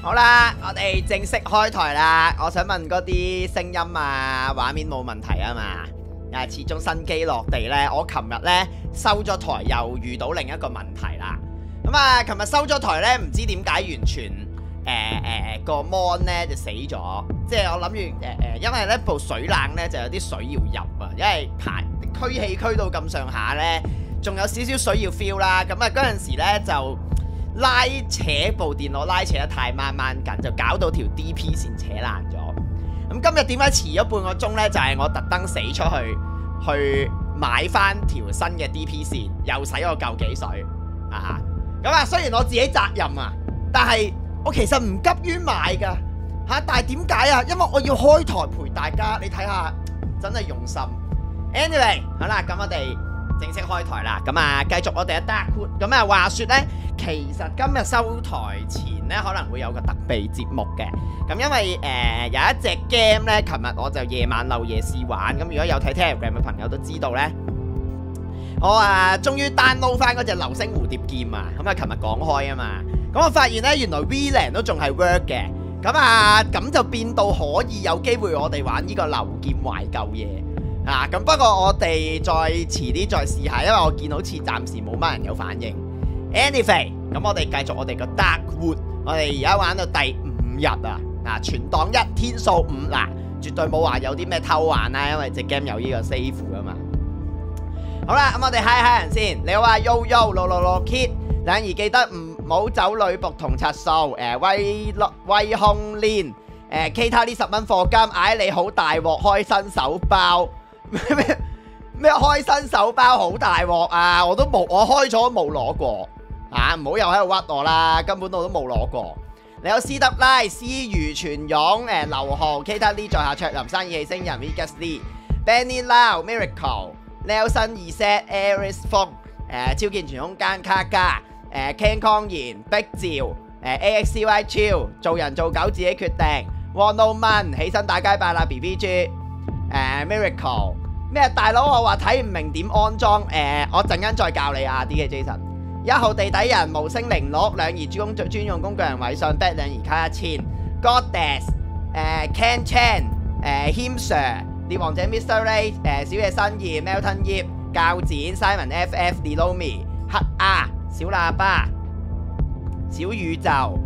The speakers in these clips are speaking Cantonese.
好啦，我哋正式開台啦。我想問嗰啲聲音啊、畫面冇問題啊嘛？始終新機落地呢，我琴日呢收咗台又遇到另一個問題啦。咁啊，琴日收咗台呢，唔知點解完全個 mon 呢就死咗。即係我諗住因為呢部水冷呢就有啲水要入啊，因為驅氣驅到咁上下呢，仲有少少水要 feel 啦。咁啊嗰陣時呢就拉扯部電腦拉扯得太掹緊，就搞到條 DP 線扯爛咗。咁今日點解遲咗半個鐘呢？就係我特登死出去買翻條新嘅 DP 線，又使我嚿幾水啊！咁啊，雖然我自己責任啊，但係我其實唔急於買噶嚇。但係點解啊？因為我要開台陪大家，你睇下真係用心。Anyway， 好啦，咁我哋正式開台啦。咁啊，繼續我哋嘅 Darkwood。咁啊，話說呢，其實今日收台前呢，可能會有個特備節目嘅。咁因為有一隻 game 呢，琴日我就夜晚漏夜試玩。咁如果有睇 Telegram 嘅朋友都知道呢，我終於 download 翻嗰隻流星蝴蝶劍啊。咁啊，琴日講開啊嘛。咁我發現呢，原來 VLAN 都仲係 work 嘅。咁就變到可以有機會我哋玩呢個流劍懷舊嘢。咁不過我哋再遲啲再試下，因為我見好似暫時冇乜人有反應。Anyway， 咁我哋繼續我哋個 Darkwood， 我哋而家玩到第5日啊！全檔1天數5嗱，絕對冇話有啲咩偷玩啦，因為隻 game 有呢個 save 噶嘛。好啦，咁我哋 hi 人先。你好啊 Yo Kid， 兩兒記得唔好走女僕同柒數。威控鏈Kita 呢10蚊課金，嗌你好大鑊開新手包。咩開新手包好大鑊啊！我開咗都冇攞過唔好又喺度屈我啦，根本我都冇攞過。你有斯德拉、思如全勇、劉浩、Kita Lee 在下卓林生意氣星人 Vegas Lee、Benny Lau、Miracle、Nelson Eset、Aris 風、超健全空間卡加、Ken 康賢、碧照、AXCY 超做人做狗自己決定。Wano Man 起身打街霸啦 BBG。Miracle 咩大佬？我話睇唔明點安裝，我陣間再教你啊啲嘅 Jason。1號地底人無聲零六兩兒專用工具人偉信 bet 兩兒卡1000 Goddess Ken Chan Him Sir 獵王者 Mr Ray 小野新義 Melton 葉教剪 Simon FF Lilomi 黑鴨小喇叭小宇宙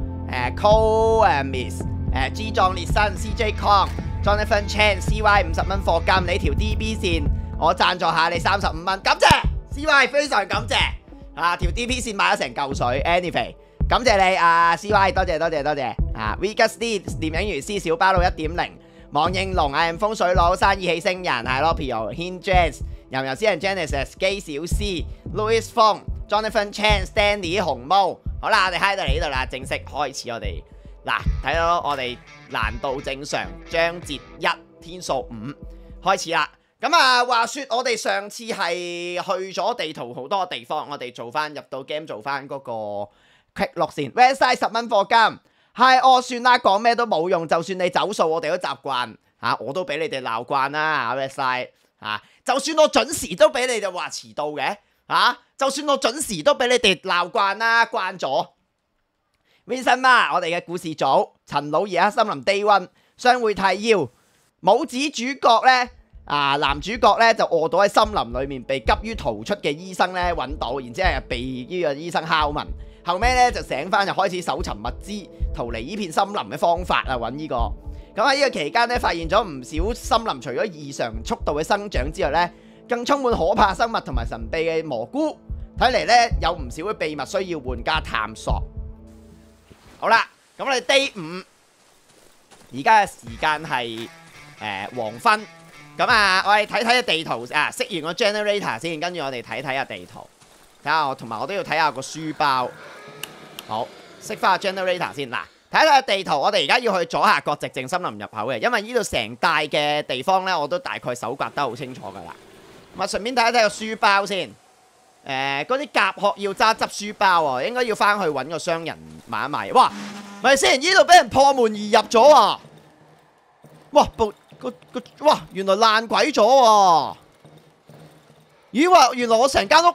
Cole Miss G 壯烈身 CJ Kong。Jonathan Chan CY 50蚊課金，你條 DB 線我贊助下你35蚊，感謝 CY 非常感謝條 DB 線買咗成嚿水 ，Anyway 感謝你CY 多謝Vegas Lee 電影如斯小巴佬1.0網應龍I am風水佬生意起星人係 Lopio Hin Jazz 油油私人 Genesis 基小 C Louis Fong Jonathan Chan Stanley 紅毛。好啦，我哋 high 到嚟呢度啦，正式開始我哋。嗱，睇到我哋難度正常，章節1天數5開始啦。咁話說我哋上次係去咗地圖好多地方，我哋做翻入到 game 做翻嗰個 quick look 先。Westside 10蚊課金，係算啦，講咩都冇用，就算你走數，我哋都習慣我都俾你哋鬧慣啦。Westside 就算我準時都俾你哋話遲到嘅就算我準時都俾你哋鬧慣啦，慣咗。Vincent 媽，我哋嘅故事組，陳老爺森林 Day One， 相會太邀，母子主角呢，男主角呢就餓到喺森林裏面，被急於逃出嘅醫生呢揾到，然之後被呢個醫生拷問，後尾呢就醒翻，就開始搜尋物資，逃離呢片森林嘅方法揾呢個。咁喺呢個期間呢，發現咗唔少森林除咗異常速度嘅生長之外呢，更充滿可怕生物同埋神秘嘅蘑菇，睇嚟呢，有唔少嘅秘密需要玩家探索。好啦，咁我哋 Day 5，而家嘅時間係黃昏。咁我哋睇睇個地圖熄完個 generator 先，跟住我哋睇睇下地圖，睇下我同埋我都要睇下個書包。好，熄翻個 generator 先。嗱，睇睇地圖，我哋而家要去左下角寂靜森林入口嘅，因為呢度成帶嘅地方呢，我都大概手刮得好清楚噶啦。咁順便睇一睇個書包先。嗰啲甲殼要揸執書包喎，應該要翻去揾個商人買一買。哇，咪先，呢度俾人破門而入咗啊！哇，哇，原來爛鬼咗喎！咦，話原來我成間屋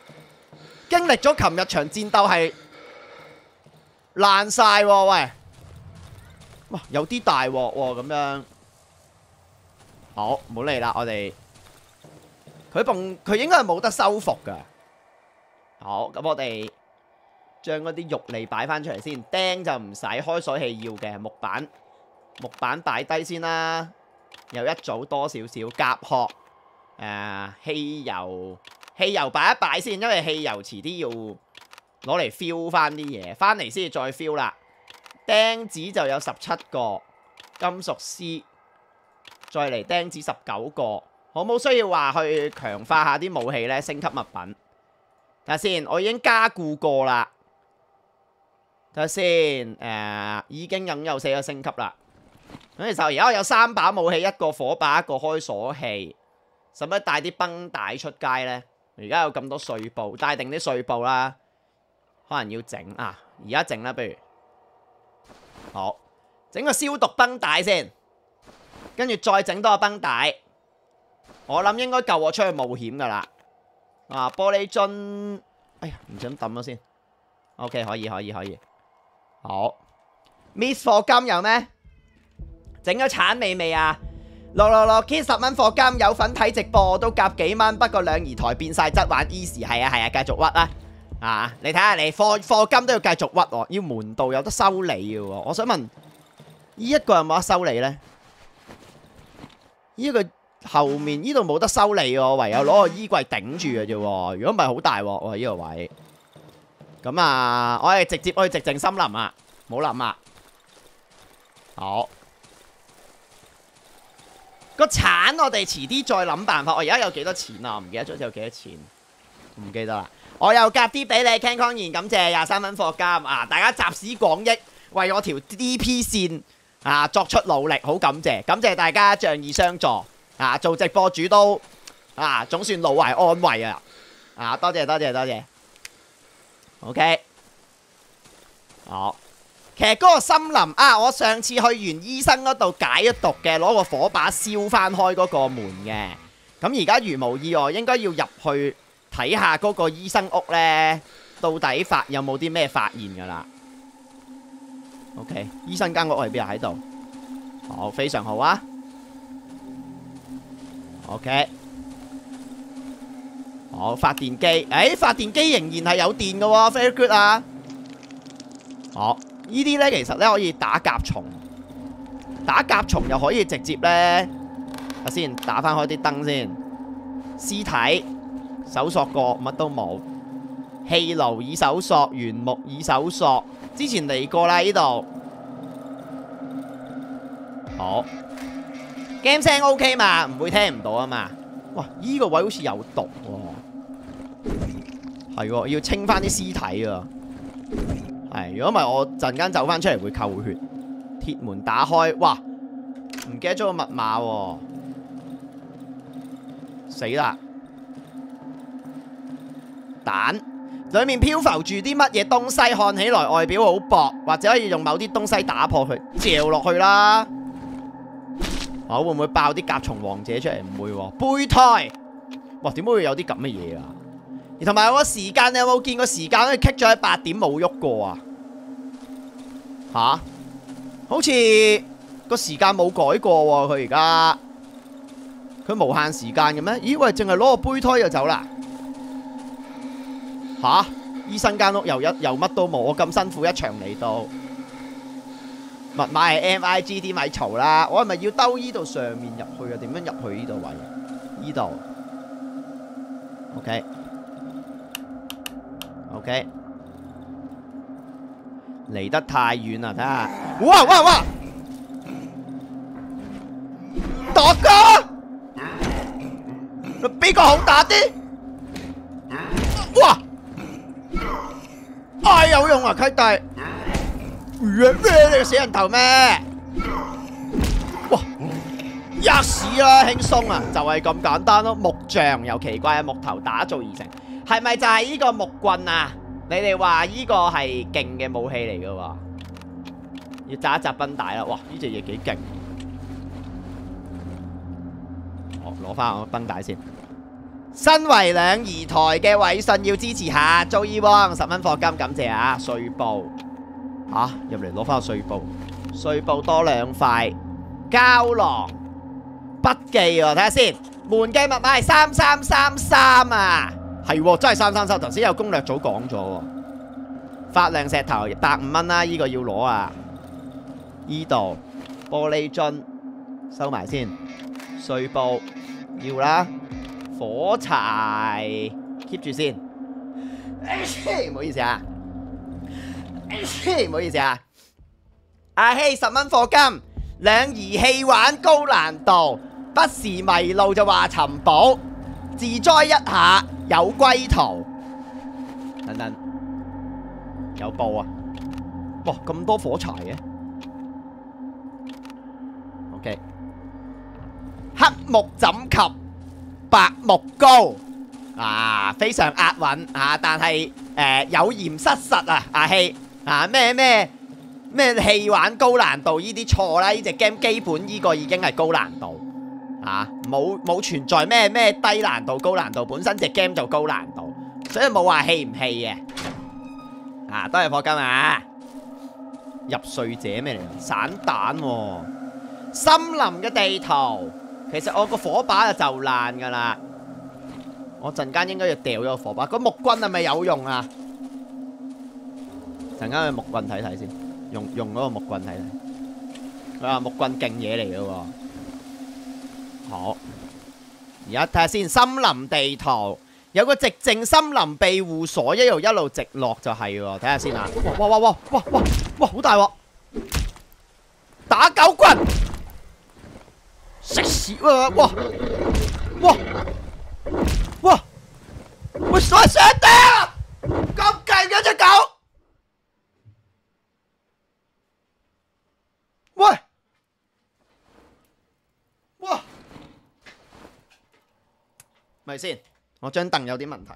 經歷咗琴日場戰鬥係爛晒喎，喂！ 哇，有啲大鑊喎咁樣。好，唔好理啦，我哋佢應該係冇得修復㗎。好，咁我哋將嗰啲肉嚟擺翻出嚟先，釘就唔使，開鎖器要嘅木板擺低先啦。有一組多少少甲殼，汽油擺一擺先，因為汽油遲啲要攞嚟 fill 翻啲嘢，翻嚟先至再 fill 啦。釘子就有17個，金屬絲再嚟釘子19個，好冇需要話去強化下啲武器呢？升級物品。睇下先，我已經加固過啦。睇下先，已經擁有4個升級啦。咁其實而家我有3把武器，一個火把，一個開鎖器。使唔使帶啲繃帶出街呢？而家有咁多碎布，帶定啲碎布啦。可能要整啊，而家整啦，不如好整個消毒繃帶先，跟住再整多個繃帶。我諗應該夠我出去冒險噶啦。玻璃樽，哎呀，唔想抌咗先。OK， 可以。好 ，Miss 課金有咩？整咗橙味未啊？666 10蚊課金，有份睇直播我都夾幾蚊，不過兩儀台變晒質玩 easy， 係啊，繼續屈啦。你睇下你課金都要繼續屈喎，要門道有得修理嘅喎。我想問呢一個有冇得修理呢？呢個後面呢度冇得修理喎，唯有攞個衣櫃頂住嘅啫喎。如果唔係好大鑊喎呢個位。咁我哋直接去寂靜森林啊，冇諗啊。好。個橙我哋遲啲再諗辦法。我而家有幾多錢啊？我唔記得咗有幾多錢，唔記得啦。我又夾啲俾你 ，Ken Kong 言感謝23蚊課金啊！大家集思廣益，為我條 DP 線作出努力，好感謝大家仗義相助做直播主都總算老懷安慰啊！多謝。OK， 好。其實嗰個森林我上次去完醫生嗰度解咗毒嘅，攞個火把燒翻開嗰個門嘅。咁而家如無意外，應該要入去睇下嗰個醫生屋呢，到底有冇啲咩發現噶啦。OK， 醫生間屋喺邊啊？喺度。好，非常好啊。OK， 好，發電機，發電機仍然係有電噶喎 ，very good 啊。好。呢啲呢，其實呢可以打甲蟲，又可以直接呢，先打翻開啲燈先。屍體搜索過，乜都冇。氣爐已搜索，原木已搜索，之前嚟過啦呢度。好 ，game 聲 OK 嘛，唔會聽唔到啊嘛。哇，呢個位好似有毒喎，係喎，要清翻啲屍體啊。係，如果唔係我陣間走翻出嚟會扣血。鐵門打開，哇！唔記得咗個密碼喎，死啦！蛋裡面漂浮住啲乜嘢東西？看起來外表好薄，或者可以用某啲東西打破佢，嚼落去啦。會唔會爆啲甲蟲王者出嚟？唔會喎。胚胎，哇！點解會有啲咁嘅嘢啊？而同埋我個時間，你有冇見過時間好似棘咗喺8點冇喐過啊？好似個時間冇改過喎，佢而家佢無限時間嘅咩？咦喂，淨係攞個胚胎就走啦？醫生間屋又乜都冇，我咁辛苦一場嚟到，密碼係 MIGD 咪嘈啦！我係咪要兜依度上面入去啊？點樣入去依度位？依度 OK， 離得太遠啦，睇下，哇！度哥，邊個好打啲？哇！有用啊，契弟！咩？你個死人頭咩？哇！吔屎啦，輕鬆啊，就係咁簡單咯。木匠由奇怪嘅木頭打造而成，係咪就係呢個木棍啊？你哋話呢個係勁嘅武器嚟嘅喎，要紮一紮繃帶啦。哇！呢隻嘢幾勁。攞翻我繃帶先。身為兩儀台嘅偉信要支持下，Joey Wong 10蚊課金，感謝啊！碎布嚇，入嚟攞翻個碎布，碎布多2塊，膠囊，筆記喎，睇下先。門嘅密碼係3333啊，係喎，真係333。頭先有攻略組講咗喎。發亮石頭150蚊啦，依個要攞啊。依度玻璃樽收埋先，碎布要啦，火柴 keep 住先。唔好意思啊，唔好意思啊。阿希10蚊課金，2兒戲玩高難度，不時迷路就話尋寶，自栽一下有歸途。等等，有布啊！哇，咁多火柴嘅。OK， 黑木枕及白木膏啊，非常押韻啊，但係有嚴失實啊，阿希啊咩戲玩高難度呢啲錯啦，呢隻 game 基本呢個已經係高難度啊，冇存在咩低難度高難度，本身隻 game 就高難度，所以冇話戲唔戲嘅啊，多謝課金啊！入睡者咩嚟？散彈喎，森林嘅地圖，其實我個火把就爛噶啦，我陣間應該要掉咗個火把。個木棍係咪有用啊？陣間去木棍睇睇先，用嗰個木棍睇睇。佢話木棍勁嘢嚟嘅喎。好，而家睇下先，森林地圖有個寂靜森林庇護所，一路直落就係喎。睇下先啊！哇，好大鑊！打狗棍，食屎！哇！喂，上頂啊！咁勁嘅隻狗！喂！哇！咪先，我張凳有啲問題。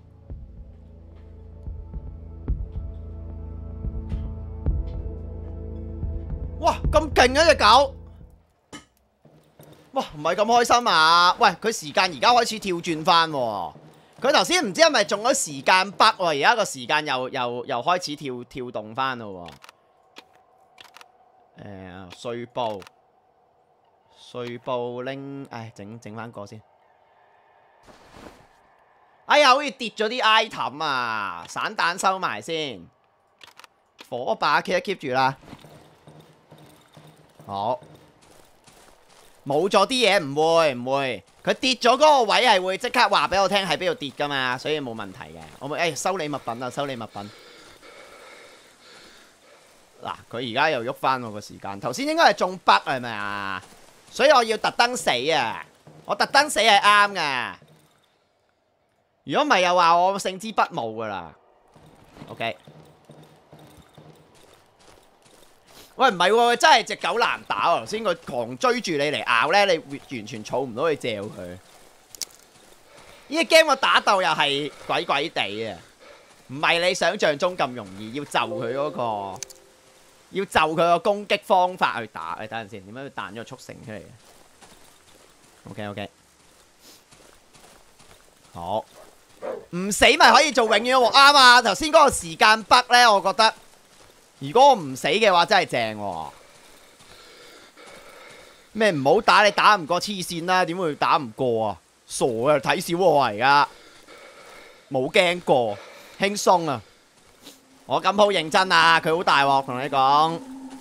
哇！咁勁嘅隻狗！哇，唔係咁開心啊！喂，佢時間而家開始跳轉翻喎。佢頭先唔知係咪中咗時間北喎，而家個時間又開始跳動翻咯喎。碎布拎，整翻個先。哎呀，好似跌咗啲 item 啊！散彈收埋先，火把 keep 住啦。好，冇咗啲嘢唔會，佢跌咗嗰個位係會即刻話俾我聽喺邊度跌噶嘛，所以冇問題嘅。我會收你物品啊，收你物品。嗱，佢而家又喐翻我個時間，頭先應該係中北係咪啊？所以我要特登死啊！我特登死係啱噶。如果唔係又話我勝之不武噶啦。OK。喂，唔係喎，真係隻狗難打喎！頭先佢狂追住你嚟咬咧，你完全儲唔到去嚼佢。呢個 game 個打鬥又係鬼鬼地啊，唔係你想象中咁容易，要就佢嗰個，要就佢個攻擊方法去打。你等陣先，點解要彈咗個速成出嚟嘅 ？OK， 好，唔死咪可以做永遠喎，啱啊！頭先嗰個時間北咧，我覺得。如果我唔死嘅話，真係正喎！咩唔好打？你打唔過黐線啦，點會打唔過啊？傻啊！睇小我啊！而家冇驚過，輕鬆啊！我咁好認真啊！佢好大鑊，同你講。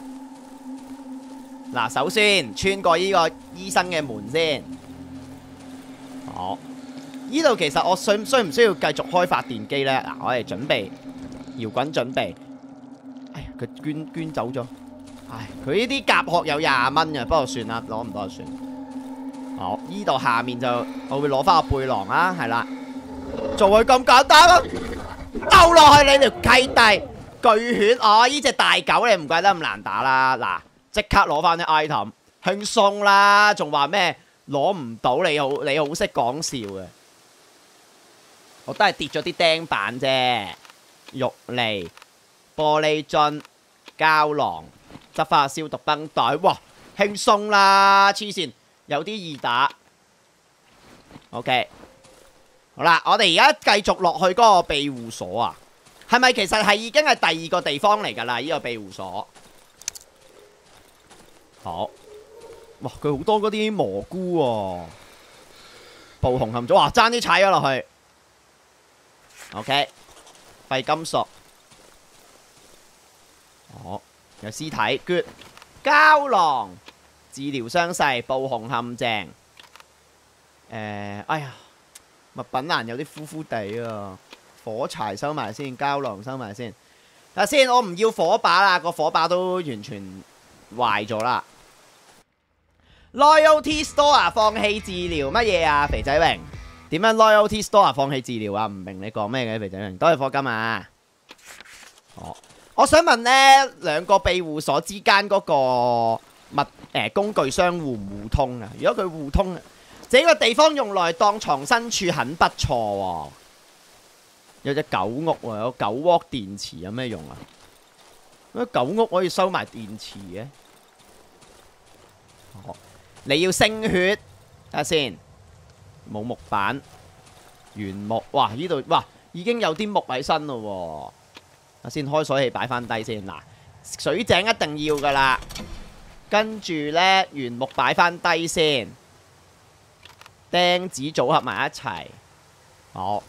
嗱，首先穿過呢個醫生嘅門先。好，呢度其實我需唔需要繼續開發電機呢？嗱，我哋準備搖滾準備。佢捐走咗，唉！佢呢啲甲殼有20蚊嘅，不過算啦，攞唔到就算。好，呢度下面就我會攞翻個背囊啦，係啦，做佢咁簡單咯，兜落去你條契弟巨犬哦！呢隻大狗你唔怪得咁難打啦，嗱，即刻攞翻啲 item，輕鬆啦，仲話咩攞唔到？你好識講笑嘅，我都係跌咗啲釘板啫，玉梨。玻璃樽、膠囊，執翻個消毒繃帶，哇，輕鬆啦，黐線，有啲易打。OK， 好啦，我哋而家繼續落去嗰個庇護所啊， 係咪其實係已經係第二個地方嚟㗎啦？呢個庇護所。好。哇！佢好多嗰啲蘑菇喎。暴紅陷咗，哇！爭啲踩咗落去。OK。廢金屬。好。有屍體 ，good。膠囊。治療傷勢，暴紅陷阱。哎呀，物品欄有啲枯枯地啊。火柴收埋先，膠囊收埋先。睇下先，我唔要火把啦，個火把都完全壞咗啦。Loyalty Store 放棄治療乜嘢啊？肥仔榮，點樣 Loyalty Store 放棄治療啊？唔明你講咩嘅，肥仔榮，多謝課金啊！我想問呢兩個庇護所之間嗰個工具箱互唔互通啊？如果佢互通，這個地方用來當藏身處很不錯喎。有隻狗屋喎，有狗窩電池有咩用啊？狗屋可以收埋電池嘅。你要升血，睇下先。冇木板，原木。哇！呢度哇已經有啲木喺身咯喎。先開水器擺翻低先。嗱，水井一定要噶啦。跟住呢，原木擺翻低先。釘子組合埋一齊。好。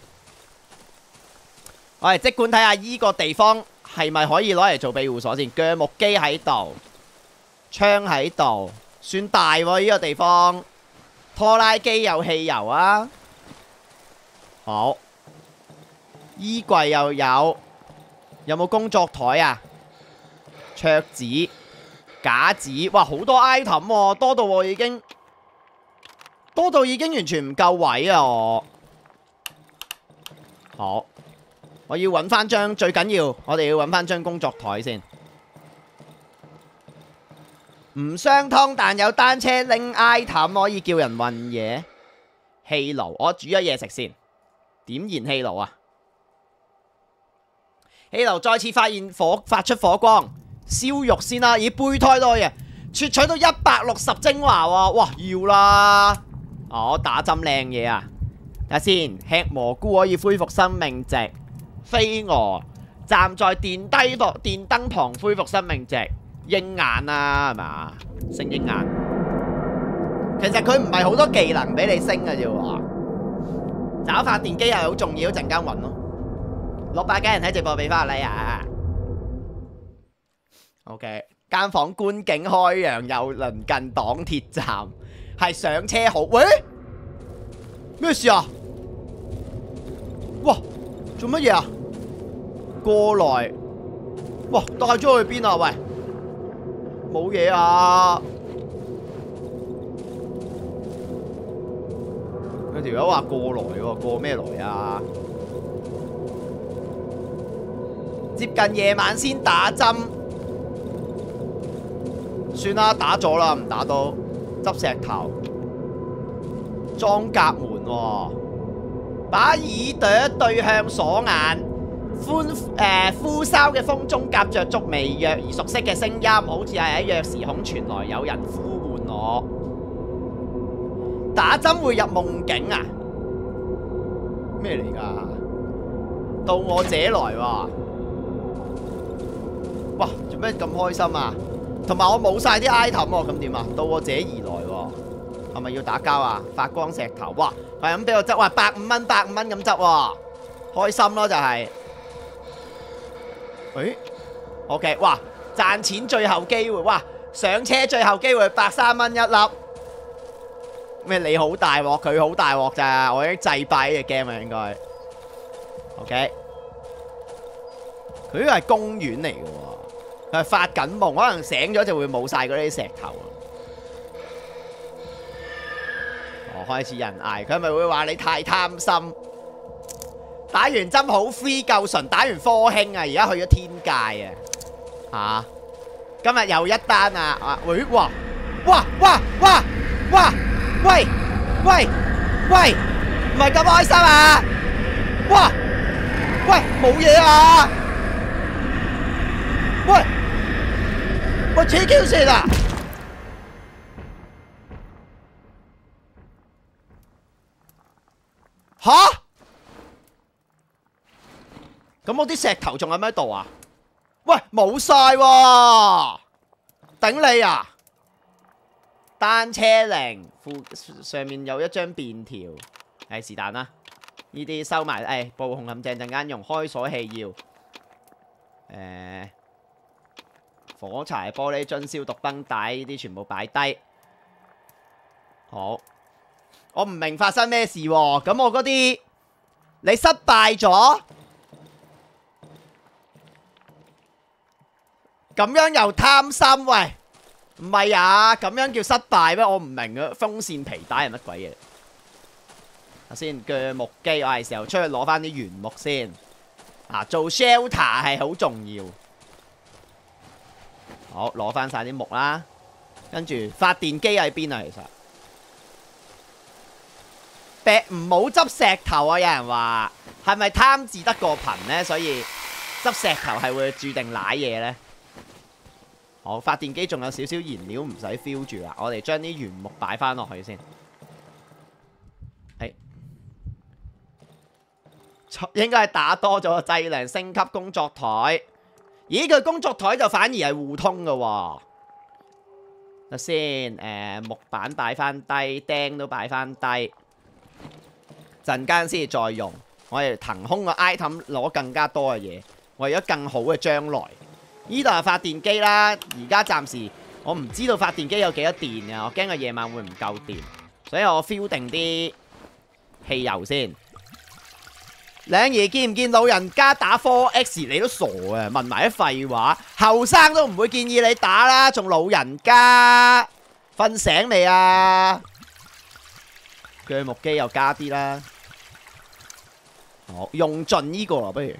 我哋即管睇下依個地方係咪可以攞嚟做庇護所先。鋸木機喺度，槍喺度，算大喎依個地方。拖拉機有汽油啊。好，衣櫃又有，有冇工作台啊？桌子、架子，哇好多 item 喎，多到我已經完全唔夠位啊！好。我要揾翻張，最緊要我哋要揾翻張工作台先。唔相通，但有單車拎 item 可以叫人運嘢。氣爐，我煮咗嘢食先。點燃氣爐啊！氣爐再次發出火光，燒肉先啦。以胚胎多嘢，萃取到160精華喎。哇，要啦！打針靚嘢啊！睇下先，吃蘑菇可以恢復生命值。飛蛾站在電燈旁恢復生命值，鷹眼啊，係嘛？升鷹眼，其實佢唔係好多技能俾你升嘅啫喎。找發電機係好重要，陣間揾咯。600幾人睇直播俾翻你啊 ！OK， 間房觀景開揚，又鄰近港鐵站，係上車好。喂，咩事啊？哇，做乜嘢啊？過來，哇！帶咗去邊啊？喂，冇嘢啊！有條友話過來喎，過咩來啊？接近夜晚先打針，算啦，打咗啦，唔打都執石頭，裝甲門喎，把耳朵對向鎖眼。呼哨嘅風中夾着足微弱而熟悉嘅聲音，好似係喺鑰匙孔傳來有人呼喚我。打針會入夢境啊？咩嚟㗎？到我這來喎！哇，做咩咁開心啊？同埋我冇晒啲 item 喎，咁點啊？到我這而來喎，係咪要打交啊？發光石頭，哇，係咁俾我執，哇，150蚊咁執喎，開心咯就係。OK， 哇！賺錢最後機會，哇！上車最後機會130蚊一粒。咩？你好大鑊，佢好大鑊咋？我已經祭拜呢隻 game 啊，應該。OK， 佢呢個係公園嚟嘅喎，佢係發緊夢，可能醒咗就會冇晒嗰啲石頭啊。開始有人嗌，佢係咪會話你太貪心？打完針好 free 夠純，打完科興啊，而家去咗天界啊！今日又一單啊！喂，哇！喂，唔係咁開心啊！哇！喂，冇嘢啊！喂，黐 Q 線啊！吓？ 咁我啲石頭仲喺咪度啊？喂，冇晒喎！頂你啊！單車鈴上面有一張便條，是但啦。呢啲收埋，暴紅陷阱陣間用開鎖器要。火柴、玻璃樽、消毒燈帶呢啲全部擺低。好，我唔明發生咩事喎？咁我嗰啲你失敗咗，咁樣又貪心，喂，唔係啊？咁樣叫失敗咩？我唔明啊！風扇皮帶係乜鬼嘢？頭先鋸木機，我係時候出去攞翻啲原木先。做 shelter 係好重要。好，攞翻晒啲木啦，跟住發電機喺邊啊？其實。唔好執石頭啊！有人話係咪貪字得個貧呢？所以執石頭係會注定瀨嘢呢。好，發電機仲有少少燃料，唔使 fill 住啦。我哋將啲原木擺翻落去先。應該係打多咗劑量，升級工作台。咦，佢工作台就反而係互通嘅喎。等先，木板擺翻低，釘都擺翻低。陣間先至再用，我哋騰空個 item 攞更加多嘅嘢，為咗更好嘅將來。呢度係發電機啦，而家暫時我唔知道發電機有幾多電啊，我驚佢夜晚會唔夠電，所以我 fill 定啲汽油先。兩爺見唔見老人家打 4X 你都傻啊？問埋啲廢話，後生都唔會建議你打啦，仲老人家瞓醒未啊？鋸木機又加啲啦。好，用盡呢個啦，不如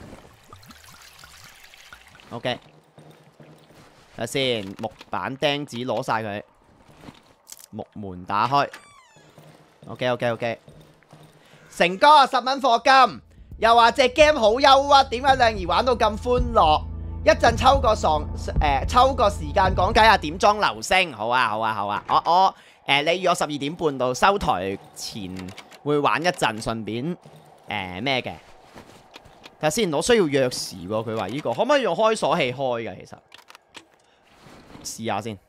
OK。睇下先，木板釘子攞晒佢，木門打開。OK。成哥10蚊課金，又話隻 game 好憂鬱，點解靚兒玩到咁歡樂？一陣抽個時間講解下點裝流星。好啊。你預我12點半到收台前會玩一陣，順便咩嘅？睇下先，我需要鑰匙喎。佢話呢個可唔可以用開鎖器開㗎？其實試下先。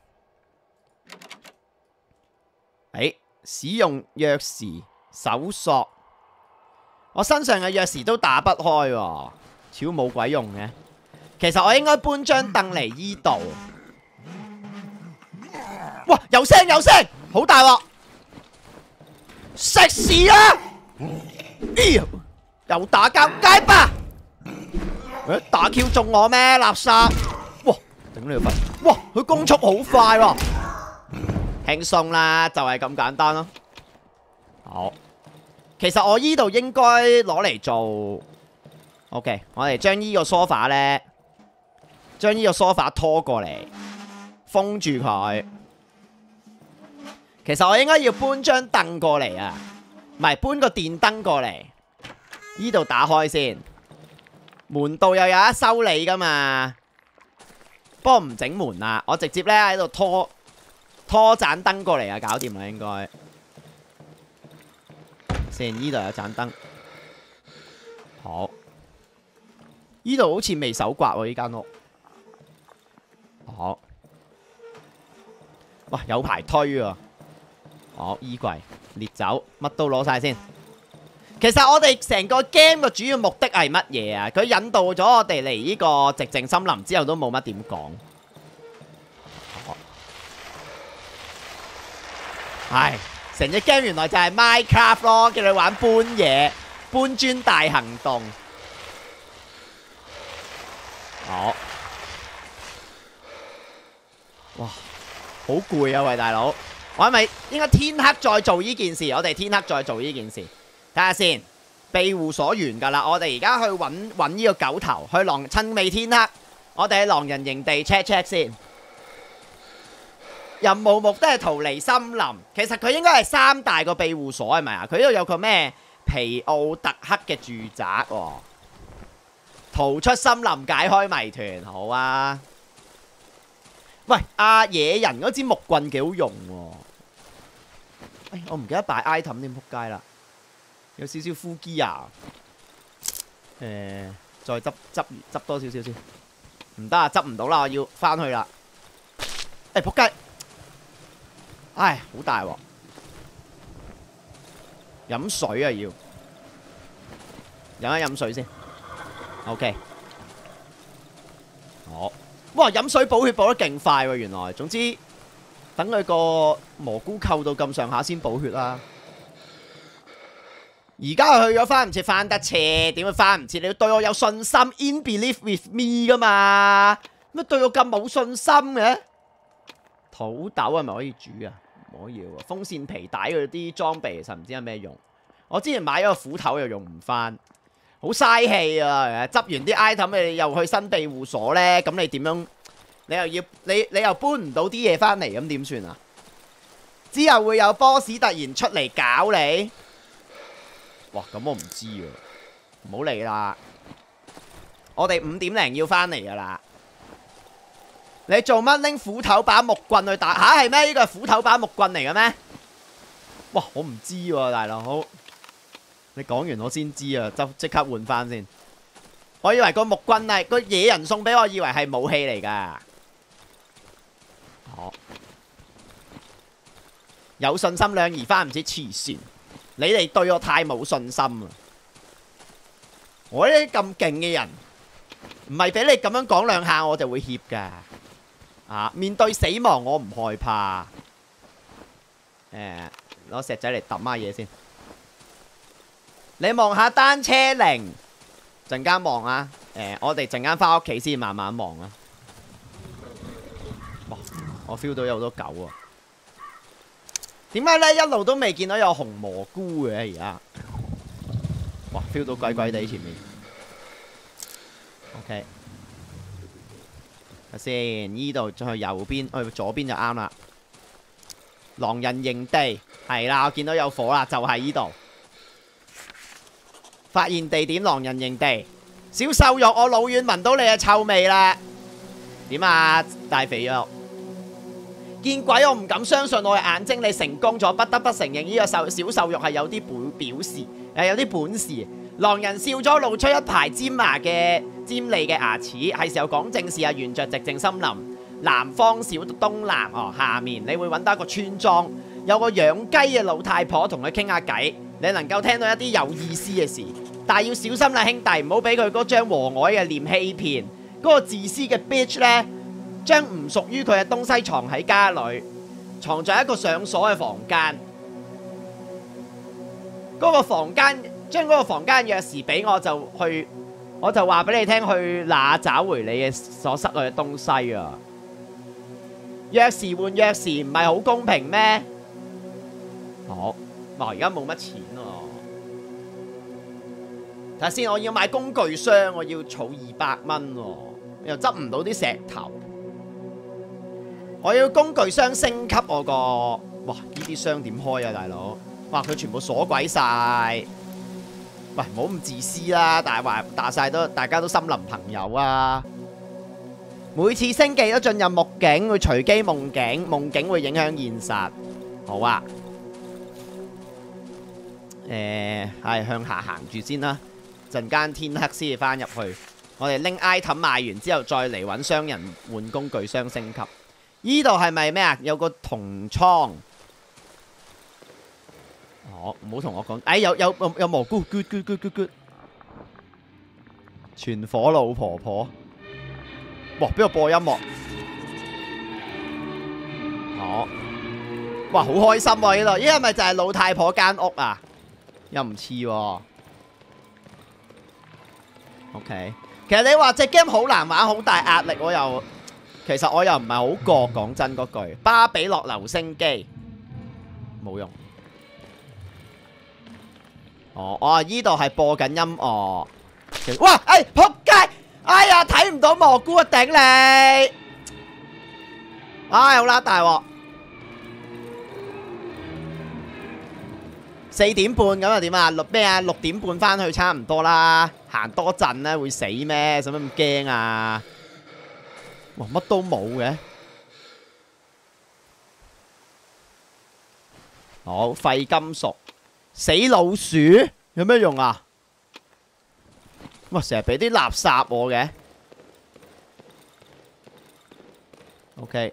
使用鑰匙搜索。我身上嘅鑰匙都打不開喎，超冇鬼用嘅。其實我應該搬張凳嚟依度。哇！有聲，好大鑊！食屎啦！又打交街霸，打 Q 中我咩？垃圾！哇！頂你個肺！哇！佢攻速好快喎，輕鬆啦，就係咁簡單咯。好。其實我依度應該攞嚟做 OK， 我哋將呢個 sofa 呢，將呢個 sofa 拖過嚟，封住佢。其實我應該要搬張凳過嚟啊，唔係搬個電燈過嚟。依度打開先，門度又有得修理噶嘛。不過唔整門啦，我直接呢喺度拖盞燈過嚟啊，搞掂啦應該。先，呢度有盞燈。好，呢度好似未手刮喎，呢間屋。好，哇，有排推喎。好，衣櫃列走，乜都攞晒先。其實我哋成個 game 嘅主要目的係乜嘢啊？佢引導咗我哋嚟呢個寂靜森林之後都冇乜點講。唉。成隻 game 原來就係 Minecraft 咯，叫你玩搬嘢、搬磚大行動。好，哇，好攰啊！喂，大佬，我係咪應該天黑再做呢件事？我哋天黑再做呢件事，睇下先。庇護所完㗎啦，我哋而家去揾呢個狗頭，趁未天黑，我哋喺狼人營地 check 先。任務目的係逃離森林，其實佢應該係3大個庇護所係咪啊？佢呢度有個咩皮奧特克嘅住宅喎，逃出森林解開謎團，好啊！喂，野人嗰支木棍幾好用喎，我唔記得擺 item 添，仆街啦，有少少呼機啊， 再執多少少先。唔得啊，執唔到啦，我要翻去啦。仆街！唉，好大鑊。飲水啊要，飲水先。OK。好。哇！飲水補血補得勁快喎，原來。總之，等佢個蘑菇扣到咁上下先補血啦。而家去咗翻唔切，翻得切，點會翻唔切？你要對我有信心 ，in believe with me 噶嘛？乜對我咁冇信心嘅？土豆係咪可以煮啊？唔可以喎。風扇皮帶嗰啲裝備其實唔知有咩用。我之前買咗個斧頭又用唔翻，好嘥氣啊！執完啲 item 你又去新庇護所咧，咁你點樣？你又要你又搬唔到啲嘢翻嚟，咁點算啊？之後會有 boss 突然出嚟搞你。哇！咁我唔知喎，唔好理啦。我哋5點零要翻嚟噶啦。你做乜拎斧頭把木棍去打？吓係咩？呢個係斧頭把木棍嚟嘅咩？哇！我唔知喎，大佬。好，你講完我先知啊，即刻換翻先。我以為個木棍係個野人送俾我，以為係武器嚟噶。好，有信心兩兒翻唔知黐線。你哋對我太冇信心啦！我呢啲咁勁嘅人，唔係俾你咁樣講兩下我就會怯噶。面對死亡我唔害怕。攞石仔嚟揼下嘢先。你望下單車鈴，陣間望啊。我哋陣間翻屋企先慢慢望啊。哇！我 feel 到有好多狗啊！點解咧一路都未見到有紅蘑菇嘅而家？哇 ！feel 到鬼鬼地前面。OK， 睇先，依度再去右邊，去左邊就啱啦。狼人營地係啦，我見到有火啦，就係依度。發現地點狼人營地，小瘦肉，我老遠聞到你嘅臭味啦。點啊，大肥肉？見鬼！我唔敢相信我嘅眼睛，你成功咗，不得不承認呢個小瘦肉係有啲表示，有啲本事。狼人笑咗，露出一排尖利嘅牙齒，係時候講正事啊！沿着寂靜森林南方小東南下面，你會揾到一個村莊，有個養雞嘅老太婆同佢傾下偈，你能夠聽到一啲有意思嘅事，但係要小心啦，兄弟，唔好俾佢嗰張和藹嘅臉欺騙。嗰個自私嘅 bitch 呢，將唔屬於佢嘅東西藏喺家裏，藏在一個上鎖嘅房間。嗰個房間將嗰個房間鑰匙俾我，我就話俾你聽，去哪找回你嘅所失去嘅東西啊！鑰匙換鑰匙唔係好公平咩？好，我而家冇乜錢喎。睇下先，我要買工具箱，我要儲200蚊喎，又執唔到啲石頭。我要工具箱升級我個，哇！呢啲箱點開啊，大佬？哇！佢全部鎖鬼晒。喂，唔好咁自私啦，大家都森林朋友啊！每次星記都進入夢境，會隨機夢境，夢境會影響現實。好啊，係向下行住先啦，陣間天黑先至翻入去。我哋拎 item 賣完之後，再嚟揾商人換工具箱升級。依度係咪咩啊？有個銅倉。唔好同我講。有蘑菇 ，good。全火老婆婆。哇！俾我播音樂。好。哇！好開心喎呢度，呢個咪就係老太婆間屋啊？又唔似喎。OK。其實你話隻 game 好難玩，好大壓力，其實我又唔係好覺，講真嗰句。巴比洛留聲機冇用。依度係播緊音樂。哇！仆街！哎呀，睇唔到蘑菇啊！頂你！好啦，大鑊。4點半咁又點啊？6點半翻去差唔多啦。行多陣咧會死咩？使乜咁驚啊？哇！乜都冇嘅。好，廢金屬。死老鼠有咩用啊？ 哇！成日俾啲垃圾我嘅。OK。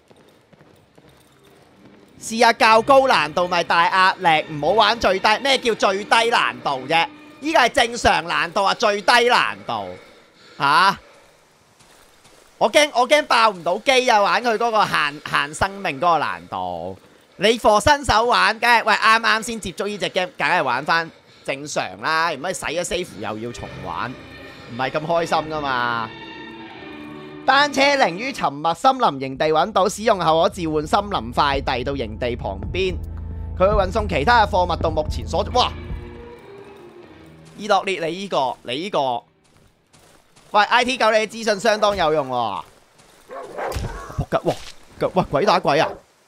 試下較高難度咪大壓力，唔好玩最低。咩叫最低難度啫？依家係正常難度啊，最低難度嚇。我驚爆唔到機啊！玩佢嗰個限生命嗰個難度。你課新手玩，梗係喂啱啱先接觸呢隻 game，梗係玩翻正常啦。唔係洗咗 save 又要重玩，唔係咁開心噶嘛。單車靈於沉默森林營地揾到，使用後可召喚森林快遞到營地旁邊，佢會運送其他嘅貨物到目前所。哇！伊洛列，你呢個，喂 IT 狗，你嘅資訊相當有用喎。仆街！哇！喂，鬼打鬼啊！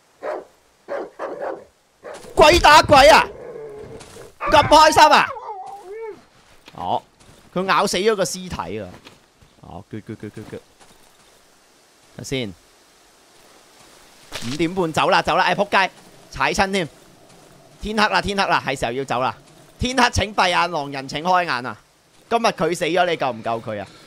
鬼打鬼啊！咁開心啊！哦，佢咬死咗個屍體啊！哦，腳。睇先，5點半走啦，哎仆街，踩親添，天黑啦，係時候要走啦，天黑請閉眼，狼人請開眼啊！今日佢死咗，你救唔救佢啊？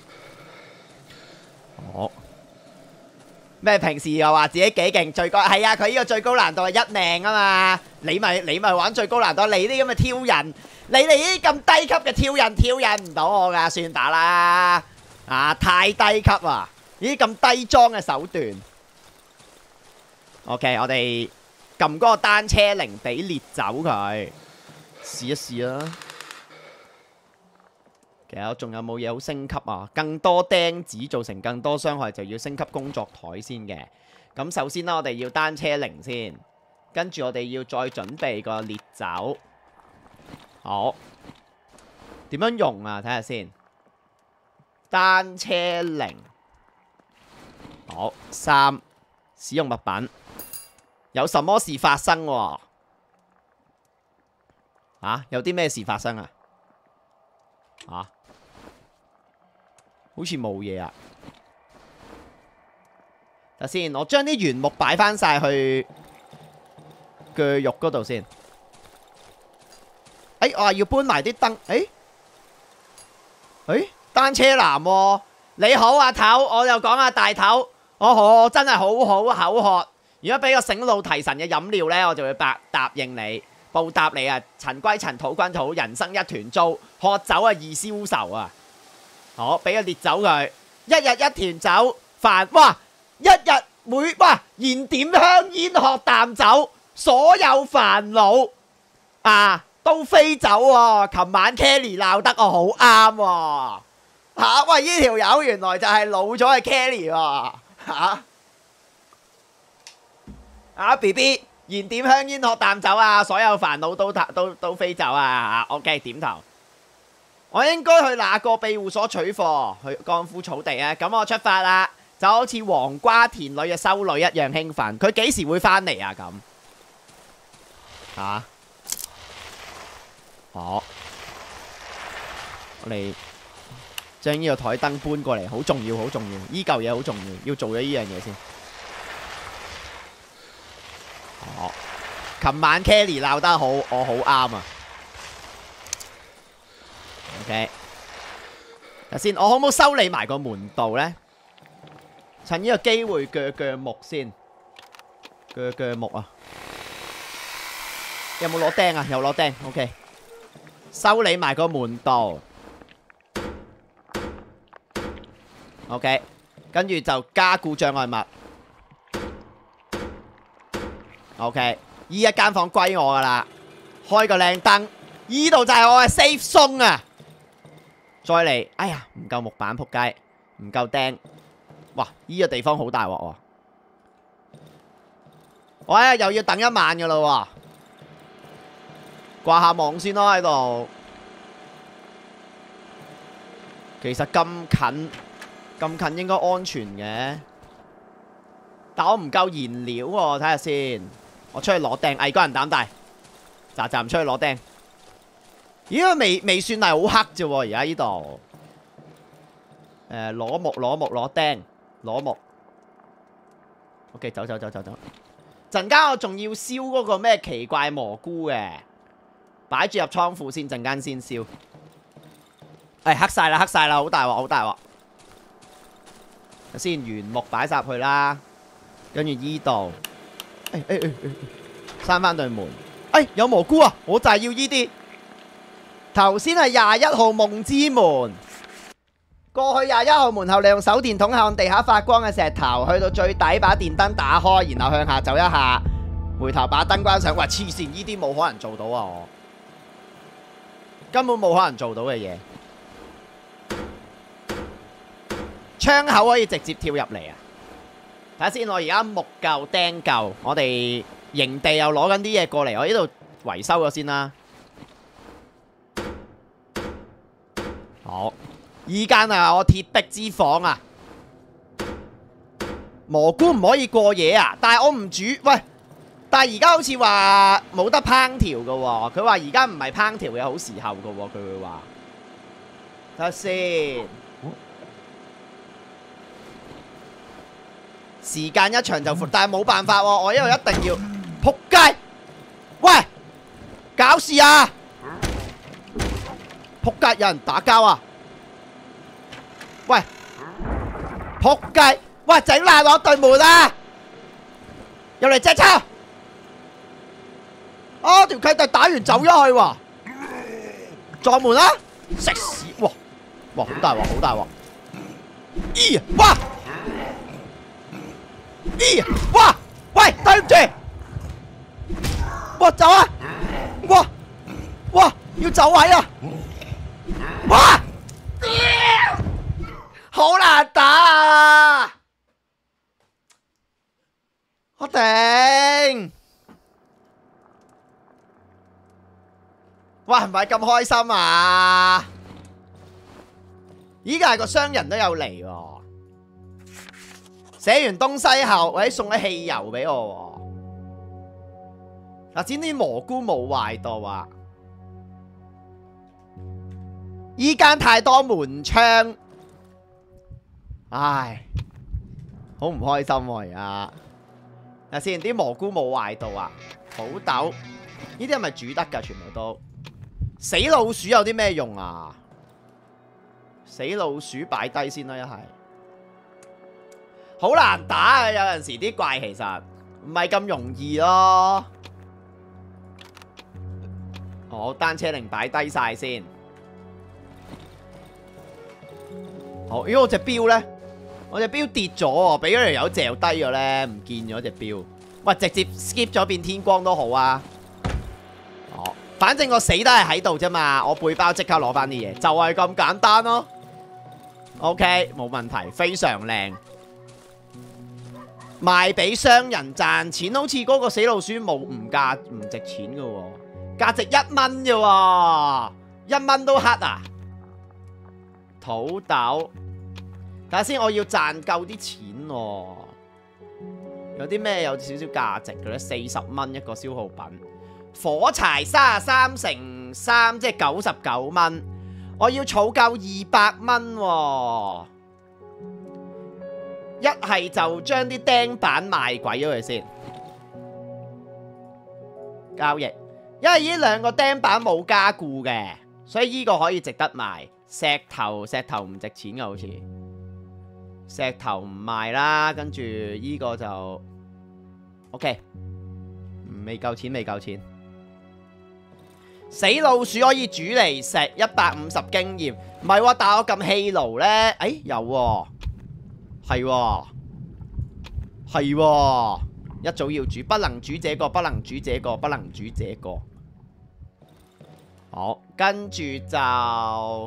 哦，咩平時又話自己幾勁，最高係啊，佢呢個最高難度係1命啊嘛，你咪玩最高難度，你啲咁嘅挑釁，你哋呢啲咁低級嘅挑釁唔到我噶，算打啦，啊太低級啊！呢啲咁低裝嘅手段 ，OK， 我哋撳嗰個單車靈地列走佢，試一試啦。其實我仲有冇嘢好升級啊？更多釘子造成更多傷害，就要升級工作台先嘅。咁首先啦，我哋要單車靈先，跟住我哋要再準備個列走。好，點樣用啊？睇下先，單車靈。好，3使用物品，有什麼事發生喎？有啲咩事發生啊？好似冇嘢啊！等先，我將啲原木擺翻晒去鋸肉嗰度先。我話要搬埋啲燈。單車男喎，你好阿頭，我又講阿大頭。我真係好口渴，如果俾個醒腦提神嘅飲料呢，我就會答應你，報答你啊！塵歸塵，土歸土，人生一團糟，喝酒啊易消愁啊！好，俾個烈酒佢，一日一團酒飯，哇！一日燃點香煙，喝啖酒，所有煩惱都飛走喎！琴晚 Kelly 鬧得我好啱喎，喂！呢條友原來就係老咗嘅 Kelly 喎。BB 燃點香煙，喝啖酒啊！所有煩惱都飛走啊！OK， 點頭。我應該去哪個庇護所取貨？去乾枯草地啊！咁我出發啦，就好似黃瓜田裏嘅修女一樣興奮。佢幾時會返嚟啊？咁好，我哋將呢個台燈搬過嚟，好重要，呢嚿嘢好重要，要做咗呢樣嘢先。琴晚 Kelly 鬧得好，我好啱啊。OK， 睇先，我可唔可以修理埋個門度呢？趁呢個機會鋸木先，鋸木啊！有冇攞釘啊？有攞釘 ，OK。修理埋個門度 ，OK。跟住就加固障礙物 ，OK。依一間房歸我噶啦，開個靚燈，依度就係我嘅 safe zone啊！再嚟，哎呀，唔夠木板，仆街，唔夠釘，哇！依個地方好大鑊喎，我又要等一晚噶啦，掛下網先咯喺度。其實咁近應該安全嘅，但我唔夠燃料喎，睇下先。我出去攞釘，個人膽大，站出去攞釘。咦，未算係好黑啫喎，而家呢度。攞木，攞釘，攞木。OK， 走。陣間我仲要燒嗰個咩奇怪蘑菇嘅，擺住入倉庫先，陣間先燒。 黑晒啦，黑晒啦，好大鑊，好大鑊。先原木擺晒入去啦，跟住依度，閂翻對門。有蘑菇啊！我就係要依啲。頭先係21號夢之門，過去21號門後，利用手電筒向地下發光嘅石頭，去到最底把電燈打開，然後向下走一下，回頭把燈關上。哇！黐線，依啲冇可能做到啊！我根本冇可能做到嘅嘢。窗口可以直接跳入嚟啊！睇下先，我而家木夠釘夠，我哋營地又攞緊啲嘢過嚟，我呢度維修咗先啦。好，依間係我鐵壁之房啊！蘑菇唔可以過夜啊！但係我唔煮，喂！但係而家好似話冇得烹調㗎喎，佢話而家唔係烹調嘅好時候㗎喎，佢會話。睇下先。時間一長就闊，但係冇辦法喎，我呢度一定要仆街。喂，搞事啊！仆街，有人打交啊！喂，仆街！喂，整爛我對門啊！入嚟隻抽！條契弟打完走咗去喎，撞門啦！食屎！哇，好大鑊，好大鑊！咦，哇！哇！喂，對唔住！哇，走啊！哇，要走位啊！哇！好難打啊！我頂！哇，唔係咁開心啊！依家係個商人都有嚟喎。寫完東西後，或者送啲汽油俾我喎。嗱，啲蘑菇冇壞到啊！依間太多門窗，唉，好唔開心喎而家。嗱，先啲蘑菇冇壞到啊！土豆，呢啲係咪煮得㗎？全部都死老鼠有啲咩用啊？死老鼠擺低先啦，一係。好難打啊！有陣時啲怪其實唔係咁容易咯。好，單車鈴擺低晒先。好，咦？我隻錶呢？我隻錶跌咗喎，俾咗條友掉低咗呢，唔見咗隻錶。喂，直接 skip 咗變天光都好啊。好，反正我死都係喺度啫嘛。我背包即刻攞翻啲嘢，就係咁簡單咯。OK， 冇問題，非常靚。賣俾商人賺錢，好似嗰個死老鼠冇唔值錢嘅喎，價值1蚊啫喎，1蚊都黑啊！土豆，睇下先，我要賺夠啲錢喎。有啲咩有少少價值嘅咧？40蚊一個消耗品，火柴33乘3即係99蚊，我要儲夠200蚊喎。一係就將啲釘板賣鬼咗佢先，交易。因為呢兩個釘板冇加固嘅，所以呢個可以值得賣。石頭唔值錢嘅好似，石頭唔賣啦。跟住呢個就 OK， 未夠錢。死老鼠可以煮嚟食，150經驗。唔係喎，但係我撳氣爐呢，有喎。係喎，一早要煮，不能煮這個，不能煮這個，不能煮這個。好，跟住就，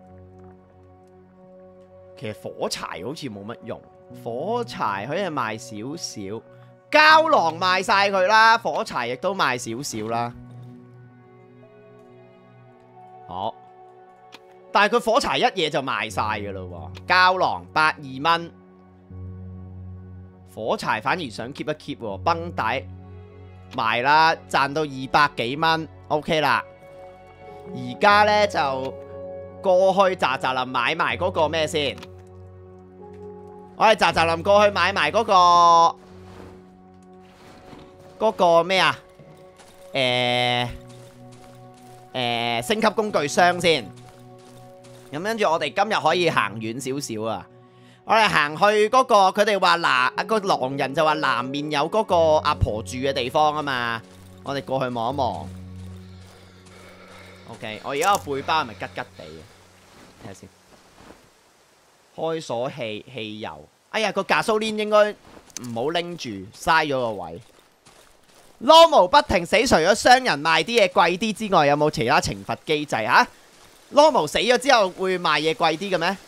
其實火柴好似冇乜用，火柴可以賣少少，膠囊賣晒佢啦，火柴亦都賣少少啦。好，但係佢火柴一嘢就賣晒噶咯喎，膠囊82蚊。火柴反而想 keep 一 keep 喎，繃帶賣啦，賺到200幾蚊 ，OK 啦。而家呢，就過去喳喳林買埋嗰個咩先？我哋喳喳林過去買埋嗰個咩啊？升級工具箱先。 咁跟住我哋今日可以行遠少少啊！我哋行去嗰個佢哋話個狼人就話南面有嗰個阿婆住嘅地方啊嘛，我哋過去望一望。OK， 我而家個背包係咪吉吉地嘅？睇下先。開鎖汽油。哎呀，個gasoline應該唔好拎住，嘥咗個位。Normal 不停死，除咗商人賣啲嘢貴啲之外，有冇其他懲罰機制啊？Normal 死咗之後會賣嘢貴啲嘅咩？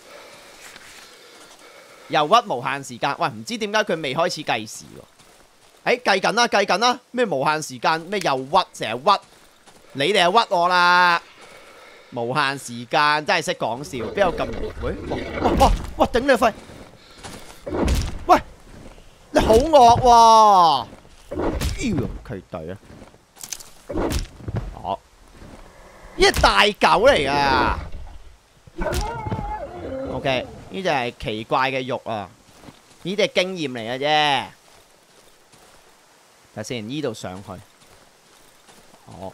又屈無限時間，喂，唔知點解佢未開始計時喎？計緊啦，計緊啦，咩無限時間，咩又屈，成日屈，你哋係屈我啦！無限時間真係識講笑，邊有咁？喂，哇，頂你肺！喂，你好惡喎！佢對啊！哦，呢係大狗嚟噶。OK， 呢就係奇怪嘅肉啊！呢啲係經驗嚟嘅啫。睇先，呢度上去。哦，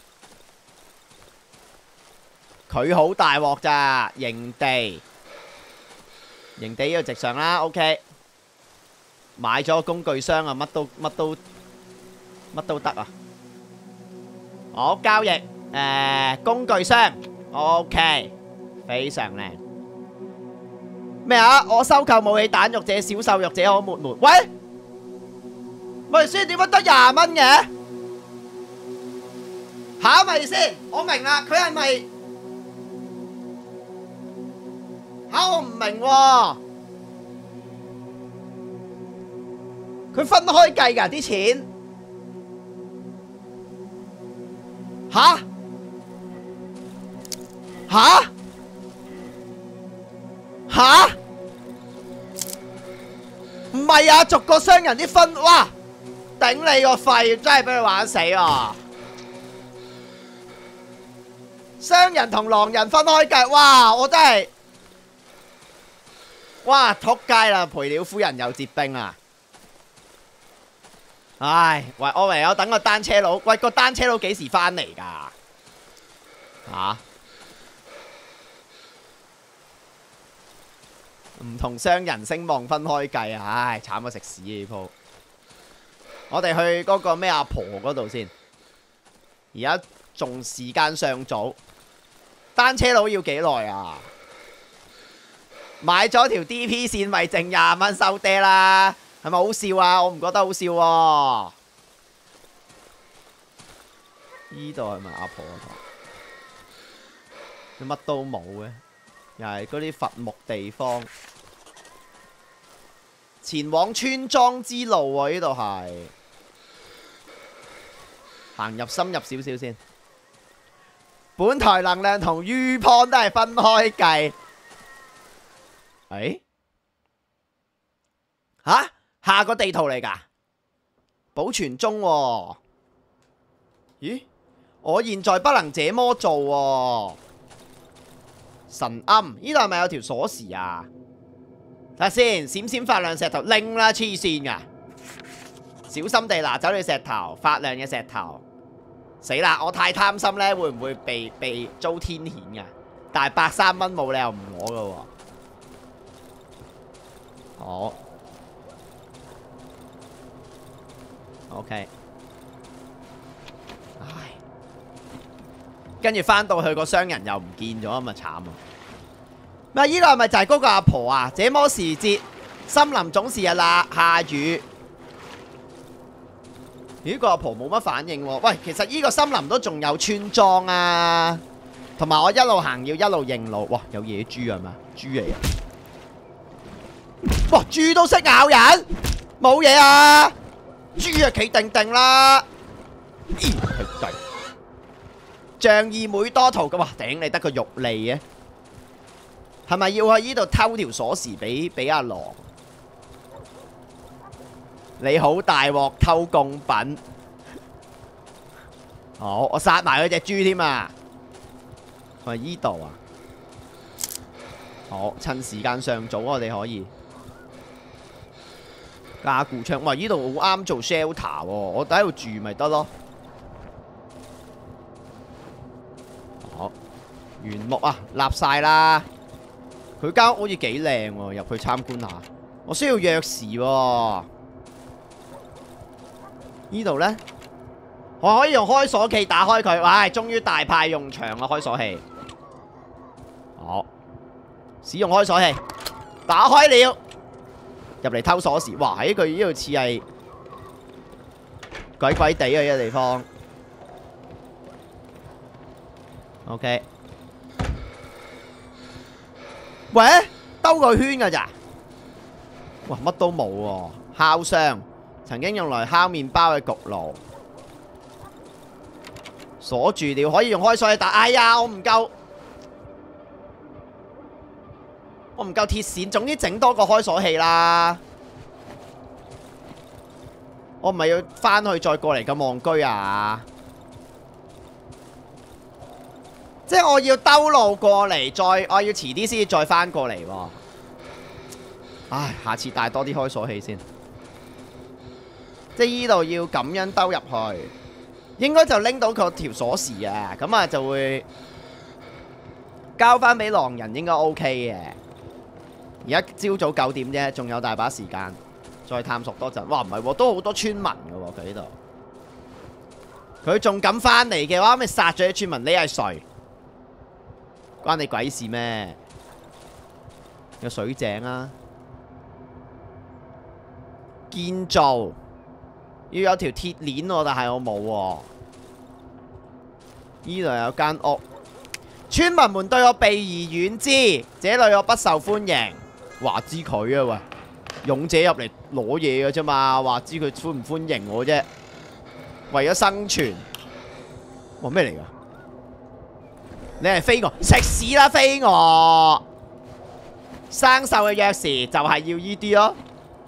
佢好大鑊咋？營地呢度直上啦。OK， 買咗工具箱啊，乜都得啊！好，交易，工具箱 ，OK， 非常靚。咩啊？我收購武器彈藥者、小獸藥者可沒門。喂，咪先點解得20蚊嘅？吓，咪先？我明啦，佢係咪？吓，我唔明喎。佢分開計㗎啲錢。吓？唔係啊，逐個商人啲分，哇！頂你個肺，真係俾佢玩死啊！商人同狼人分開計，哇！我真係，哇！仆街啦，賠了夫人又折兵啊！唉，喂，我唯有等個單車佬。喂，個單車佬幾時返嚟㗎？吓？唔同商人聲望分開計啊！唉，慘過食屎呢鋪。我哋去嗰個咩阿婆嗰度先。而家仲時間尚早。單車佬要幾耐啊？買咗條 DP 線咪剩20蚊收爹啦！係咪好笑啊？我唔覺得好笑喎。呢度係咪阿婆嗰度？乜都冇嘅，又係嗰啲伐木地方。前往村莊之路喎，呢度係。行入深入少少先。本台能量同 U-Point 都係分開計。吓？下個地圖嚟㗎，保存中喎。咦？我現在不能這麼做喎。神鵪，呢度係咪有條鎖匙啊？睇下先，閃閃發亮石頭拎啦，黐線㗎！小心地拿走你石頭，發亮嘅石頭。死啦！我太貪心呢，會唔會被遭天譴㗎？但係103蚊冇理由唔攞㗎喎。好。OK， 唉，跟住翻到去個商人又唔見咗，咁咪慘啊！咩？呢個係咪就係嗰個阿婆啊？這麼時節，森林總是日下雨。呢個阿婆冇乜反應喎。喂，其實呢個森林都仲有村莊啊，同埋我一路行要一路認路。哇，有野豬係嘛？豬嚟啊！哇，豬都識咬人，冇嘢啊！豬啊，企定定啦！咦，係對，仗義每多圖噶嘛？頂你得個肉利嘅，係咪要喺呢度偷條鎖匙俾阿狼？你好大鑊偷貢品！好，我殺埋佢隻豬添啊！係咪依度啊？好，趁時間尚早，我哋可以。加固槍，哇！呢度好啱做 shelter 喎，我喺度住咪得咯。好，原木啊，立晒啦。 佢間屋好似幾靚喎，入去參觀下。我需要鑰匙喎。呢度呢，我可以用開鎖器打開佢。唉，終於大派用場啦！開鎖器。好，使用開鎖器，打開了。入嚟偷鎖匙。哇！喺佢呢度似係鬼鬼地嘅一個地方。OK。喂，兜個圈㗎咋？哇，乜都冇喎。烤箱，曾經用來烤麵包嘅焗爐，鎖住了，可以用開鎖器打。哎呀，我唔夠鐵線，總之整多個開鎖器啦。我唔係要翻去再過嚟咁戇居啊！即係我要兜路過嚟，我要遲啲先至再翻過嚟喎。唉，下次帶多啲開鎖器先。即係依度要咁樣兜入去，應該就拎到佢條鎖匙啊！咁啊就會交翻俾狼人，應該 OK 嘅。而家朝早9點啫，仲有大把時間再探索多陣。哇，唔係喎，都好多村民嘅喎，佢呢度。佢仲敢翻嚟嘅話，咪殺咗啲村民？你係誰？關你鬼事咩？有水井啊！建造要有條鐵鏈喎，但係我冇喎。呢度有間屋，村民們對我避而遠之，這裏我不受歡迎。話知佢啊喂，勇者入嚟攞嘢嘅啫嘛，話知佢歡唔歡迎我啫？為咗生存，哇咩嚟㗎？你係飛蛾，食屎啦飛蛾！生鏽嘅鑰匙就係要依啲咯。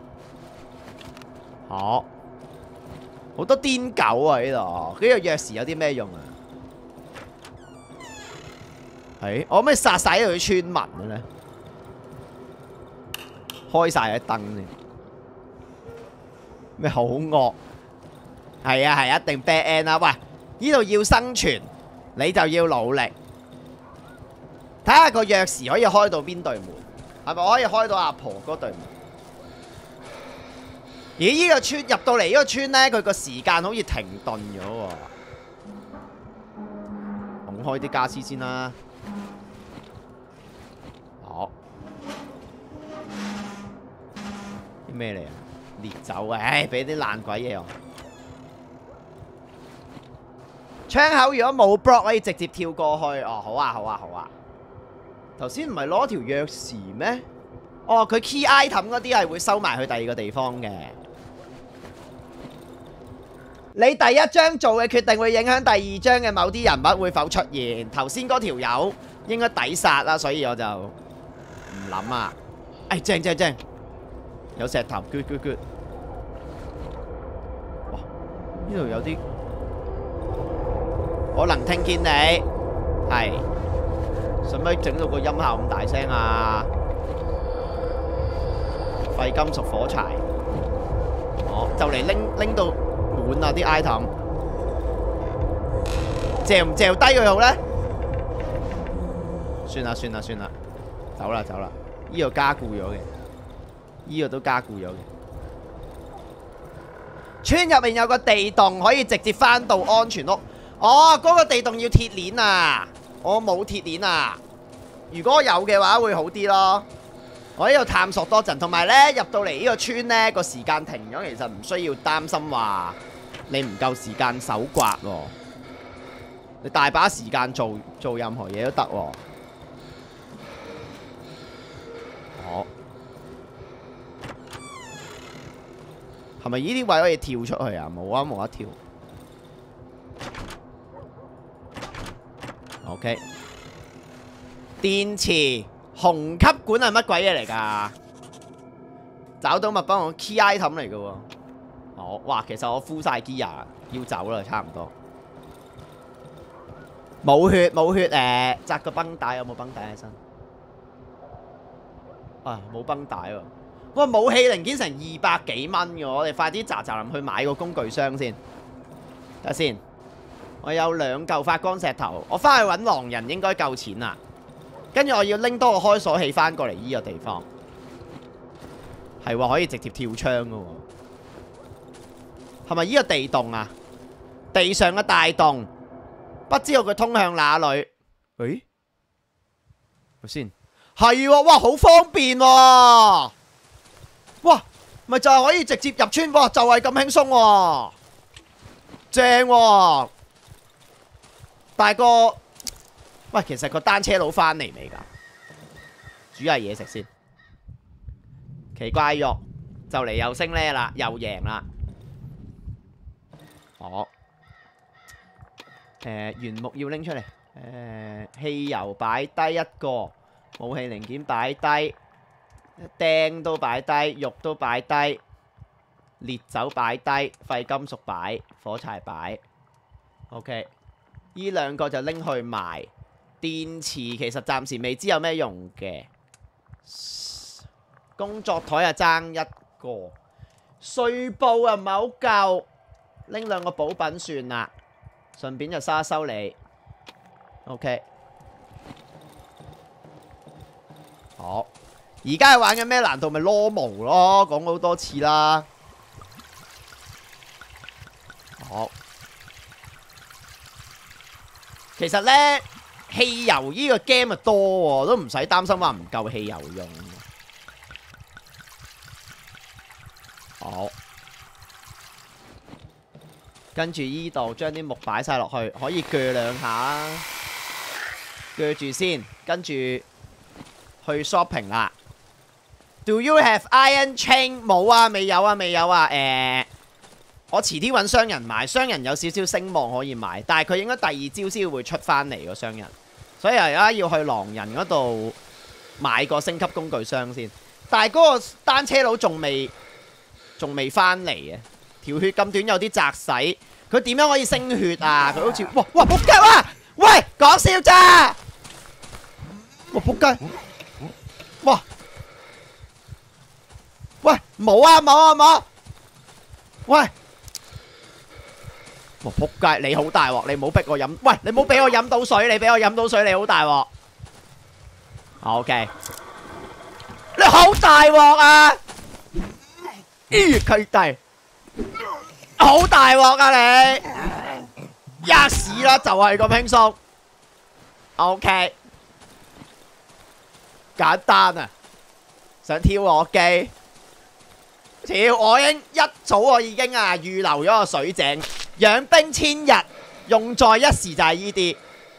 好多癲狗啊呢度，呢個鑰匙有啲咩用啊？係我可唔可以殺晒呢度啲村民嘅咧？開晒啲燈先，咩好惡？係啊係，一定 bad end 啦！喂，呢度要生存，你就要努力。睇下個鑰匙可以開到邊對門，係咪我可以開到阿婆嗰對門？咦？呢個村入到嚟呢個村呢，佢個時間好似停頓咗喎。拱開啲家私先啦。好。啲咩嚟啊？烈酒啊！唉，俾啲爛鬼嘢我。窗口如果冇 block 可以直接跳過去。哦，好啊，好啊，好啊。頭先唔係攞條鑰匙咩？哦，佢 key item 嗰啲係會收埋去第二個地方嘅。你第一章做嘅決定會影響第二章嘅某啲人物會否出現。頭先嗰條友應該抵殺啦，所以我就唔諗啊。哎，正正正，有石頭 ，good good good。哇！呢度有啲，我能聽見你，係。使唔使整到個音效咁大聲啊？廢金屬火柴，哦，就嚟拎到滿啊啲 item， 嚼唔嚼低佢好咧？算啦算啦算啦，走啦走啦，呢個加固咗嘅，呢個都加固咗嘅。村入面有個地洞可以直接翻到安全屋。哦，嗰個地洞要鐵鏈啊！我冇鐵鏈啊！如果有嘅話會好啲咯。我喺度探索多陣，同埋呢入到嚟呢個村呢個時間停咗，其實唔需要擔心話你唔夠時間手刮喎。你大把時間做任何嘢都得喎。好，係咪呢啲位可以跳出去啊？冇啊，冇得跳。OK， 電池虹吸管係乜鬼嘢嚟㗎？找到物幫我 key item 嚟嘅喎。好，哇，其實我敷晒 gear， 要走啦，差唔多。冇血冇血誒，紮個繃帶，有冇繃帶喺身？啊，冇繃帶喎。哇，武器零件成200幾蚊嘅，我哋快啲喳臨去買個工具箱先。睇下先。我有2嚿發光石頭，我翻去揾狼人應該夠錢啦。 跟住我要拎多個開鎖器翻過嚟依個地方。係喎，可以直接跳窗噶喎。係咪依個地洞啊？地上嘅大洞，不知道佢通向哪裏？誒，咪先？係喎，哇，好方便喎！哇，咪就係可以直接入村喎，就係咁輕鬆喎，正喎！大哥，喂，其實個單車佬翻嚟未㗎？煮下嘢食先。奇怪肉就嚟又升呢啦，又贏啦。好，原木要拎出嚟。汽油擺低一個，武器零件擺低，釘都擺低，肉都擺低，烈酒擺低，廢金屬擺，火柴擺。OK， 呢兩個就拎去賣。電池其實暫時未知有咩用嘅。工作台啊爭一個，碎布啊唔係好夠，拎兩個補品算啦，順便就收一收你。OK， 好，而家係玩緊咩難度？咪攞毛咯，講好多次啦。好，其實呢，汽油呢個 game 啊多喎，都唔使擔心話唔夠汽油用。好，跟住依度將啲木擺晒落去，可以鋸兩下啦，鋸住先，跟住去 shopping 啦。Do you have iron chain？ 冇啊，未有啊，未有啊。我遲啲揾商人買，商人有少少聲望可以買，但係佢應該第二朝先會出翻嚟個商人，所以而家要去狼人嗰度買個升級工具箱先。但係嗰個單車佬仲未翻嚟啊！條血咁短有啲窄使，佢點樣可以升血啊？佢好似哇仆街哇！喂，講笑咋？哇仆街！哇！喂，冇啊冇啊冇！喂！哇仆街！你好大鑊！你唔好逼我飲，喂！你唔好俾我飲到水，你俾我飲到水，你好大鑊！ OK， 你好大鑊啊！咦，契弟，好大鑊啊你！一屎啦，就係咁輕鬆。OK， 簡單啊！想挑我機？挑我一早已經預留咗個水井，養兵千日，用在一時就係呢啲。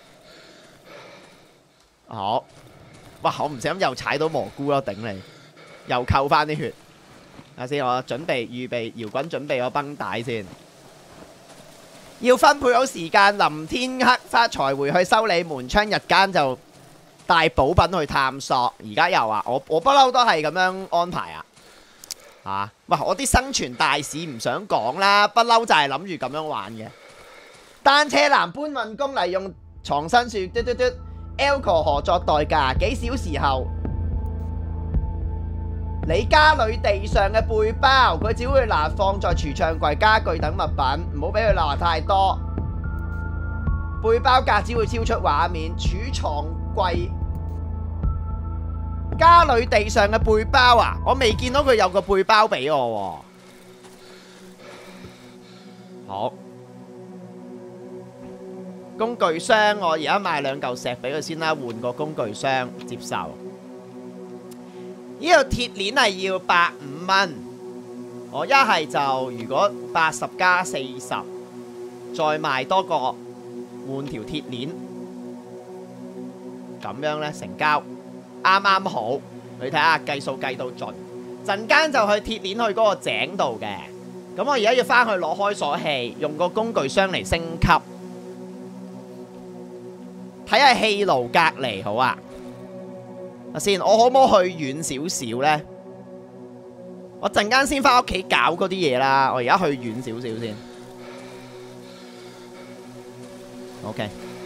好，哇！我唔小心又踩到蘑菇咯，頂你！又扣翻啲血。睇下先，我準備預備搖滾，準備個繃帶先。要分配好時間，臨天黑才回去修理門窗，日間就帶補品去探索。而家又話我不嬲都係咁樣安排啊！嚇，喂，我啲生存大事唔想講啦，不嬲就係諗住咁樣玩嘅。單車男搬運工嚟用藏身術，alcohol 作代價，幾小時後。你家裏地上嘅背包，佢只會拿放在儲藏櫃、家具等物品，唔好俾佢拿太多。背包格只會超出畫面，儲藏櫃。家裏地上嘅背包啊，我未見到佢有個背包俾我喎。好，工具箱我而家買2嚿石俾佢先啦，換個工具箱，接受。呢個鐵鏈係要150蚊，我一係就如果80加40，再賣多個換條鐵鏈，咁樣呢成交啱啱好。你睇下計數計到盡，陣間就去鐵鏈去嗰個井度嘅。咁我而家要翻去攞開鎖器，用個工具箱嚟升級。睇下氣爐隔離好啊！先，我可唔可以去遠少少呢？我陣間先翻屋企搞嗰啲嘢啦。我而家去遠少少先。OK。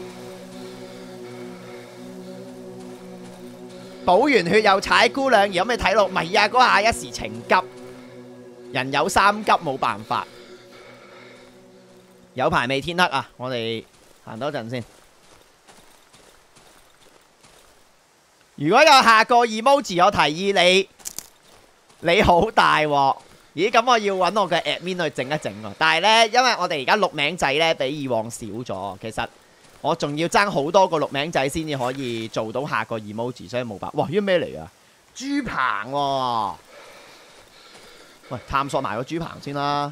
補完血又踩姑娘，而家咪睇落咪啊！嗰下一時情急，人有三急冇辦法。有排未天黑啊！我哋行多陣先。 如果有下個 emoji，我提議你好大鑊。咦，咁我要揾我嘅 admin 去整一整喎。但係呢，因為我哋而家錄名仔呢比以往少咗，其實我仲要爭好多個錄名仔先至可以做到下個 emoji，所以冇辦法。哇，呢咩嚟啊？豬棚喎！喂，探索埋個豬棚先啦。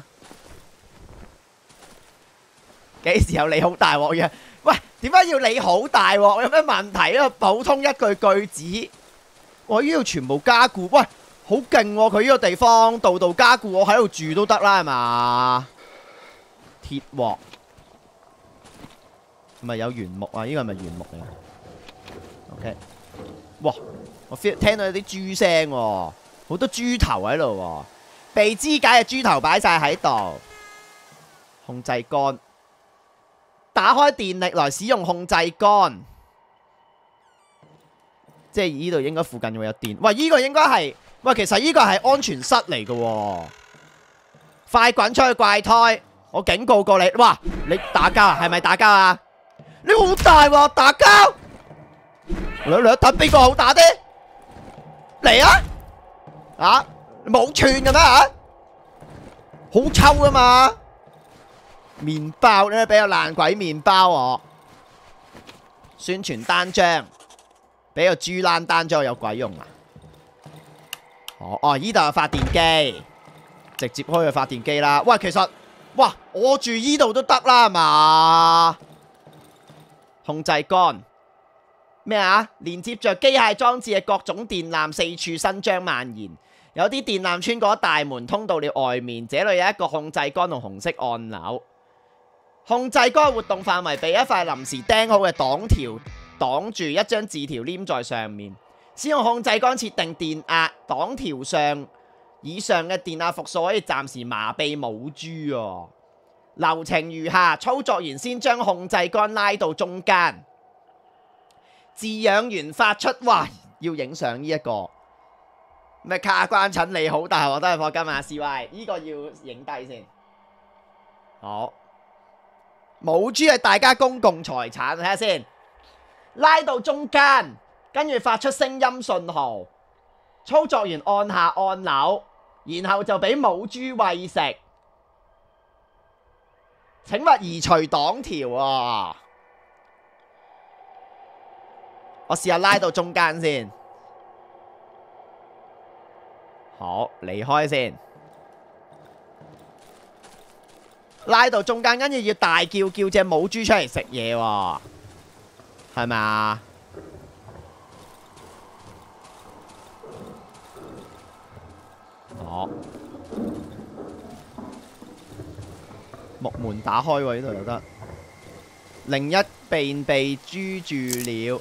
幾時有你好大鑊嘅？喂，點解要你好大鑊？有咩問題啊？普通一句子。我呢度全部加固，喂，好勁喎！佢呢個地方度度加固，我喺度住都得啦，係嘛？鐵鑊，係咪有原木啊？呢個係咪原木嚟 ？OK， 哇！我 feel 聽到有啲豬聲喎，好多豬頭喺度喎，被肢解嘅豬頭擺晒喺度。控制杆，打開電力來使用控制杆。即係呢度應該附近會有電。喂，呢個應該係，喂，其實呢個係安全室嚟嘅喎。快滾出去怪胎！我警告過你，哇！你打交啊？係咪打交啊？你好大喎，打交！兩睇邊個好打啲？嚟啊！啊，冇串嘅咩啊？好臭噶嘛！麵包咧，俾個爛鬼麵包我。宣傳單張。俾個豬欄單張有鬼用啊！哦，依度有發電機，直接開個發電機啦。喂，其實，哇，我住依度都得啦，係嘛？控制杆咩啊？連接着機械裝置嘅各種電纜四處伸張蔓延，有啲電纜穿過大門通到了外面。這裏有一個控制杆同紅色按鈕。控制杆活動範圍被一塊臨時釘好嘅擋條擋住，一張字條黏在上面。使用控制杆設定電壓，擋條上以上嘅電壓伏數可以暫時麻痹母豬哦。流程如下：操作員先將控制杆拉到中間，飼養員發出，哇！要影相呢一個咩卡關診你好大鑊，都係課金啊 CY， 呢個要影低先。好，母豬係大家公共財產，睇下先。拉到中間，跟住發出聲音信號，操作員按下按鈕，然後就俾母豬餵食。請勿移除擋條啊！我試下拉到中間先。好，離開先。拉到中間，跟住要大叫隻母豬出嚟食嘢喎。係咪啊？哦，木門打開喎，呢度又得。另一邊被豬住了。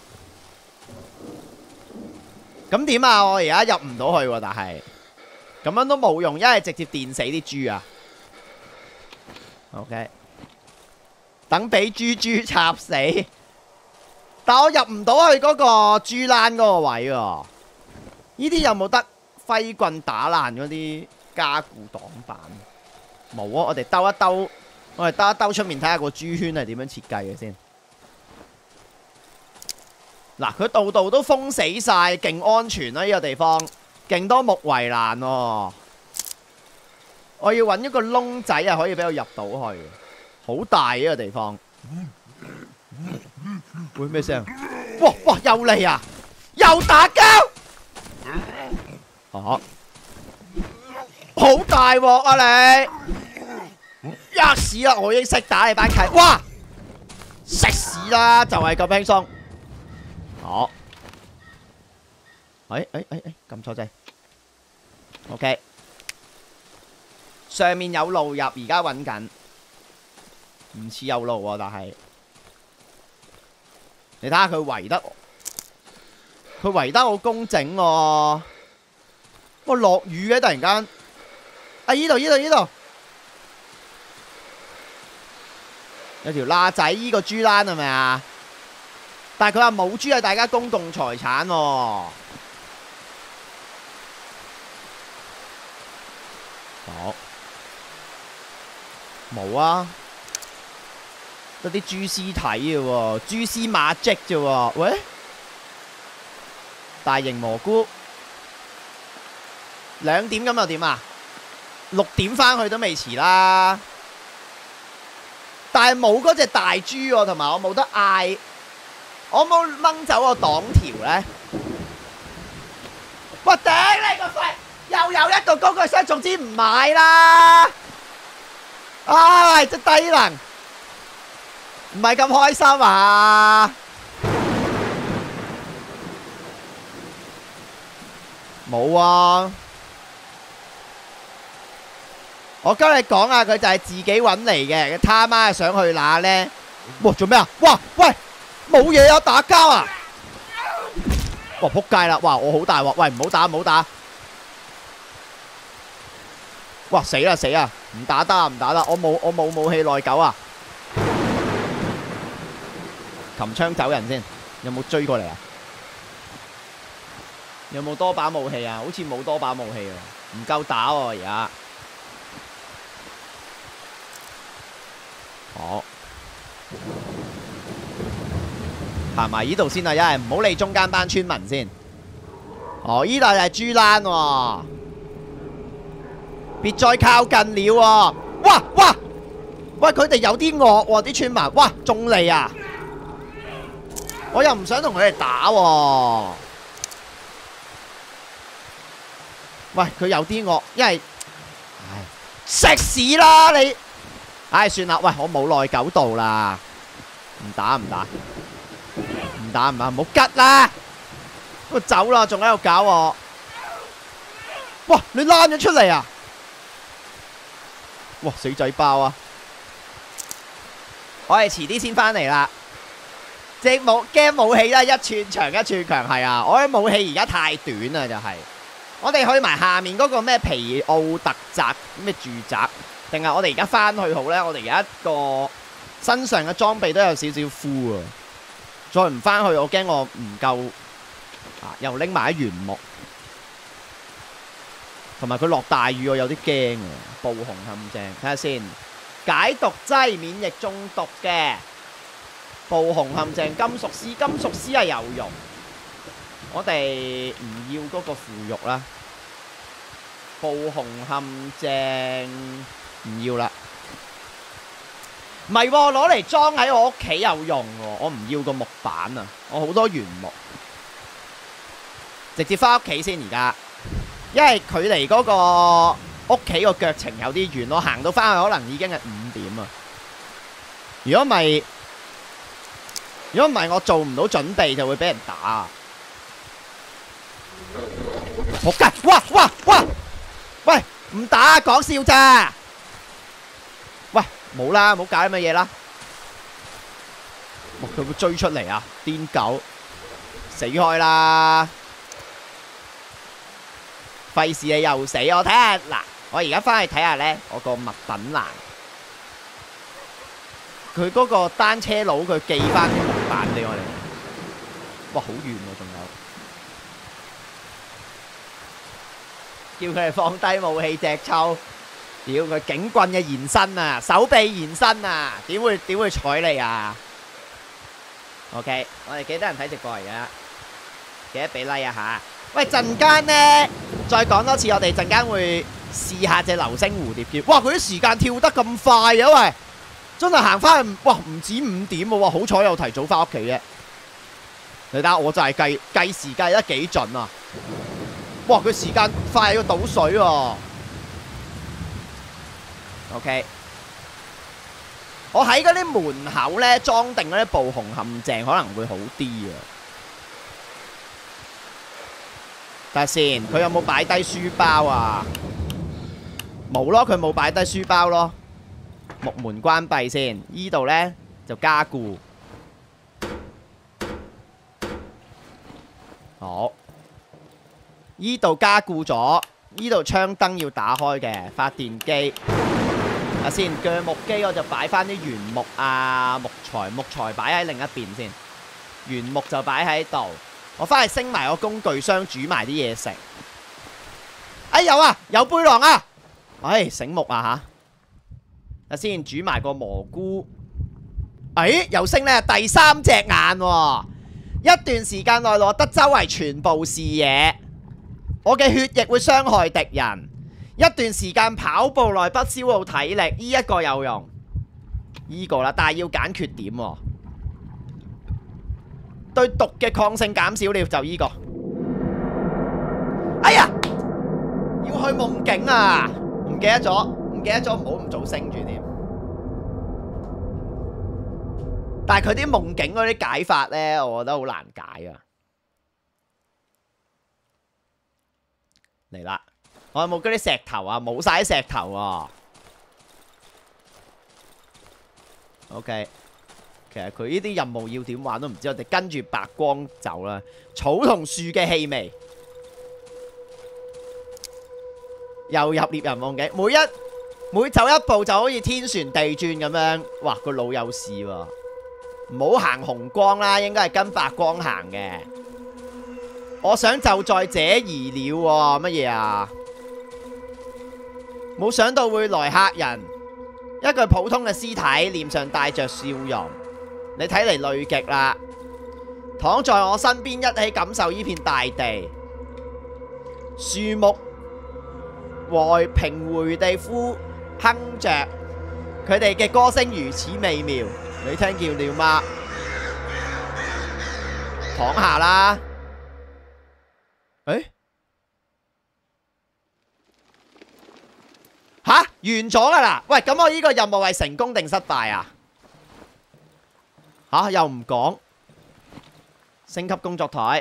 咁點啊？我而家入唔到去喎，但係咁樣都冇用，一係直接電死啲豬啊。OK， 等俾豬插死。但我入唔到去嗰個豬欄嗰個位喎。呢啲有冇得揮棍打爛嗰啲加固擋板？冇啊！我哋兜一兜出面睇下個豬圈係點樣設計嘅先。嗱，佢度度都封死晒，勁安全啦！呢個地方勁多木圍欄喎。我要揾一個窿仔啊，可以俾我入到去。好大呢個地方。會咩聲？哇哇，又嚟啊！又打交！好大鑊啊你！吔屎啦！我已經識打你班契。哇！食屎啦！就係咁輕鬆。好。撳錯掣。OK。上面有路入，而家揾緊。唔似有路喎，但係。你睇下佢圍得好工整喎。哇，落雨嘅突然間。啊，依度有條罅仔，依個豬欄係咪啊？但係佢話母豬係大家公共財產喎。好，冇啊。得啲豬屍體嘅喎，蛛絲馬跡啫喎。喂， 大型蘑菇2點咁又點啊？6點翻去都未遲啦。但係冇嗰隻大豬喎，同埋我冇得嗌，我冇掹走個擋條咧。我頂你個肺！又有一個高舉箱，總之唔買啦。唉，真低能，唔係咁開心啊！冇啊！我跟你講啊，佢就係自己揾嚟嘅，他媽想去哪呢？哇！做咩啊？哇！喂，冇嘢啊，打交啊！哇！仆街啦！哇！我好大鑊！喂，唔好打，唔好打！哇！死啦死啦！唔打得啊，唔打得！我冇武器內疚啊！擒槍走人先，有冇追過嚟啊？有冇多把武器啊？好似冇多把武器啊，唔夠打喎而家。好，行埋呢度先啊！一係唔好理中間班村民先。哦，呢度就係豬欄喎，別再靠近了喎！哇哇！喂，佢哋有啲惡喎，啲村民，哇，中你啊！我又唔想同佢哋打喎。喂，佢有啲惡，因為，唉，食屎啦你！唉，算啦，喂，我冇內疚度啦，唔打，唔好吉啦，我走啦，仲喺度搞我。哇，你躝咗出嚟啊！哇，死仔包啊！我哋遲啲先返嚟啦。隻game武器都係一寸長一寸強，係啊！我啲武器而家太短啦，就係。我哋去埋下面嗰個咩皮奧特宅咩住宅，定係我哋而家翻去好呢？我哋而家個身上嘅裝備都有少少枯啊！再唔翻去，我驚我唔夠啊！又拎埋啲原木，同埋佢落大雨，我有啲驚啊！暴紅陷阱，睇下先，解毒劑免疫中毒嘅暴紅陷阱，金屬絲係有用。我哋唔要嗰個腐肉啦，暴紅陷阱唔要啦。唔係喎，攞嚟裝喺我屋企有用喎，我唔要個木板啊，我好多原木，直接翻屋企先而家，因為距離嗰個屋企個腳程有啲遠，我行到翻去可能已經係5點啊。如果唔係我做唔到準備就會俾人打。仆街！哇！喂，唔打，講笑咋？喂，冇啦，唔好搞啲乜嘢啦。哇，佢會追出嚟啊！癲狗，死開啦！費事你又死，我睇下嗱，我而家翻去睇下呢，我個物品欄，佢嗰個單車佬佢寄翻啲木板俾我哋。哇，好遠喎，仲有。叫佢哋放低武器隻抽，屌佢警棍嘅延伸啊，手臂延伸啊，點會睬你啊 ？OK， 我哋幾多人睇直播而家？記得俾 like 啊吓！喂，陣間呢，再講多次，我哋陣間會試下隻流星蝴蝶劍。哇，佢啲時間跳得咁快嘅喂，真係行翻去，哇唔止5點喎，哇好彩有提早翻屋企啫。你睇下，我就係計時計得幾準啊！哇！佢時間快要倒水喎。OK， 我喺嗰啲門口呢裝定嗰啲暴紅陷阱可能會好啲啊。睇下先，佢有冇擺低書包啊？冇咯，佢冇擺低書包咯。木門關閉先，呢度呢就加固。好。依度加固咗，依度窗燈要打開嘅，發電機。啊先，鋸木機我就擺翻啲原木啊，木材擺喺另一邊先，原木就擺喺度。我翻去升埋個工具箱，煮埋啲嘢食。哎有啊，有背囊啊！哎醒目啊吓。先煮埋個蘑菇。哎又升咧第3隻眼喎。 一段時間內攞得周圍全部視野，我嘅血液會傷害敵人。一段時間跑步內不消耗體力，呢一個有用，呢個啦，但係要揀缺點喎。對毒嘅抗性減少了就呢個。哎呀，要去夢境啊！唔記得咗，唔好咁早升住添。但係佢啲夢境嗰啲解法呢，我覺得好難解啊。嚟啦，我有冇嗰啲石頭啊？冇晒啲石頭啊。OK。其實佢呢啲任務要點玩都唔知，我哋跟住白光走啦。草同樹嘅氣味，又入獵人夢境。每走一步就好似天旋地轉咁樣。哇，個腦有事喎！唔好行紅光啦，應該係跟白光行嘅。我想就在這兒了喎，乜嘢啊？冇想到會來嚇人，一具普通嘅屍體，臉上帶着笑容。你睇嚟累極啦，躺在我身邊一起感受呢片大地，樹木和平回地呼哼着，佢哋嘅歌聲如此美妙，你聽見了嗎？躺下啦。誒？吓？完咗噶啦？喂，咁我呢個任務係成功定失敗啊？吓，又唔講，升級工作台。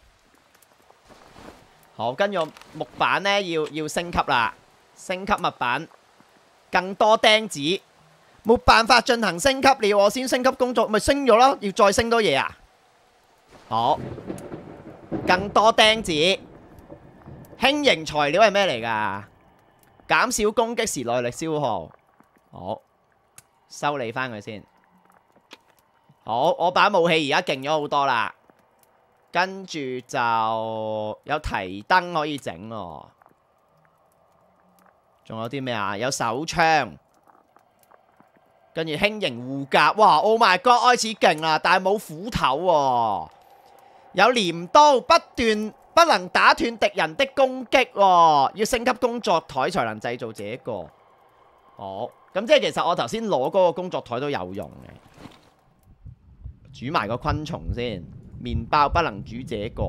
好，跟住木板呢要升級啦，升級物品，更多釘子，冇辦法進行升級了，我先升級工作，咪升咗咯，要再升多嘢啊？好，更多釘子，輕型材料係咩嚟㗎？減少攻擊時耐力消耗。好，修理翻佢先。好，我把武器而家勁咗好多啦，跟住就有提燈可以整喎，仲有啲咩啊？有手槍，跟住輕型護甲，哇 ！Oh my god， 開始勁啦，但係冇斧頭喎，有鐮刀，不能打斷敵人的攻擊喎，要升級工作台才能製造這個。好，咁即係其實我頭先攞嗰個工作台都有用嘅。煮埋個昆蟲先，麵包不能煮這個，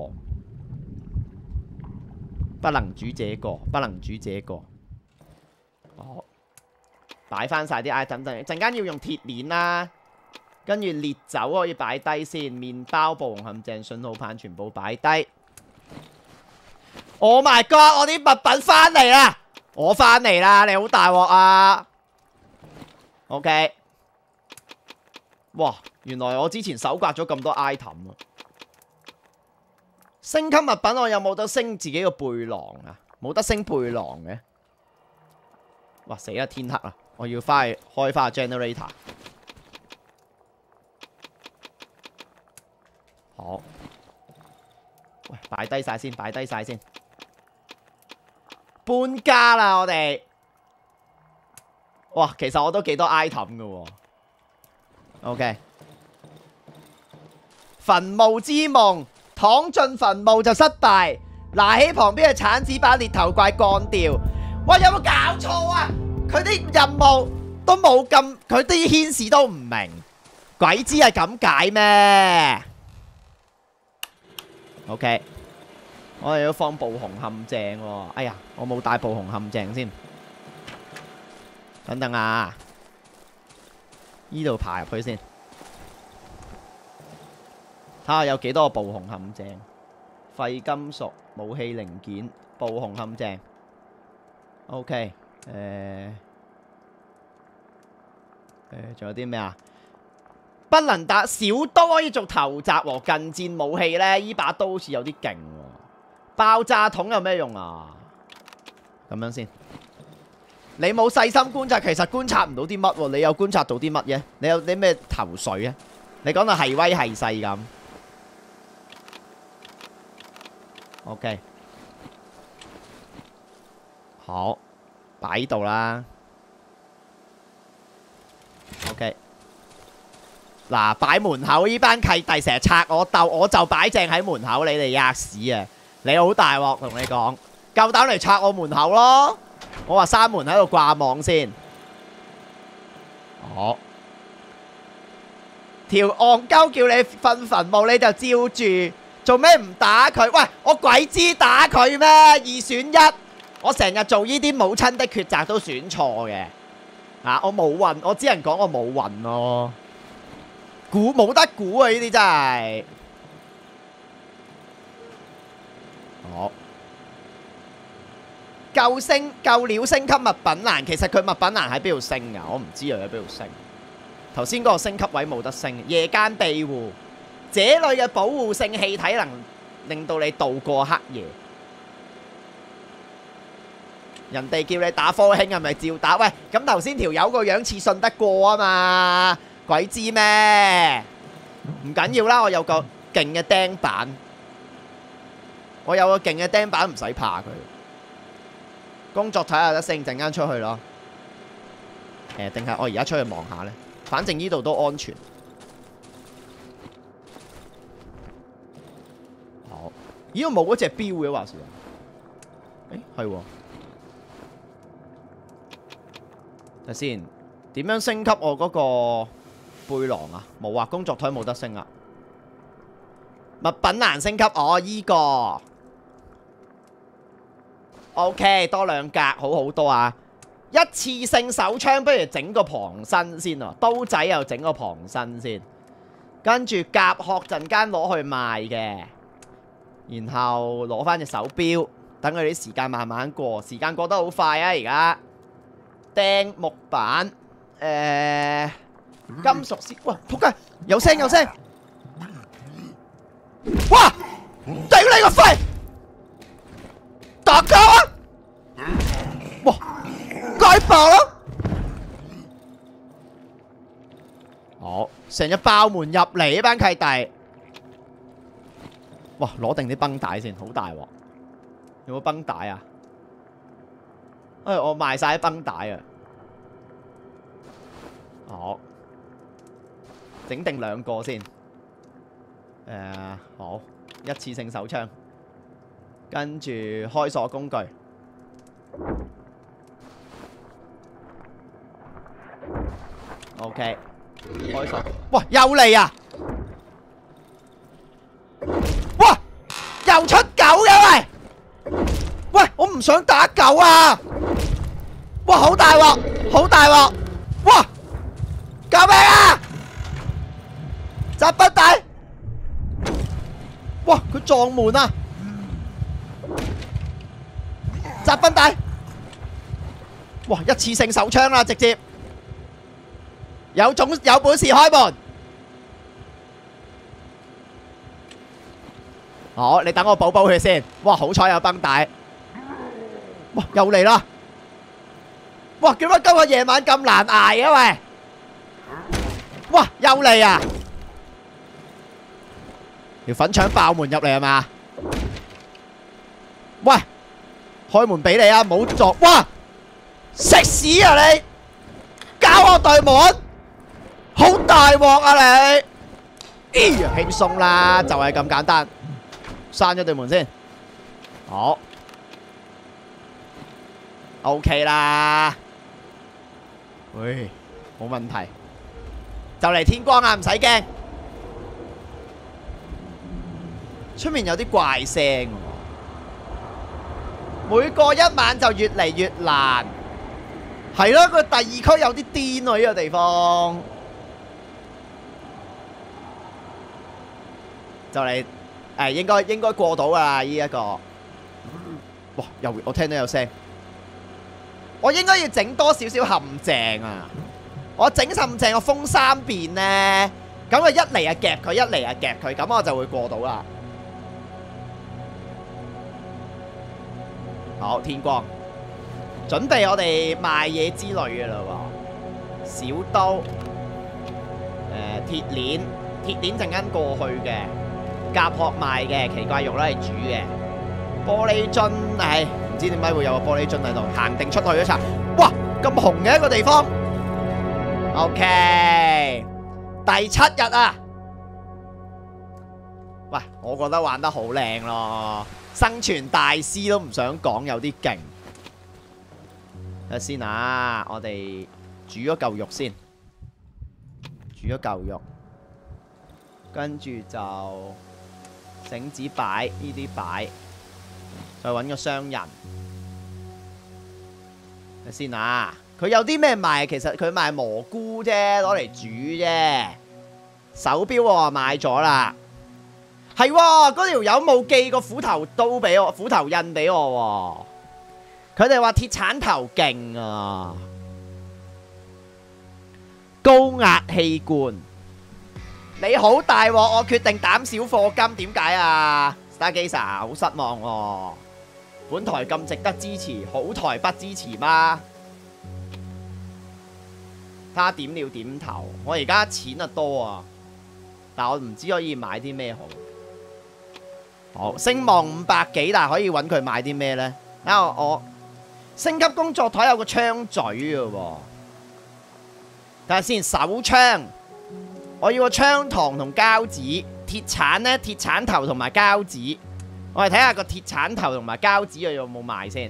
不能煮這個，不能煮這個。好，擺翻晒啲 item， 陣間要用鐵鏈啦，跟住烈酒可以擺低先，麵包、暴龍陷阱、信號棒全部擺低。Oh my god！ 我啲物品翻嚟啦，我翻嚟啦，你好大鑊啊 ！OK。哇！原來我之前手刮咗咁多 item 啊！升級物品我有冇得升自己個背囊啊？冇得升背囊嘅。哇！死啦！天黑啦！我要翻去開翻個 generator。好。喂，擺低晒先，擺低晒先。搬家啦，我哋。哇！其實我都幾多 item 㗎喎。OK， 墳墓之夢，躺進墳墓就失敗，拿起旁邊嘅鏟子把獵頭怪幹掉。喂，有冇搞錯啊？佢啲任務都冇咁，佢啲顯示都唔明，鬼知係咁解咩 ？OK， 我哋要放暴熊陷阱喎。哎呀，我冇帶暴熊陷阱先，等等啊！呢度爬入去先，睇下有幾多個暴熊陷阱。廢金屬、武器零件、暴熊陷阱。OK， 仲有啲咩啊？不能打小刀可以做頭襲和近戰武器呢，呢把刀好似有啲勁喎。爆炸筒有咩用啊？咁樣先。你冇細心觀察，其實觀察唔到啲乜喎？你有觀察到啲乜嘢？你有啲咩頭緒啊？你講到係威係勢咁。OK， 好，擺喺度啦。OK， 嗱，擺門口呢班契弟成日拆我竇，我就擺正喺門口，你哋吔屎啊！你好大鑊，同你講，夠膽嚟拆我門口咯！我話閂門喺度掛網先。好，條戇鳩叫你瞓墳墓，你就照住，做咩唔打佢？喂，我鬼知打佢咩？2選1，我成日做呢啲母親的抉擇都選錯嘅。我冇運，我只能講我冇運咯。估冇得估啊！呢啲真係。好，夠料升級物品欄，其實佢物品欄喺邊度升㗎？我唔知佢喺邊度升。頭先嗰個升級位冇得升。夜間庇護，這類嘅保護性氣體能令到你渡過黑夜。人哋叫你打科興係咪照打？喂，咁頭先條友個樣似信得過啊嘛，鬼知咩？唔緊要啦，我有個勁嘅釘板，我有個勁嘅釘板，唔使怕佢。工作睇下得升，陣間出去咯。定係我而家出去望下呢？反正呢度都安全。好，咦？我冇嗰隻錶嘅話事。係喎。睇先，點樣升級我嗰個背囊啊？冇啊，工作台冇得升啊。物品欄升級，依個 OK， 多2格，好好多啊！一次性手槍，不如整個旁身先啊，刀仔又整個旁身先，跟住甲殼陣間攞去賣嘅，然後攞翻隻手錶，等佢啲時間慢慢過，時間過得好快啊！而家釘木板，金屬絲，哇！仆街，有聲！哇！頂你個肺！打交啊！哇！解爆啦！好，成日爆門入嚟呢班契弟。哇！攞定啲繃帶先，好大鑊。有冇繃帶啊？我賣晒啲繃帶啊！好，整定2個先。好，一次性手槍，跟住開鎖工具。OK， 開鎖。哇！又嚟啊！哇！又出狗嘅喂！喂！我唔想打狗啊！哇！好大鑊！哇！救命啊！扎筆帶！哇！佢撞門啊！扎筆帶！哇！一次性手槍啦，直接有本事開門。好，你等我補佢先。哇！好彩有繃帶。哇！又嚟啦！哇！點解今日夜晚咁難捱啊喂！哇！又嚟啊！條粉腸爆門入嚟係嘛？喂！開門俾你啊！唔好撞！哇！食屎啊你！搞我對門！好大鑊啊你！輕鬆啦，就係咁簡單。閂咗對門先。好。OK 啦。喂，冇問題。就嚟天光啊，唔使驚。出面有啲怪聲喎。每過一晚就越嚟越難。係咯，佢第2區有啲癲喎，呢個地方。就嚟應該過到啦，呢一個。哇！我聽到有聲。我應該要整多少少陷阱啊！我整陷阱，我封3遍呢，咁佢一嚟就夾佢，一嚟就夾佢，咁我就會過到啦。好，天光，準備我哋賣嘢之類嘅啦喎。小刀，鐵鏈陣間過去嘅，甲殼賣嘅，奇怪肉咧係煮嘅，玻璃樽，唔知點解會有個玻璃樽喺度，行定出去一層，哇！咁紅嘅一個地方。OK， 第7日啊！喂，我覺得玩得好靚咯，生存大師都唔想講，有啲勁。睇下先啊，我哋煮咗嚿肉先，煮咗嚿肉，跟住就繩子擺呢啲擺，再揾個商人。睇下先啊，佢有啲咩賣？其實佢賣蘑菇啫，攞嚟煮啫。手錶我話買咗啦。係喎，嗰條友冇寄個斧頭刀俾我，斧頭印俾我喎。佢哋話鐵鏟頭勁啊，高壓氣罐。你好大鑊，我決定減少課金，點解啊 ？Stargazer 好失望喎，本台咁值得支持，好台不支持嗎？他點了點頭。我而家錢啊多啊，但我唔知可以買啲咩好。好，聲望500幾，但係可以揾佢買啲咩呢？我升級工作台有個槍嘴嘅喎，睇下先。手槍，我要個槍膛同膠紙。鐵鏟呢？鐵鏟頭同埋膠紙。我哋睇下個鐵鏟頭同埋膠紙有冇賣先。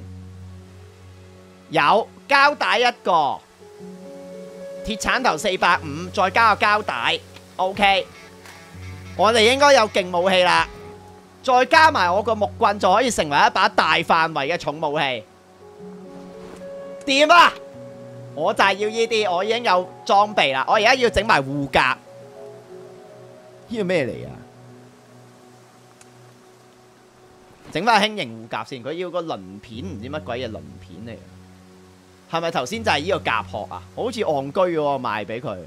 有膠帶一個，鐵鏟頭450，再加個膠帶。OK， 我哋應該有勁武器啦。再加埋我個木棍就可以成為一把大範圍嘅重武器，掂啊！我就係要呢啲，我已經有裝備啦。我而家要整埋護甲，呢個咩嚟啊？整翻輕型護甲先，佢要個鱗片，唔知乜鬼嘢鱗片嚟，係咪頭先就係呢個甲殼啊？好似戇居喎，賣俾佢。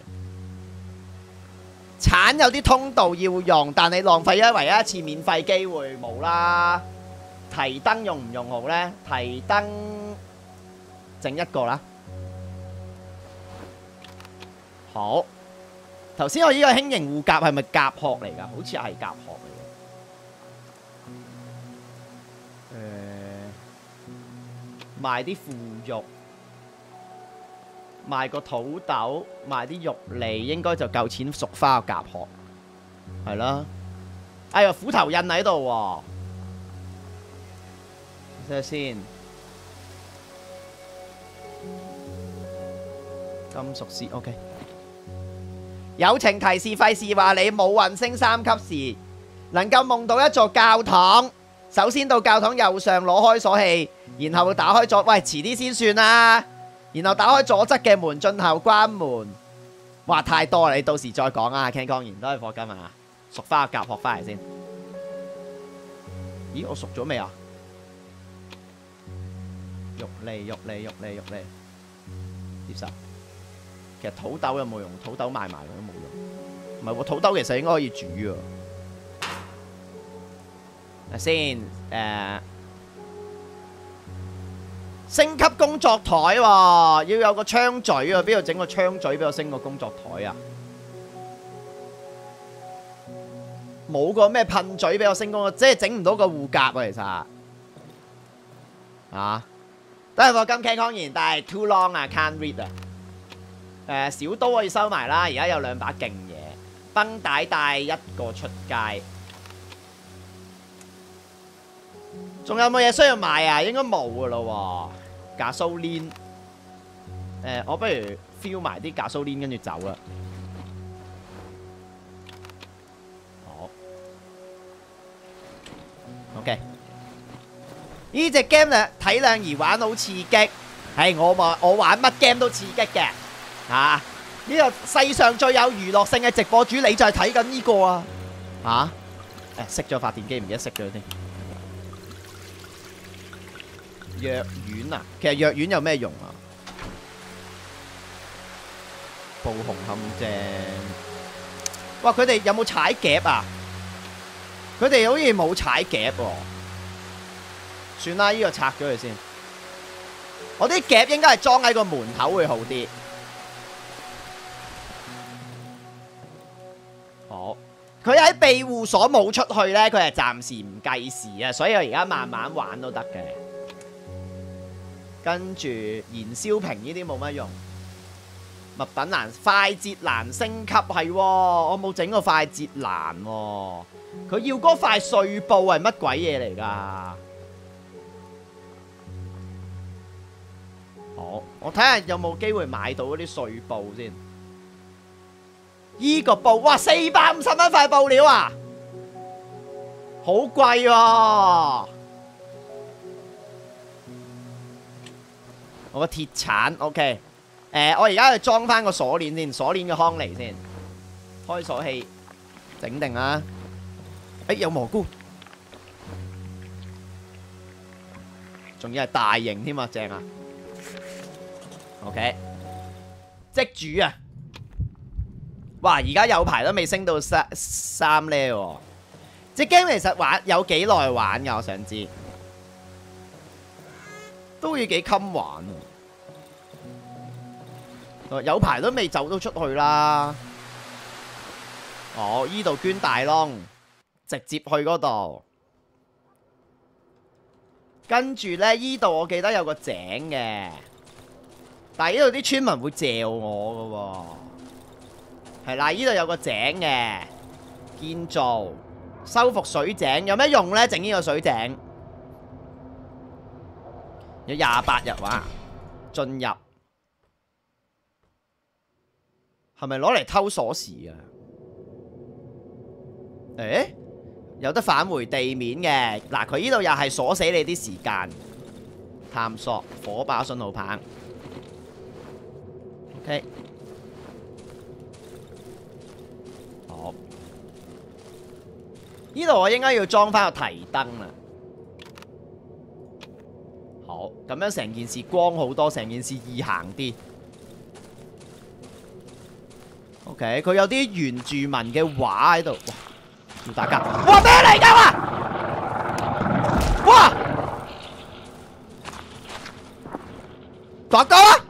鏟有啲通道要用，但你浪費咗唯一一次免費機會，冇啦。提燈用唔用好呢？提燈整一個啦。好，頭先我呢個輕型護甲係咪甲殼嚟㗎？好似係甲殼嚟嘅。賣啲腐肉。賣個土豆，賣啲肉嚟，應該就夠錢贖翻個甲殼，係啦。哎呀，斧頭印喺度喎，睇下先。金屬絲 ，OK。友情提示費事話你冇運升3級時，能夠夢到一座教堂。首先到教堂右上攞開鎖器，然後打開咗，喂，遲啲先算啦。然後打開左側嘅門，進後關門。哇，太多啦！你到時再講啊。Ken 講完都係課金啊，贖翻個甲殼翻嚟先。咦，我贖咗未啊？肉嚟，接受。其實土豆有冇用？土豆賣埋佢都冇用。唔係喎，土豆其實應該可以煮喎。睇先，升級工作台喎，要有個槍嘴啊！邊度整個槍嘴俾我升個工作台啊？冇個咩噴嘴俾我升工，即係整唔到個護甲啊！其實啊，都係課金 Ken 講完，但係 too long 啊 ，can't read 啊。小刀可以收埋啦，而家有2把勁嘢，繃帶帶一個出街。仲有冇嘢需要買啊？應該冇噶咯喎。假蘇鏈，我不如 fill 埋啲假蘇鏈，跟住走啦。好 ，OK。呢隻 game 咧睇靚而玩好刺激，係我玩乜 game 都刺激嘅嚇。呢個世上最有娛樂性嘅直播主，你就係睇緊呢個啊嚇！熄咗發電機，唔記得熄咗佢添。藥丸啊，其實藥丸有咩用啊？暴紅陷阱，哇！佢哋有冇踩夾啊？佢哋好似冇踩夾喎。算啦，呢個拆咗佢先。我啲夾應該係裝喺個門口會好啲。好，佢喺庇護所冇出去呢，佢係暫時唔計時啊，所以我而家慢慢玩都得嘅。跟住燃燒瓶呢啲冇乜用， 物品欄快捷欄升級係喎，我冇整過快捷欄喎。佢要嗰塊碎布係乜鬼嘢嚟㗎？好，我睇下有冇機會買到嗰啲碎布先。依個布，哇，450蚊塊布料啊，好貴喎！我個鐵鏟 ，OK。我而家去裝翻個鎖鏈先，鎖鏈嘅康嚟先，開鎖器整定啦。有蘑菇，仲要係大型添啊，正啊。OK， 即煮啊！哇，而家有排都未升到3呢喎。隻 game 其實玩有幾耐玩㗎？我想知，都要幾襟玩啊！有排都未走到出去啦。哦，依度捐大窿，直接去嗰度。跟住呢，依度我記得有個井嘅，但係依度啲村民會嚼我㗎喎。係啦，依度有個井嘅，建造、修復水井，有咩用呢？整呢個水井有28日哇，進入。係咪攞嚟偷鎖匙啊？誒，有得返回地面嘅。嗱，佢呢度又係鎖死你啲時間。探索火把信號棒。OK。好。呢度我應該要裝翻個提燈啦。好，咁樣成件事光好多，成件事易行啲。OK， 佢有啲原住民嘅畫喺度，哇！要打交，哇！咩嚟㗎？哇！打交啊！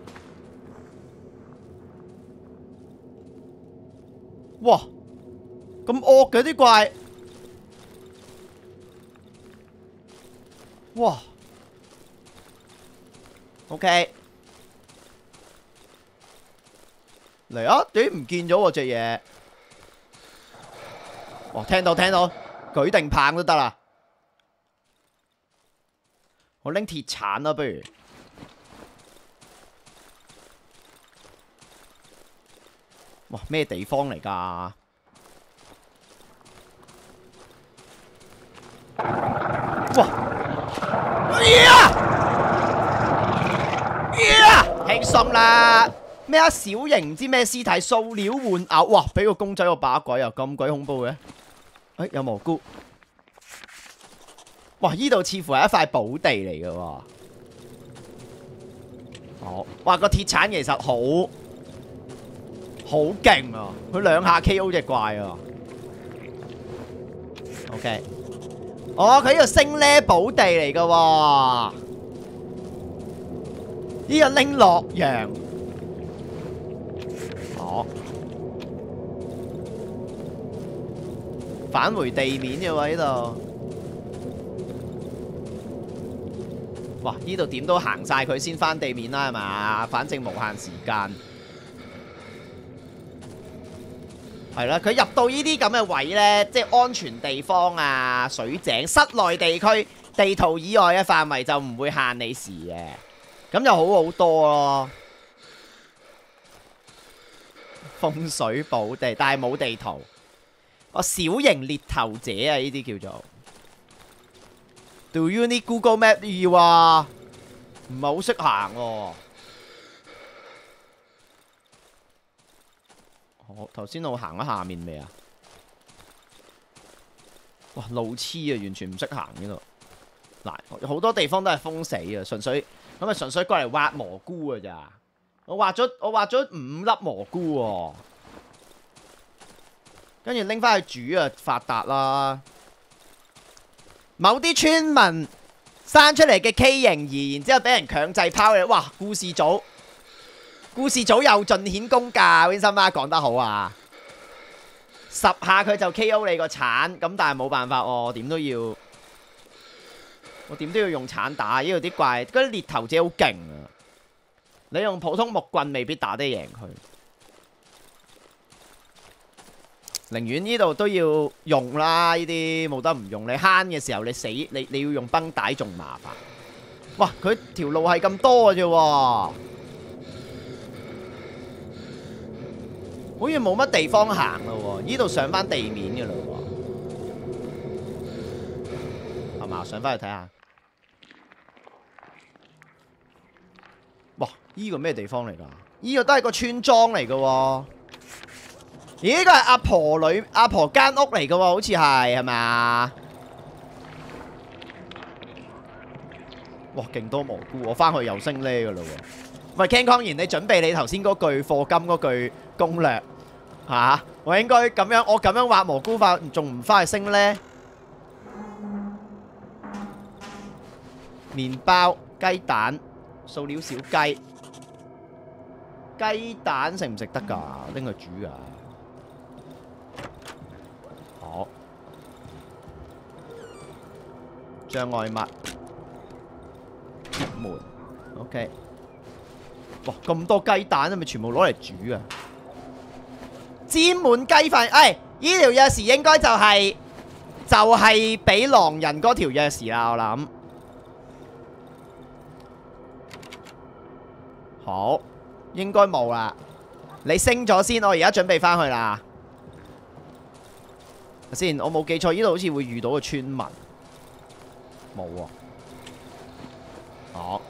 哇！咁惡嘅啲怪，哇 ！OK。嚟啊！點唔見咗喎隻嘢？哇！聽到，舉定棒都得啦。我拎鐵鏟啦，不如。哇！咩地方嚟㗎？哇！輕鬆啦！咩啊？小型唔知咩屍體，塑料玩偶，哇！俾個公仔我把鬼啊，咁鬼恐怖嘅。有蘑菇。哇！依度似乎係一塊寶地嚟嘅喎。好，哇！個鐵鏟其實好勁啊！佢2下 KO 隻怪啊。OK。哦，佢呢個升呢寶地嚟嘅喎。呢個拎洛陽。好，返回地面嘅喎呢度。哇！呢度點都行晒佢先返地面啦，係嘛？反正無限時間。係啦，佢入到呢啲咁嘅位呢，即係安全地方啊、水井、室內地區、地圖以外嘅範圍就唔會限你時嘅，咁就好好多咯。風水寶地，但係冇地圖。小型獵頭者啊，呢啲叫做。Do you need Google Map 要啊？唔係好識行喎。好，頭先我行咗下面未啊？哇，路痴啊，完全唔識行呢度。嗱，好多地方都係封死啊，純粹過嚟挖蘑菇㗎咋。我挖咗5粒蘑菇喎，跟住拎翻去煮啊，發達啦！某啲村民生出嚟嘅畸形兒，然之後俾人強制拋棄，哇！故事組又盡顯功架，邊心媽講得好啊！10下佢就 KO 你個鏟，咁但係冇辦法喎，我點都要用鏟打。呢度啲怪，嗰啲獵頭者好勁啊！ 你用普通木棍未必打得贏佢，寧願呢度都要用啦。呢啲冇得唔用，你慳嘅時候你死，你要用繃帶仲麻煩。哇！佢條路係咁多嘅啫喎，好似冇乜地方行咯喎。呢度上翻地面嘅嘞喎，係嘛？上翻去睇下。哇！呢個咩地方嚟㗎？呢個都係個村莊嚟嘅喎。咦？呢個係阿婆間屋嚟嘅喎，好似係咪啊？哇！勁多蘑菇，我翻去又升呢嘅嘞喎。喂，Ken 康然，你準備你頭先嗰句課金嗰句攻略嚇？我應該咁樣，我咁樣挖蘑菇法，仲唔翻去升呢？麵包、雞蛋、塑料小雞。雞蛋食唔食得㗎？拎去煮㗎。好。障礙物。鐵門 ，OK。哇，咁多雞蛋，係咪全部攞嚟煮啊？沾滿雞飯，呢條鑰匙應該就係俾狼人嗰條鑰匙啦，我諗。好，應該冇啦。你升咗先，我而家準備翻去啦。先，我冇記錯，呢度好似會遇到個村民。冇喎。好，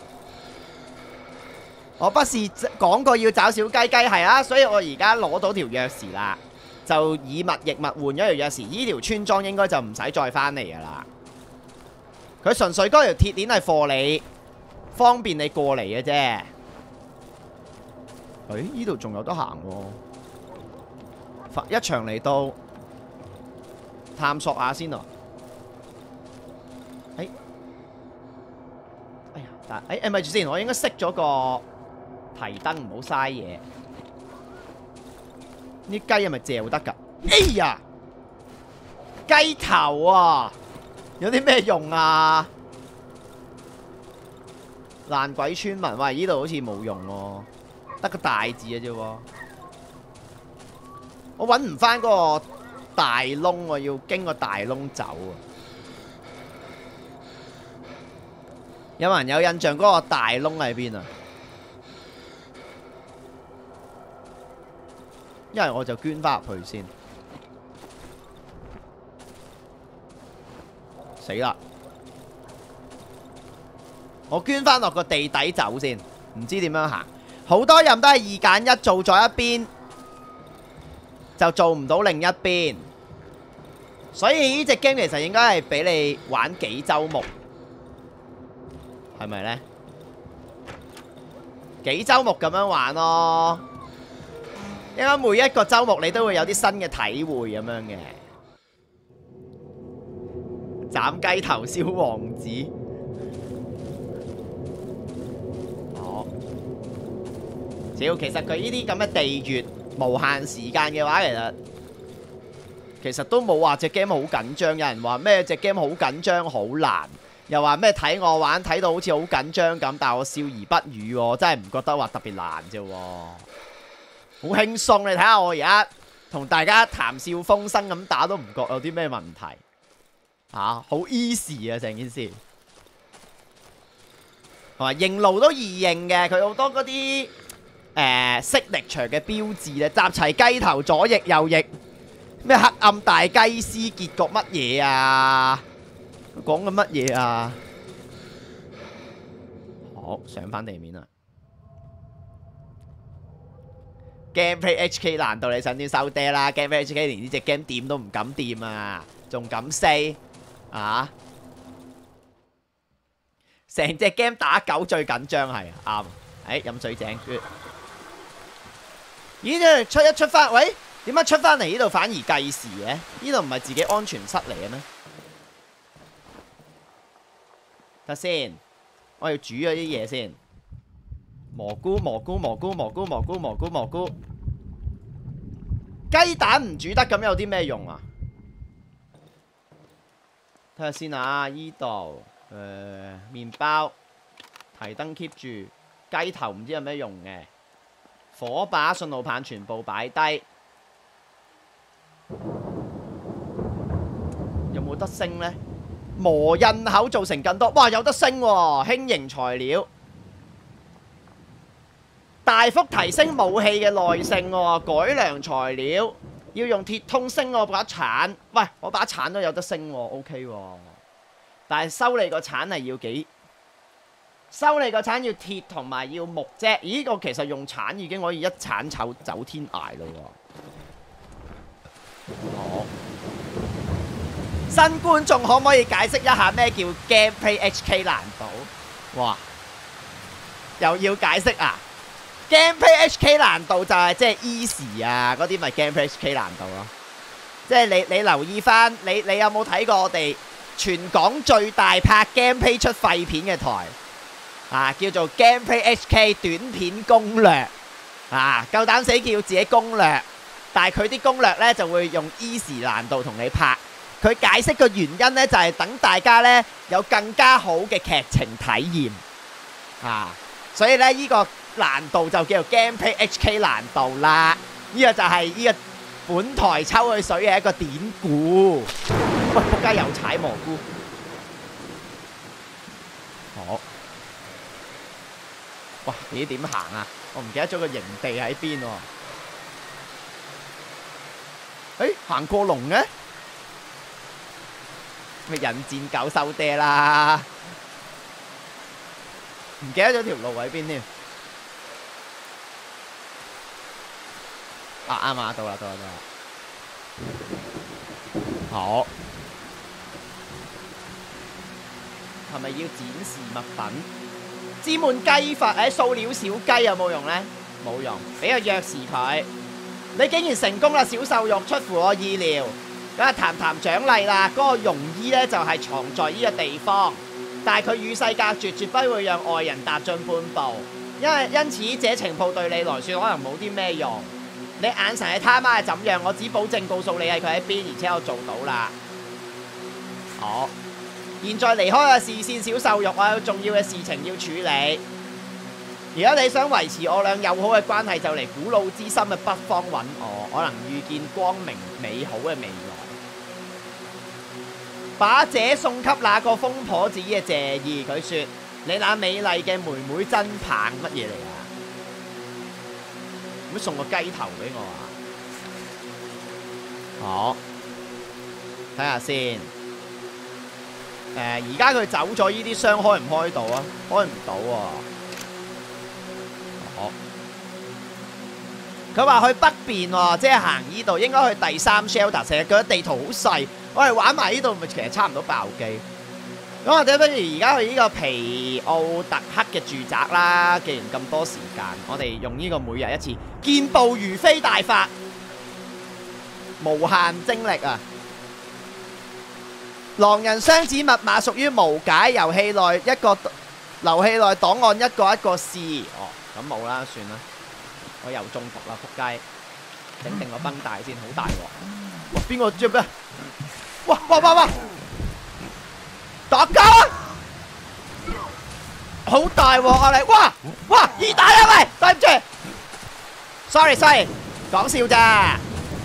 我不是講過要找小雞雞係啊，所以我而家攞到條鑰匙啦，就以物易物換咗條鑰匙，呢條村莊應該就唔使再翻嚟噶啦。佢純粹嗰條鐵鏈係貨你，方便你過嚟嘅啫。呢度仲有得行喎，一場嚟到探索下先啊。咪住先，我應該熄咗個提燈，唔好嘥嘢。啲雞係咪嚼得㗎？哎呀，雞頭啊，有啲咩用啊？爛鬼村民，喂，呢度好似冇用喎，得個大字嘅啫喎。我揾唔翻嗰個大窿，我要經個大窿走啊。有冇人有印象嗰個大窿喺邊啊？一係我就捐翻入去先。死啦！我捐翻落個地底走先，唔知點樣行。好多任都係二揀一，做咗一邊就做唔到另一邊，所以呢隻 game 其實應該係俾你玩幾周目。係咪呢？幾周目咁樣玩咯，應該每一個周目你都會有啲新嘅體會咁樣嘅。斬雞頭燒王子，好。只要其實佢呢啲咁嘅地穴無限時間嘅話，其實都冇話隻 game 好緊張。有人話咩隻 game 好緊張好難。又話咩睇我玩睇到好似好緊張咁，但係我笑而不語喎，真係唔覺得話特別難啫喎，好輕鬆。你睇下我而家同大家談笑風生咁打都唔覺有啲咩問題嚇，好 easy 啊成件事，同埋認路都易認嘅，佢好多嗰啲signature嘅標誌咧，集齊雞頭左翼右翼，咩黑暗大雞絲結局乜嘢啊？講緊乜嘢啊？好，上翻地面啦。Gameplay HK 難道你想點收爹啦 ？Gameplay HK 連呢隻 game 掂都唔敢掂啊，仲敢 say 啊？成隻 game 打狗最緊張係啱。飲水井。咦？出翻，喂？點解出翻嚟呢度反而計時嘅？呢度唔係自己安全室嚟嘅咩？得先，我要煮咗啲嘢先。蘑菇、雞蛋唔煮得咁有啲咩用啊？睇下先啊，依度麵包提燈 keep 住， 雞頭唔知有咩用嘅。火把、信號棒全部擺低。有冇得升呢？磨印口造成更多，哇！有得升喎，輕型材料，大幅提升武器嘅耐性喎，改良材料，要用鐵通升我把鏟，喂，我把鏟都有得升喎 ，OK 喎，但係收你個鏟係要幾？收你個鏟要鐵同埋要木啫，咦？個其實用鏟已經可以一鏟走天涯咯喎。好。新觀眾可唔可以解釋一下咩叫 Gameplay HK 難度？哇！又要解釋啊 ？Gameplay HK 難度就係即係 easy 啊，嗰啲咪 Gameplay HK 難度咯。即係你留意翻，你有冇睇過我哋全港最大拍 Gameplay 出廢片嘅台啊？叫做 Gameplay HK 短片攻略啊！夠膽死叫自己攻略，但係佢啲攻略呢就會用 easy 難度同你拍。佢解釋個原因呢，就係等大家呢有更加好嘅劇情體驗啊！所以呢，呢個難度就叫做 Gameplay HK 難度啦。呢個就係呢個本台抽佢水嘅一個典故。喂，仆街又踩蘑菇。好。哇！咦點行啊？我唔記得咗個營地喺邊喎。誒，行過龍嘅？咪引戰狗收爹啦！唔記得咗條路喺邊添。啊啱啊，到啦。好，係咪要展示物品？沾滿雞糞，塑料小雞有冇用呢？冇用，俾個鑰匙佢。你竟然成功啦，小瘦肉，出乎我意料。咁啊，談獎勵啦！嗰個庸醫呢就係藏在呢個地方，但係佢與世隔絕，絕不會讓外人踏進半步。因此，這情報對你來說可能冇啲咩用。你眼神係他媽係怎樣？我只保證告訴你係佢喺邊，而且我做到啦。好，現在離開個視線，小瘦肉，我有重要嘅事情要處理。如果你想維持我倆友好嘅關係，就嚟古老之心嘅北方揾我，可能遇見光明美好嘅未來。把這送給那個瘋婆子嘅謝意，佢說：你那美麗嘅妹妹真棒，乜嘢嚟啊？咁送個雞頭俾我啊！好，睇下先。而家佢走咗，呢啲箱開唔開到啊？開唔到喎。好。佢話去北邊喎，即係行呢度，應該去第3 shelter。成日覺得地圖好細。我哋玩埋呢度，咪其實差唔多爆機。咁我哋不如而家去呢個皮奧特克嘅住宅啦。既然咁多時間，我哋用呢個每日一次健步如飛大法，無限精力啊！狼人雙子密碼屬於無解，遊戲內檔案一個一個試。哦，咁冇啦，算啦。我又中毒啦，仆街！整定個繃帶先，好大鑊。哇！邊個着咩？哇！打交啊！好大鑊啊你！哇！二打啊喂！對唔住 ，sorry，講笑咋？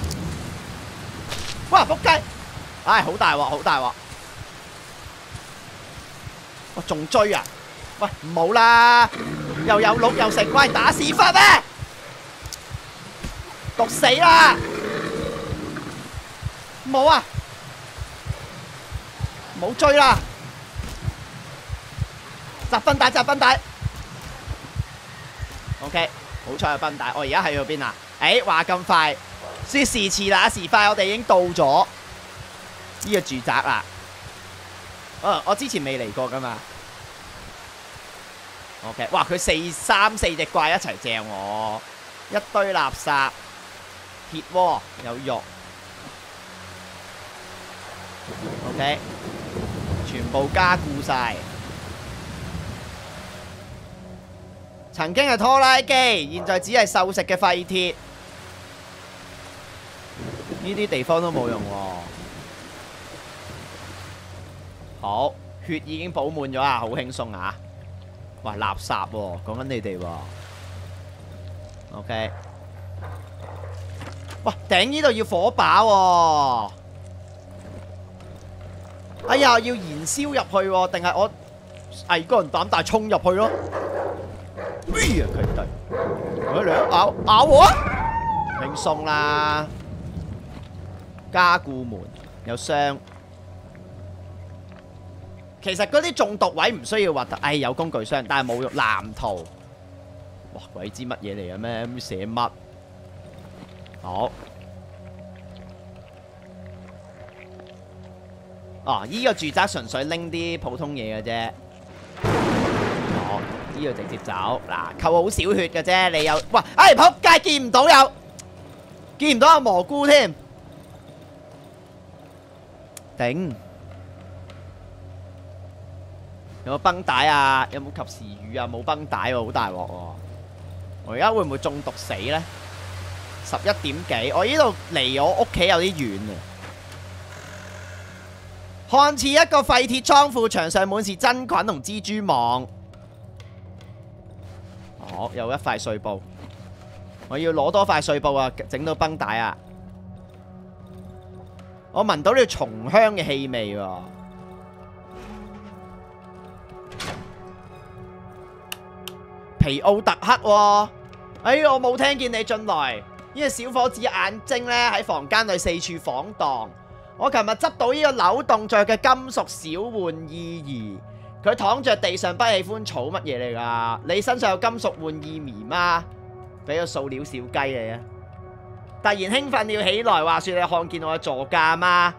哇！仆街！唉，好大鑊！哇！仲追啊！喂，唔好啦，又有鹿又成，喂，打屎忽咩？毒死啦！唔好啊！唔好追啦！集繃帶。OK， 好彩有繃帶。我而家喺嗰邊啊！話咁快，說時遲那時快，我哋已經到咗呢個住宅啦。我之前未嚟過噶嘛。OK， 哇！佢三四隻怪一齊掟我，一堆垃圾，鐵鍋有肉。OK。全部加固晒。曾經係拖拉機，現在只係鏽蝕嘅廢鐵。呢啲地方都冇用喎。好，血已經補滿咗啊，好輕鬆啊！ 哇，垃圾喎，講緊你哋喎。OK。哇，頂呢度要火把喎。哎呀，要燃燒入去喎，定係我藝個人膽大衝入去咯？哎呀，佢哋，佢哋咬我啊！輕鬆啦，加固門有傷。其實嗰啲中毒位唔需要核突，哎有工具箱，但係冇用藍圖。哇，鬼知乜嘢嚟嘅咩？咁寫乜？好。哦，依個住宅純粹拎啲普通嘢嘅啫。哦，呢度直接走。嗱，扣好少血嘅啫，你有哇？哎，仆街見唔到有，見唔到有蘑菇添。頂！有冇繃帶啊？有冇及時雨啊？冇繃帶喎，好大鑊喎！我而家會唔會中毒死呢？11點幾，我呢度離我屋企有啲遠啊！看似一個廢鐵倉庫，牆上滿是真菌同蜘蛛網。哦，有一塊碎布，我要攞多塊碎布啊！整到繃帶啊！我聞到呢個松香嘅氣味喎。皮奧特克喎，哎，我冇聽見你進來。呢個小伙子眼睛呢喺房間裏四處晃蕩。我琴日執到呢個扭動着嘅金屬小玩意兒，佢躺着地上，不喜歡草，乜嘢嚟㗎？你身上有金屬玩意棉嗎？俾個塑料小雞你啊！突然興奮了起來，話說你看見我嘅座駕嗎？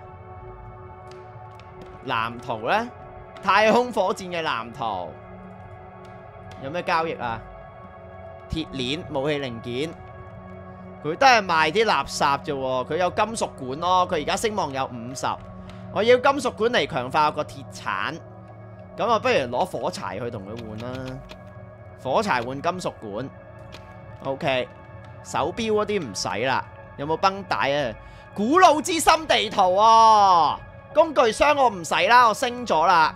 藍圖呢？太空火箭嘅藍圖。有咩交易啊？鐵鏈、武器零件，佢都係賣啲垃圾啫喎。佢有金屬管咯，佢而家聲望有50。我要金屬管嚟強化個鐵鏟，咁我不如攞火柴去同佢換啦。火柴換金屬管 ，OK。手錶嗰啲唔使啦。有冇繃帶啊？古老之心地圖啊！工具箱我唔使啦，我升咗啦。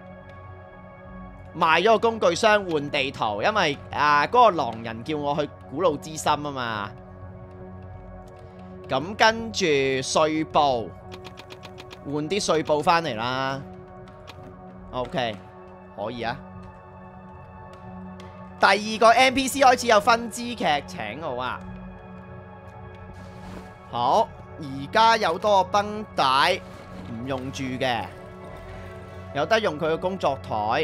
賣咗個工具箱換地圖，因為嗰個狼人叫我去古老之心啊嘛。咁跟住碎布，換啲碎布翻嚟啦。OK， 可以啊。第二個 NPC 開始有分支劇情好啊。好，而家有多個繃帶唔用住嘅，有得用佢嘅工作台。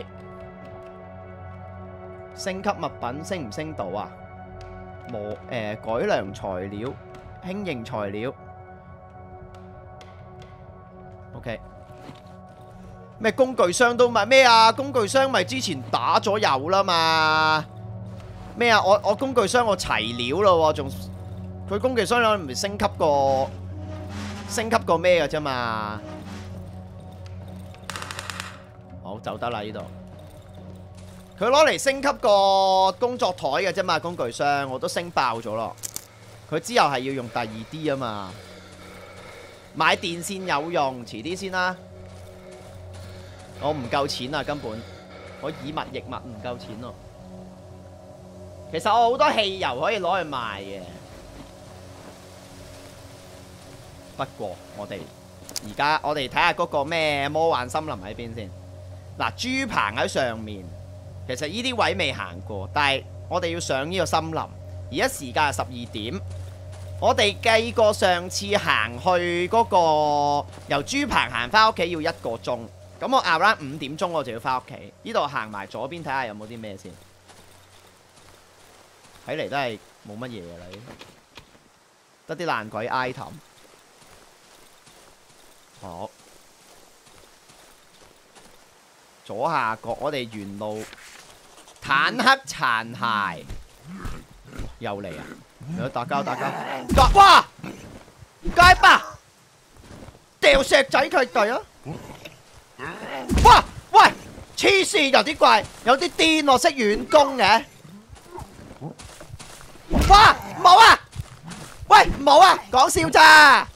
升級物品升唔升到啊？改良材料、輕型材料。OK。咩工具箱都咪咩啊？工具箱咪之前打咗有啦嘛？咩啊？我工具箱我齊料咯，仲佢工具箱有唔係升級過咩嘅啫嘛？好，走得啦呢度。佢攞嚟升級個工作台嘅啫嘛，工具箱我都升爆咗咯。佢之後係要用第二啲啊嘛。買電線有用，遲啲先啦。我唔夠錢啊，根本我以物易物唔夠錢咯。其實我好多汽油可以攞去賣嘅，不過我哋睇下嗰個咩魔幻森林喺邊先。嗱，豬棚喺上面。其實呢啲位未行過，但係我哋要上呢個森林。而家時間係12點，我哋計過上次行去嗰個由豬棚行翻屋企要1個鐘，咁我 around 5點鐘我就要翻屋企。呢度行埋左邊睇下有冇啲咩先，睇嚟都係冇乜嘢嘅啦，得啲爛鬼 item。好，左下角我哋沿路。坦克殘骸又嚟啊！有打交！哇！街霸掉石仔佢哋啊！哇！喂！黐線有啲怪，有啲癲喎，識遠攻嘅。哇！冇啊！喂，冇啊！講笑咋？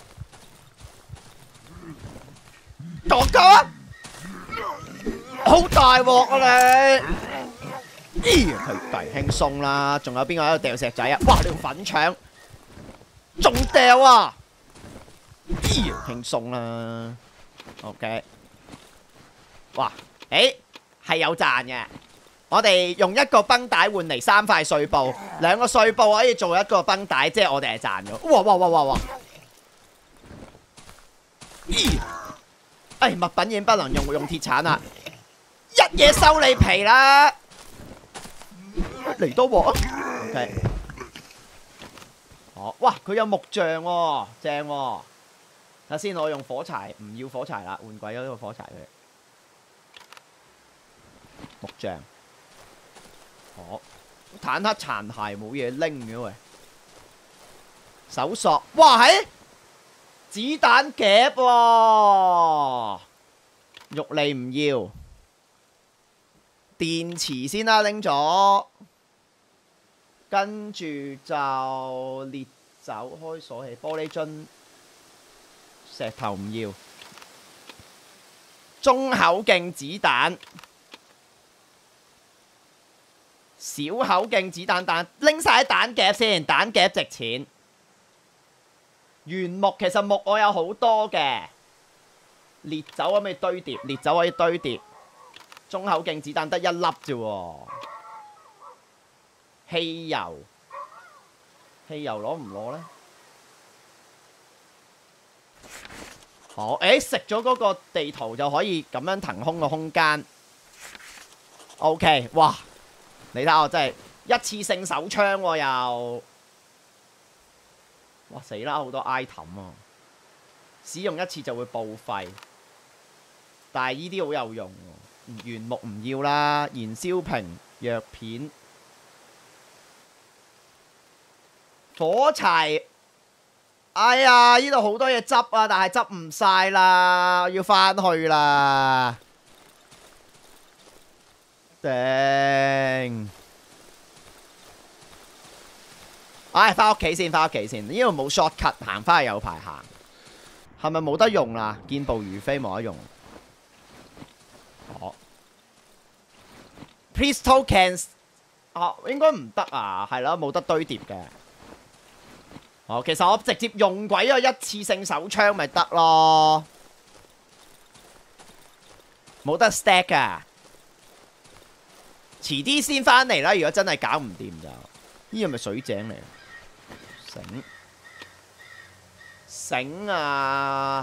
躲鳩啊！好大鑊啊你！ 咦，佢大輕鬆啦！仲有邊個喺度掉石仔啊？哇！你條粉腸仲掉啊！咦，輕鬆啦。OK。哇！係有賺嘅。我哋用一個繃帶換嚟3塊碎布，2個碎布可以做一個繃帶，即係我哋係賺咗。哇！咦！物品已經不能用，用鐵鏟啦！一嘢收你皮啦！嚟多鑊啊 ！OK。哇！佢有木匠喎，正喎。睇下先，我用火柴，唔要火柴啦，換鬼咗呢個火柴佢。木匠。坦克殘骸冇嘢拎嘅喂。搜索，哇子彈夾喎，肉利唔要，電池先啦拎咗，跟住就烈酒開鎖器、玻璃樽、石頭唔要，中口徑子彈。小口徑子彈彈拎晒啲彈夾先，彈夾值錢。原木其實木我有好多嘅，烈酒可唔可以堆疊？烈酒可以堆疊。中口徑子彈得1粒啫喎。汽油攞唔攞呢？好，食咗嗰個地圖就可以咁樣騰空個空間。OK， 哇！你睇下我真係一次性手槍喎又，哇死啦好多 item 啊！使用一次就會報廢，但係依啲好有用喎。原木唔要啦，燃燒瓶、藥片、火柴。哎呀，依度好多嘢執啊，但係執唔晒啦，我要返去啦。頂！返屋企先，呢度冇 shortcut， 行返去有排行。係咪冇得用啦？健步如飛冇得用。Pistol cans 應該唔得啊，係咯，冇得堆疊嘅。其實我直接用鬼咗一次性手槍咪得咯，冇得 stack 㗎。遲啲先返嚟啦，如果真係搞唔掂就，呢個咪水井嚟，繩啊！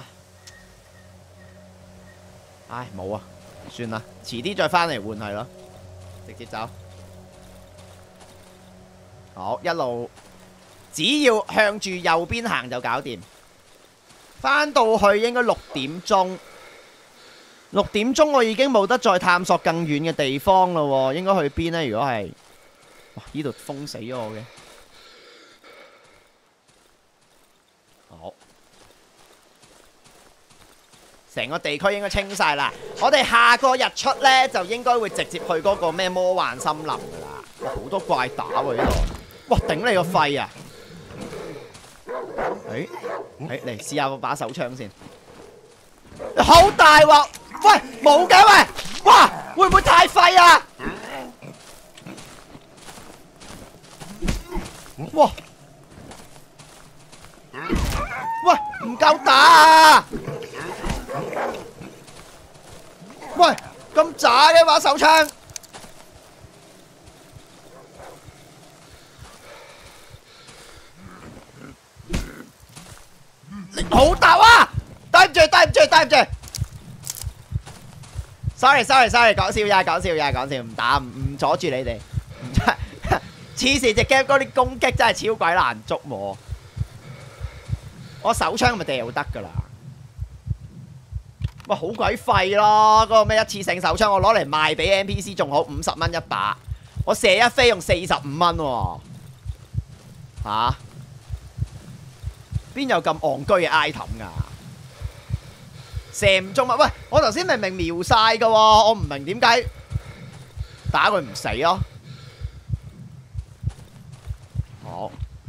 唉，冇啊，算啦，遲啲再返嚟換係咯，直接走。好，一路只要向住右邊行就搞掂。返到去應該6點鐘。6點鐘我已經冇得再探索更遠嘅地方啦喎，應該去邊呢？如果係，哇！呢度封死咗我嘅。好，成個地區應該清晒啦。我哋下個日出呢，就應該會直接去嗰個咩魔幻森林噶啦。哇！好多怪打喎呢度。哇！頂你個肺啊！嚟試下把手槍先。好大鑊！喂，冇嘅喂，哇，會唔會太廢啊？哇，喂，唔夠打啊！喂，咁渣嘅把手槍，好大啊！對唔住。sorry， 講笑，唔打，唔阻住你哋。黐線，隻 game 嗰啲攻擊真係超鬼難捉摸。我手槍咪掉得噶啦。喂，好鬼廢咯！嗰個咩一次性手槍，我攞嚟賣俾 NPC 仲好，50蚊一把。我射一飛用45蚊喎。嚇？邊有咁戇居嘅 item 㗎？射唔中啊！喂，我頭先明明瞄晒㗎喎，我唔明點解打佢唔死咯。好，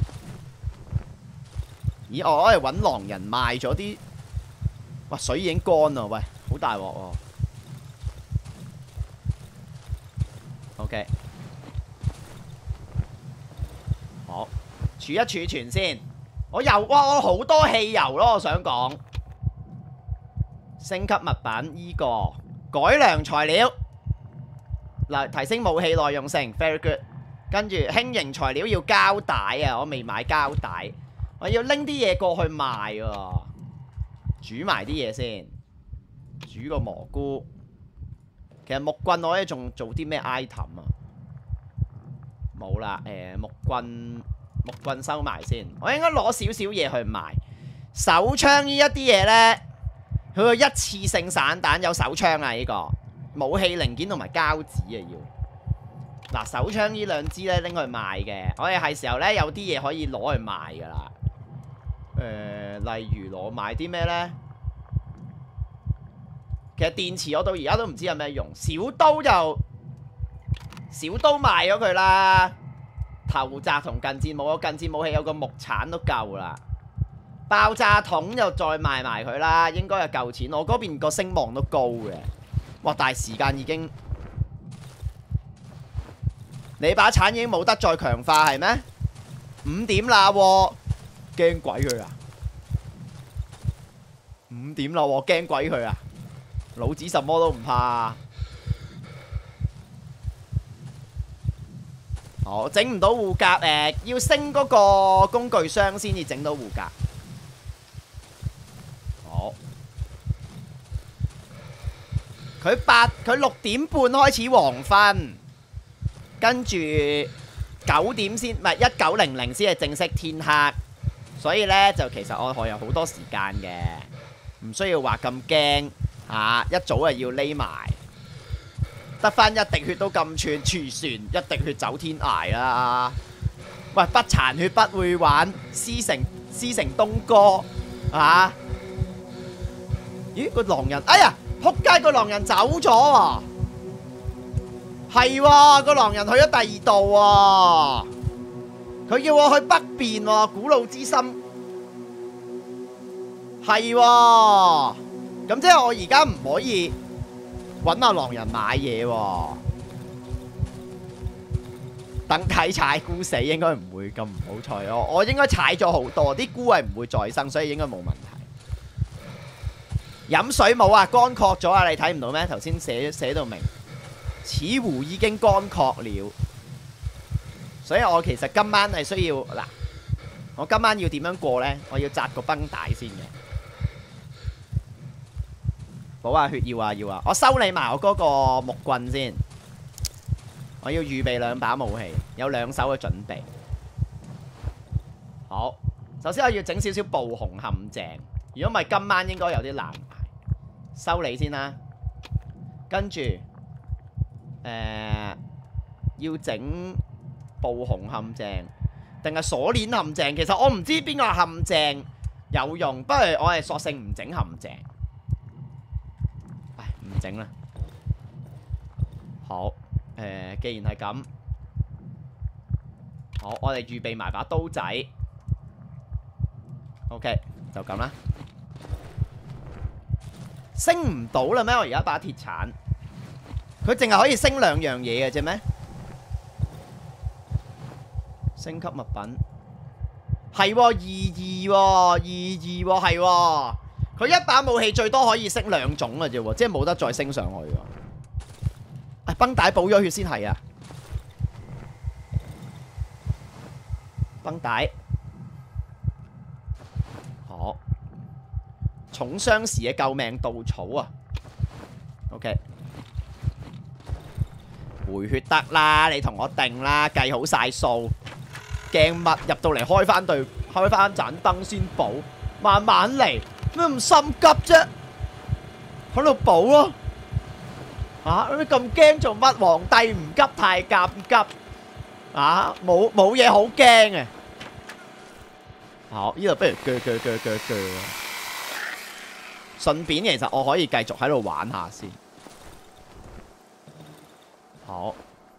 咦？我攞嚟揾狼人賣咗啲，哇！水已經乾啦，喂，好大鑊喎。OK， 儲一儲存先。我好多汽油咯，我想講。升級物品依個改良材料，嗱提升武器耐用性 ，very good。跟住輕型材料要膠帶啊，我未買膠帶，我要拎啲嘢過去賣喎。煮埋啲嘢先，煮個蘑菇。其實木棍我可以仲做啲咩 item 啊？冇啦，木棍收埋先。我應該攞少少嘢去賣。手槍呢一啲嘢呢，佢個一次性散彈有手槍啊！呢個武器零件同埋膠紙啊要。嗱，手槍呢兩支呢拎去賣嘅。我哋係時候呢，有啲嘢可以攞去賣噶啦。例如攞賣啲咩呢？其實電池我到而家都唔知有咩用。小刀賣咗佢啦。頭擲同近戰武，我近戰武器有個木鏟都夠啦。爆炸筒就再賣埋佢啦，應該有夠錢。我嗰邊個聲望都高嘅。哇！但係時間已經，你把鏟已經冇得再強化係咩？5點啦喎，驚鬼佢啊！5點啦喎，驚鬼佢啊！老子什麼都唔怕。好，整唔到護甲要升嗰個工具箱先至整到護甲。好，佢6點半開始黃昏，跟住9點先，唔係1900先係正式天黑，所以呢，就其實我有好多時間嘅，唔需要話咁驚嚇，一早就要匿埋。得翻一滴血都咁串，廚船一滴血走天涯啦！喂，不殘血不會玩，師承東哥啊！咦，個狼人，哎呀，撲街個狼人走咗喎！係喎，個狼人去咗第二度喎，佢叫我去北邊喎，古老之心係喎，咁即係我而家唔可以揾阿狼人買嘢喎，等睇踩菇死應該唔會咁唔好彩咯。我應該踩咗好多，啲菇係唔會再生，所以應該冇問題。飲水冇啊，乾涸咗啊！你睇唔到咩？頭先寫到明，此湖已經乾涸了。所以我其實今晚係需要嗱，我今晚要點樣過呢？我要紮個繃帶先嘅。補下血要啊！我修理埋我嗰個木棍先。我要預備2把武器，有2手嘅準備。好，首先我要整少少暴熊陷阱。如果唔係今晚應該有啲難捱。修理先啦，跟住要整暴熊陷阱，定係鎖鏈陷阱？其實我唔知邊個陷阱有用，不過我係索性唔整陷阱。唉，唔整啦。好，既然係咁，好，我哋預備埋把刀仔。OK， 就咁啦。升唔到啦咩？我而家把鐵鏟，佢淨係可以升2樣嘢嘅啫咩？升級物品係喎，22喎，22喎，係喎。佢一把武器最多可以升2種嘅啫喎，即係冇得再升上去喎。繃帶補咗血先係啊！繃帶好。重傷時嘅救命稻草啊 ！OK， 回血得啦，你同我定啦，計好晒數。鏡物入到嚟開翻盞燈先補，慢慢嚟，咩咁心急啫？喺度補咯。啊！你咁驚做乜？皇帝唔急太監急啊！冇嘢好驚啊！好，呢度不如鋸。順便其實我可以繼續喺度玩下先。好，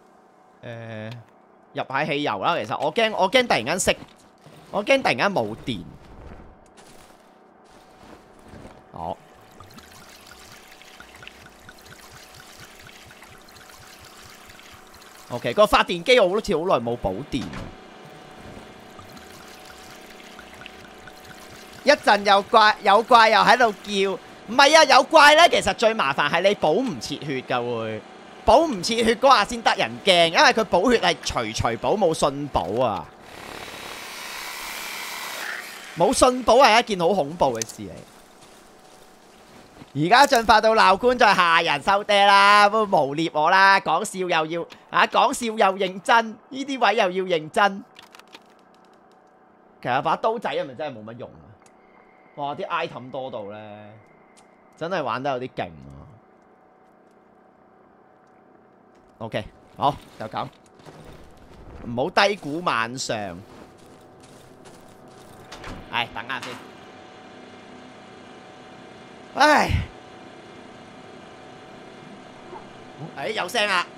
入下汽油啦。其實我驚突然間熄，我驚突然間冇電。好。OK，個發電機我好似好耐冇補電。 一陣有怪又喺度叫，唔係啊！有怪呢，其實最麻煩係你補唔切血㗎會，補唔切血嗰下先得人驚，因為佢補血係隨補冇信補啊！冇信補係一件好恐怖嘅事嚟。而家進化到鬧官再下人收爹啦，誣蔑我啦，講笑又要講笑又認真，呢啲位又要認真。其實把刀仔係咪真係冇乜用啊？哇！啲 item 多到咧，真係玩得有啲勁啊。OK， 好就咁，唔好低估晚上。等下先。唉，有聲啦，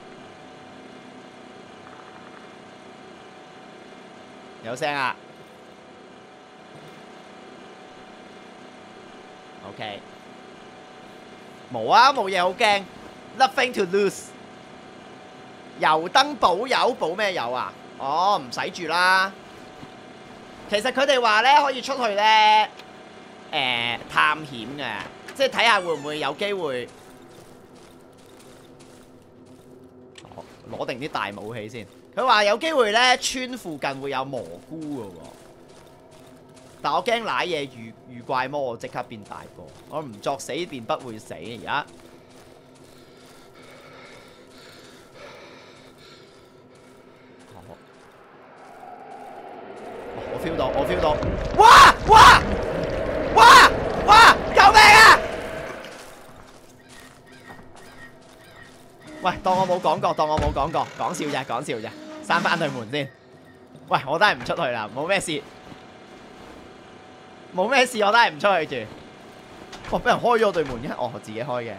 有聲啦。OK， 冇啊，冇嘢好驚 ，nothing to lose。油燈補油補咩油啊？哦，唔使住啦。其實佢哋話咧可以出去咧，探險嘅。即係睇下會唔會有機會攞定啲大武器先。佢話有機會咧，村附近會有蘑菇嘅喎。但我驚瀨嘢遇怪魔，我即刻變大個。我唔作死便不會死。而家我 feel 到，我 feel 到。哇！救命啊！喂，當我冇講過，講笑啫，閂翻對門先。喂，我都係唔出去啦，冇咩事，我都係唔出去住。哇，俾人開咗對門嘅，我自己開嘅。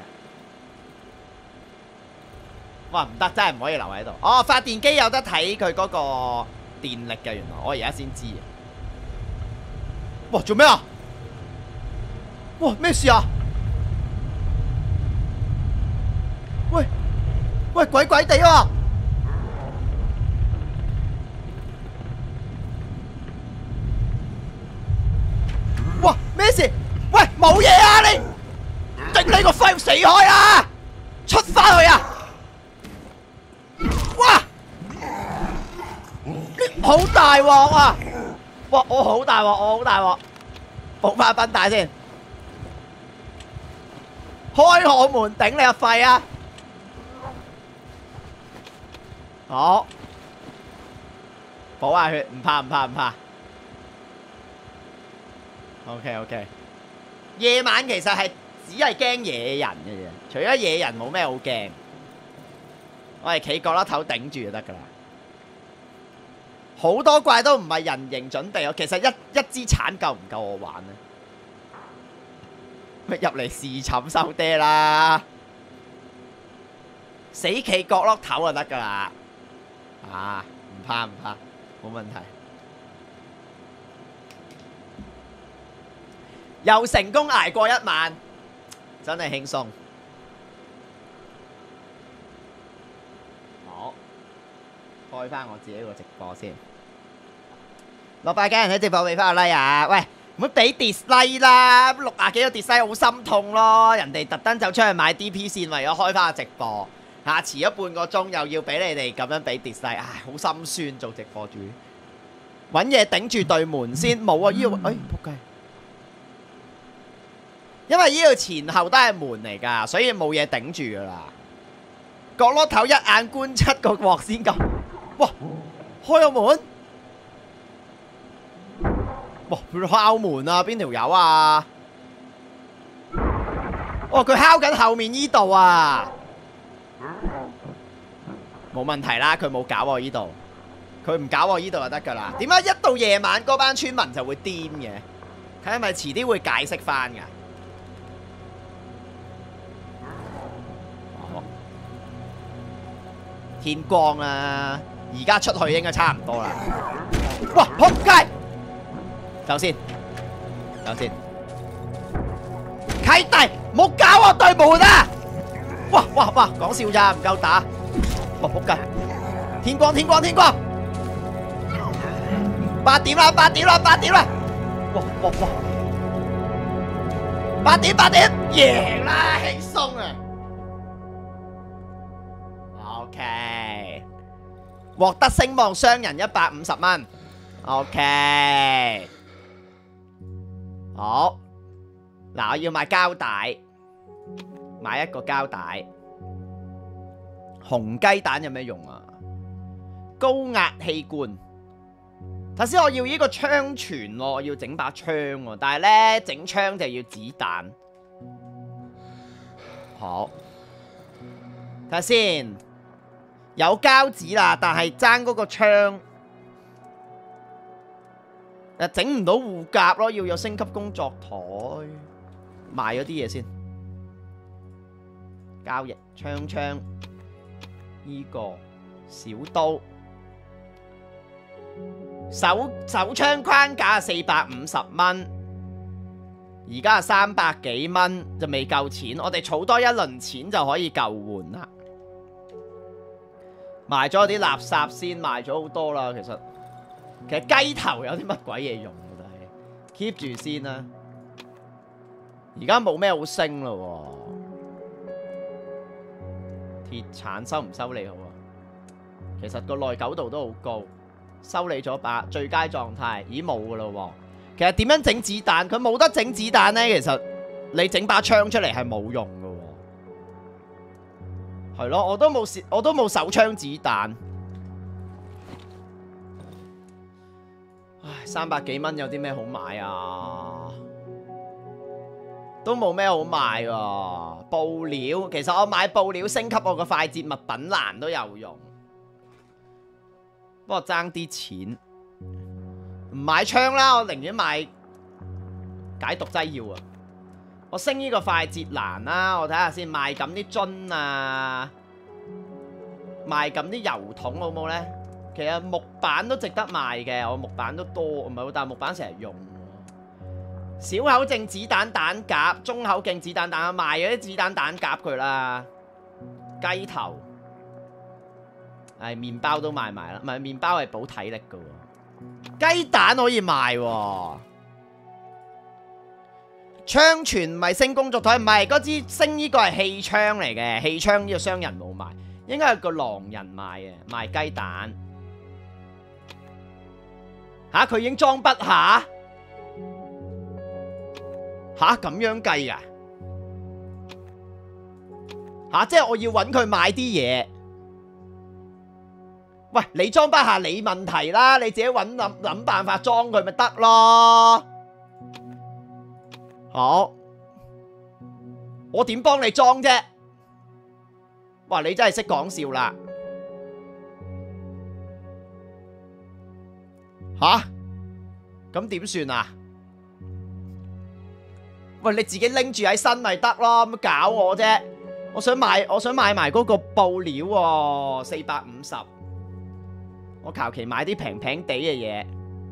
哇，唔得，真係唔可以留喺度。哦，發電機有得睇佢嗰個電力嘅，原來我而家先知。哇，做咩啊？哇，咩事啊？喂，鬼鬼地啊！哇，咩事？喂，冇嘢啊你！頂你個肺，死開啦！出翻去啊！哇！好大鑊啊！哇，我好大鑊！補翻繃帶先。開我門頂你個肺啊！好，補下血，唔怕。OK。夜晚其實係只係驚野人嘅啫，除咗野人冇咩好驚。我哋企角落頭頂住就得噶啦。好多怪都唔係人形準備，其實一支鏟夠唔夠我玩呢？咪入嚟試寢收爹啦！死企角落頭就得噶啦。唔怕，冇問題。又成功捱過一晚，真係輕鬆。好，開翻我自己個直播先。600幾人喺直播俾翻個 like 啊！喂，唔好俾 dislike 啦，60幾個 dislike好心痛咯。人哋特登走出去買 DP 線，為咗開翻個直播。遲咗半個鐘又要俾你哋咁樣俾 dislike， 唉，好心酸做直播主。揾嘢頂住對門先，冇啊！呢度，仆街。因為呢度前後都係門嚟㗎，所以冇嘢頂住㗎啦。角落頭一眼觀7個鑊先夠。哇！開個門？哇！佢敲門啊！邊條友啊？哦，佢敲緊後面呢度啊！冇問題啦，佢冇搞我呢度，佢唔搞我呢度就得噶啦。點解一到夜晚嗰班村民就會癲嘅？佢係咪遲啲會解釋翻噶？天光啦，而家出去應該差唔多啦。哇！仆街，走先，契弟，唔好搞我對門啊！哇！講笑咋，唔夠打。哇！仆街！天光！8點啦！哇！ 8點，贏啦，輕鬆啊。OK， 獲得聲望商人150蚊。OK， 好，嗱，我要買膠帶，買一個膠帶。紅雞蛋有咩用啊？高壓氣罐。頭先我要呢個槍傳喎，我要整把槍喎，但係呢，整槍就要子彈。好，睇下先，有膠紙啦，但係爭嗰個槍，整唔到護甲咯，要有升級工作台。賣咗啲嘢先，交易槍，呢個小刀。手槍框架450蚊，而家係300幾蚊，就未夠錢。我哋儲多一輪錢就可以夠換啦。賣咗啲垃圾先，賣咗好多啦。其實雞頭有啲乜鬼嘢用嘅，但係 keep 住先啦。而家冇咩好升咯。鐵鏟收唔收理好啊？其實個耐久度都好高。修理咗把最佳狀態，已冇噶咯喎。其實點樣整子彈？佢冇得整子彈呢。其實你整把槍出嚟係冇用噶喎。係咯，我都冇手槍子彈。唉，300幾蚊有啲咩好買啊？都冇咩好賣喎。布料，其實我買布料升級我個快捷物品欄都有用。不過爭啲錢，唔買槍啦，我寧願買解毒劑要啊！我升呢個快捷欄啦，我睇下先，賣咁啲樽啊，賣咁啲油桶好冇呢？其實木板都值得賣嘅，我木板都多，唔係，但係木板成日用。小口徑子彈彈夾，中口徑子彈彈夾，賣嗰啲子彈彈夾佢啦，雞頭。麵包都賣埋啦，唔係麵包係補體力嘅喎，雞蛋可以賣喎，槍傳唔係升工作台，唔係嗰支升呢個係氣槍嚟嘅，氣槍呢個商人冇賣，應該係個狼人賣嘅，賣雞蛋。嚇，佢已經裝筆下？嚇，咁樣計㗎？嚇，即係我要揾佢買啲嘢。喂，你裝不下你問題啦，你自己諗辦法裝佢咪得咯。好，我點幫你裝啫？哇，你真係識講笑啦。吓？咁點算啊？喂，你自己拎住喺身咪得咯，咁搞我啫？我想買埋嗰個布料喎，450。我求其買啲平平地嘅嘢，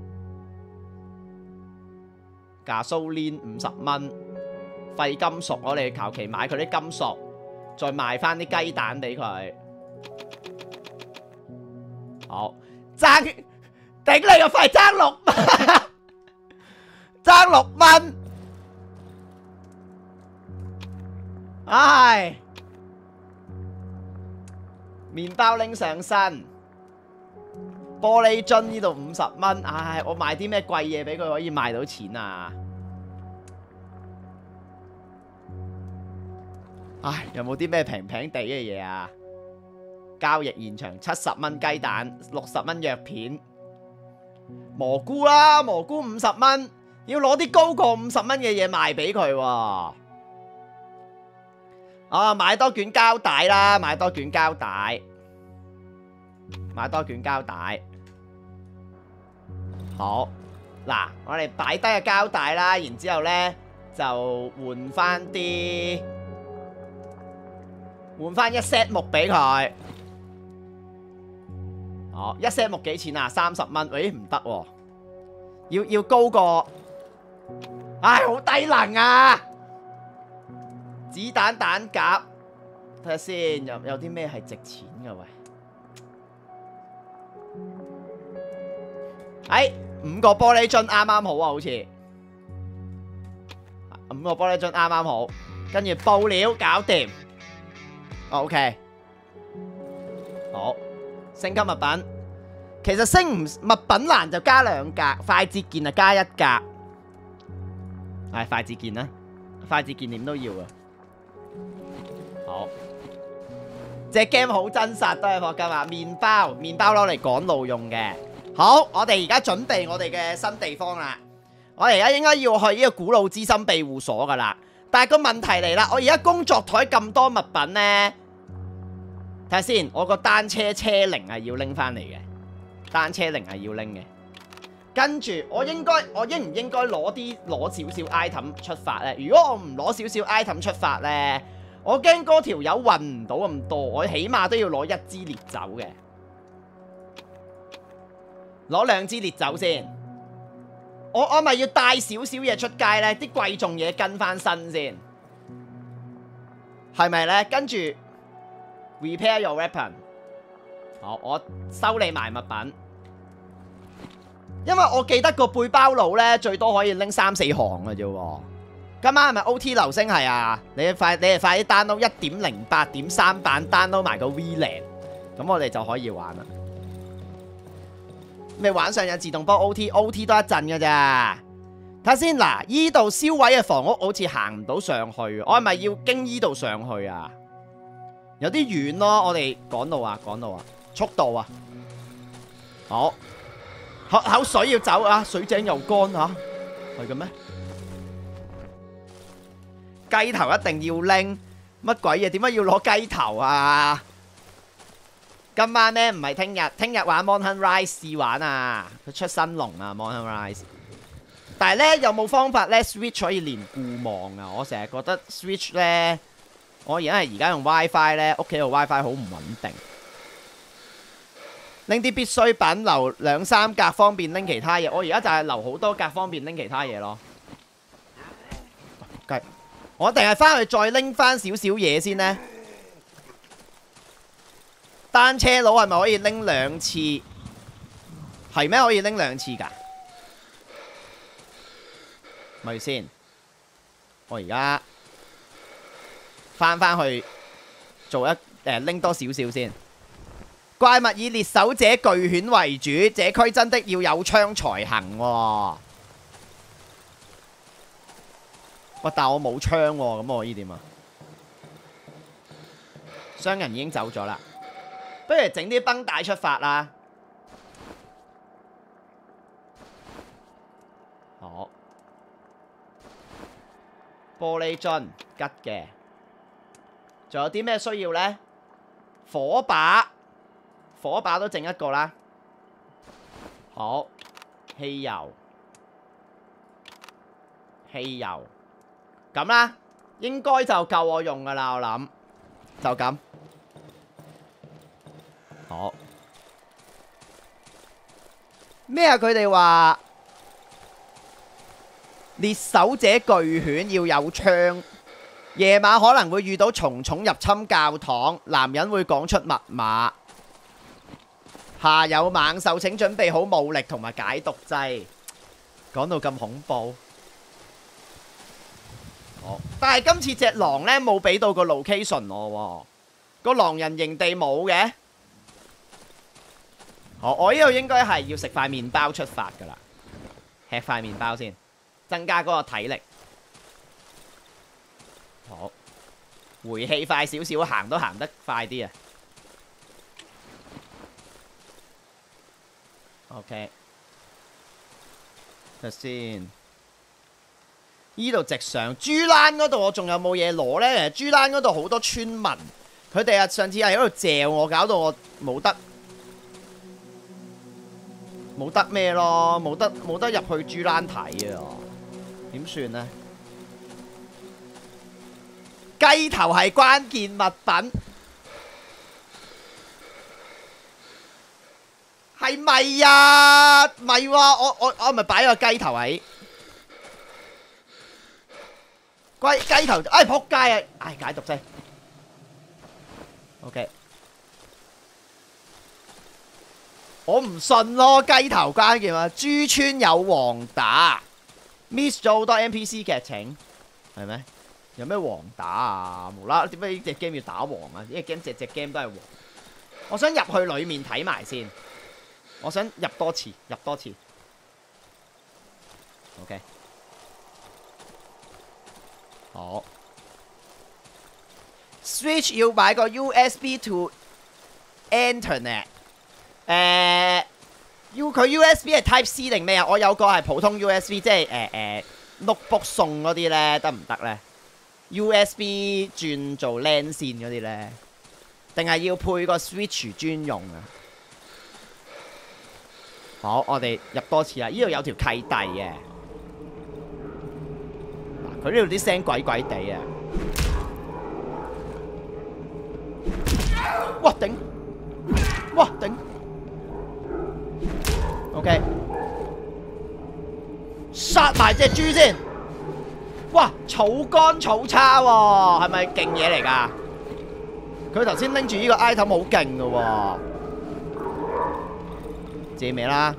價蘇鏈50蚊，廢金屬我哋求其買佢啲金屬，再賣翻啲雞蛋俾佢。好，爭頂你個肺，爭6蚊，爭6蚊，唉，麵包拎上身。玻璃樽呢度50蚊，唉，我賣啲咩貴嘢俾佢可以賣到錢啊？唉，有冇啲咩平平地嘅嘢啊？交易現場70蚊雞蛋，60蚊藥片，蘑菇啦，蘑菇50蚊，要攞啲高過50蚊嘅嘢賣俾佢喎。啊，買多卷膠帶啦，買多卷膠帶。買多卷膠帶，好嗱，我哋擺低個膠帶啦，然之後呢就換翻一 set 木俾佢。好，一 set 木幾錢啊？30蚊，喂，唔得喎，要高過，唉，好低能啊！子彈彈夾，睇下先，有啲咩係值錢嘅喂？5個玻璃樽啱啱好啊，好似 5個玻璃樽啱啱好，跟住布料搞掂。OK， 好，升級物品。其實升唔物品欄就加2格，快捷鍵就加1格。係快捷鍵啦，快捷鍵點都要啊。好，隻 game 好真實，都係霍金啊！麵包攞嚟趕路用嘅。好，我哋而家準備我哋嘅新地方啦。我哋而家應該要去呢個古老之心庇護所噶啦。但係個問題嚟啦，我而家工作台咁多物品呢，睇下先，我個單車車鈴係要拎翻嚟嘅。單車鈴係要拎嘅，跟住我應唔應該攞少少 item 出發呢？如果我唔攞少少 item 出發呢，我驚嗰條友運唔到咁多，我起碼都要攞1支烈酒嘅，攞2支烈酒先。我咪要帶少少嘢出街呢？啲貴重嘢跟翻身先，係咪呢？跟住 repair your weapon。好，我收你埋物品，因為我記得個背包佬呢，最多可以拎3、4行嘅啫。今晚係咪 OT 流星係啊？你哋快啲 download 1.08.3版 download 埋個 VLAN， 咁我哋就可以玩啦。咪玩上癮自動波 OT 多一陣嘅咋？睇下先嗱，依度燒毀嘅房屋好似行唔到上去，我係咪要經依度上去啊？有啲遠咯，我哋趕路啊，速度啊，好，口水要走啊，水井又乾啊，係嘅咩？雞頭一定要拎，乜鬼嘢？點解要攞雞頭啊？今晚呢唔係聽日玩 Monhan Rise 試玩啊，佢出新龍啊 Monhan Rise， 但係呢，有冇方法呢 Switch 可以連固網啊？我成日覺得 Switch 呢，我而家用 WiFi 呢，屋企個 WiFi 好唔穩定。拎啲必需品，留2、3格方便拎其他嘢。我而家就係留好多格方便拎其他嘢咯。我一定係翻去再拎翻少少嘢先呢。單車佬係咪可以拎2次？係咩？可以拎2次㗎？咪先。我而家翻去做拎多少少先。怪物以獵手者巨犬為主，這區真的要有槍才行喎。喂，但我冇槍喎，咁我依點啊？商人已經走咗啦，不如整啲繃帶出發啦。好，玻璃樽吉嘅，仲有啲咩需要呢？火把都整一個啦。好，汽油，咁啦，應該就夠我用噶啦，我諗就咁。好咩啊？佢哋話獵手者巨犬要有槍，夜晚可能會遇到蟲蟲入侵教堂，男人會講出密碼。下有猛獸，請準備好武力同埋解毒劑。講到咁恐怖，但係今次隻狼呢冇俾到個 location 我喎，個狼人營地冇嘅。我呢度應該係要食塊麵包出發噶啦，吃塊麵包先，增加嗰個體力。好，回氣快少少，行都行得快啲啊！ OK， 睇先。依度直上豬欄嗰度，我仲有冇嘢攞呢？豬欄嗰度好多村民，佢哋上次係喺度嚼我，搞到我冇得咩咯，冇得入去豬欄睇啊！點算呢？雞頭係關鍵物品。 係咪啊？唔係喎，我咪擺個雞頭喺雞頭，哎仆街啊！哎解毒劑 ，OK， 我唔信咯，雞頭關鍵啊！豬村有黃打 ，miss 咗好多 NPC 劇情。 係咩？有咩黃打啊？無啦，點解呢隻 game 要打黃啊？呢隻 game 隻 game 都係黃。我想入去裡面睇埋先。我想入多次。OK。好。Switch 要買個 USB to Internet。要佢 USB 係 Type C 定咩啊？我有個係普通 USB， 即係notebook 送嗰啲咧，得唔得咧 ？USB 轉做 LAN 線嗰啲咧，定係要配個 Switch 專用啊？好，我哋入多次啦。呢度有條契弟嘅，嗱，佢呢度啲聲鬼鬼地啊！哇頂！哇頂！ OK， 殺埋隻豬先。哇，草乾草叉喎，係咪勁嘢嚟㗎？佢頭先拎住呢個 item 好勁㗎喎。借未啦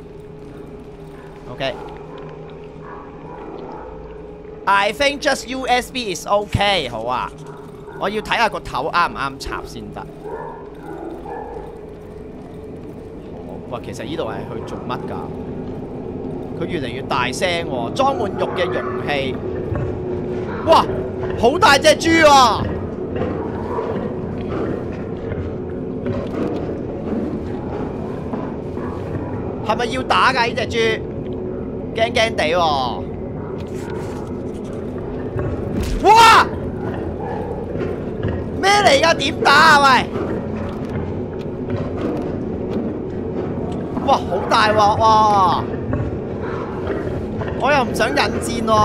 ？OK。I think just USB is OK。好啊，我要睇下個頭啱唔啱插先得。 哇，其實呢度係去做乜㗎？佢越嚟越大聲喎，裝滿肉嘅容器。哇，好大隻豬喎！係咪要打㗎？呢隻豬驚驚地喎！哇！咩嚟㗎？點打啊？喂！ 哇，好大鑊喎！我又唔想引戰喎。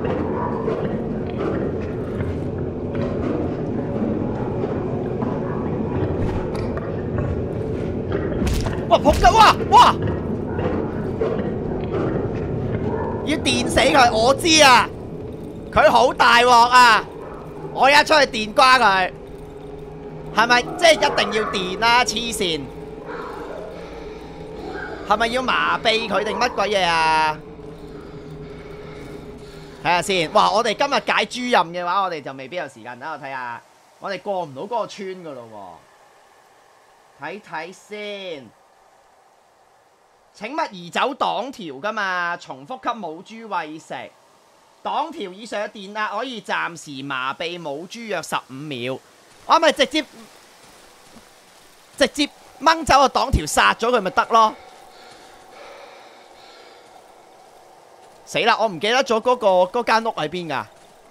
哇，仆街！哇！要電死佢，我知啊！佢好大鑊啊！我一出去電瓜佢，係咪即係一定要電啦？黐線！ 係咪要麻痹佢定乜鬼嘢啊？睇下先。哇！我哋今日解豬任嘅話，我哋就未必有時間。等我睇下，我哋過唔到嗰個村噶咯喎。睇睇先。請勿移走黨條噶嘛？重複給母豬餵食。黨條以上嘅電壓可以暫時麻痹母豬約15秒。我咪直接掹走個黨條，殺咗佢咪得咯？ 死啦！我唔記得咗嗰間屋喺邊㗎。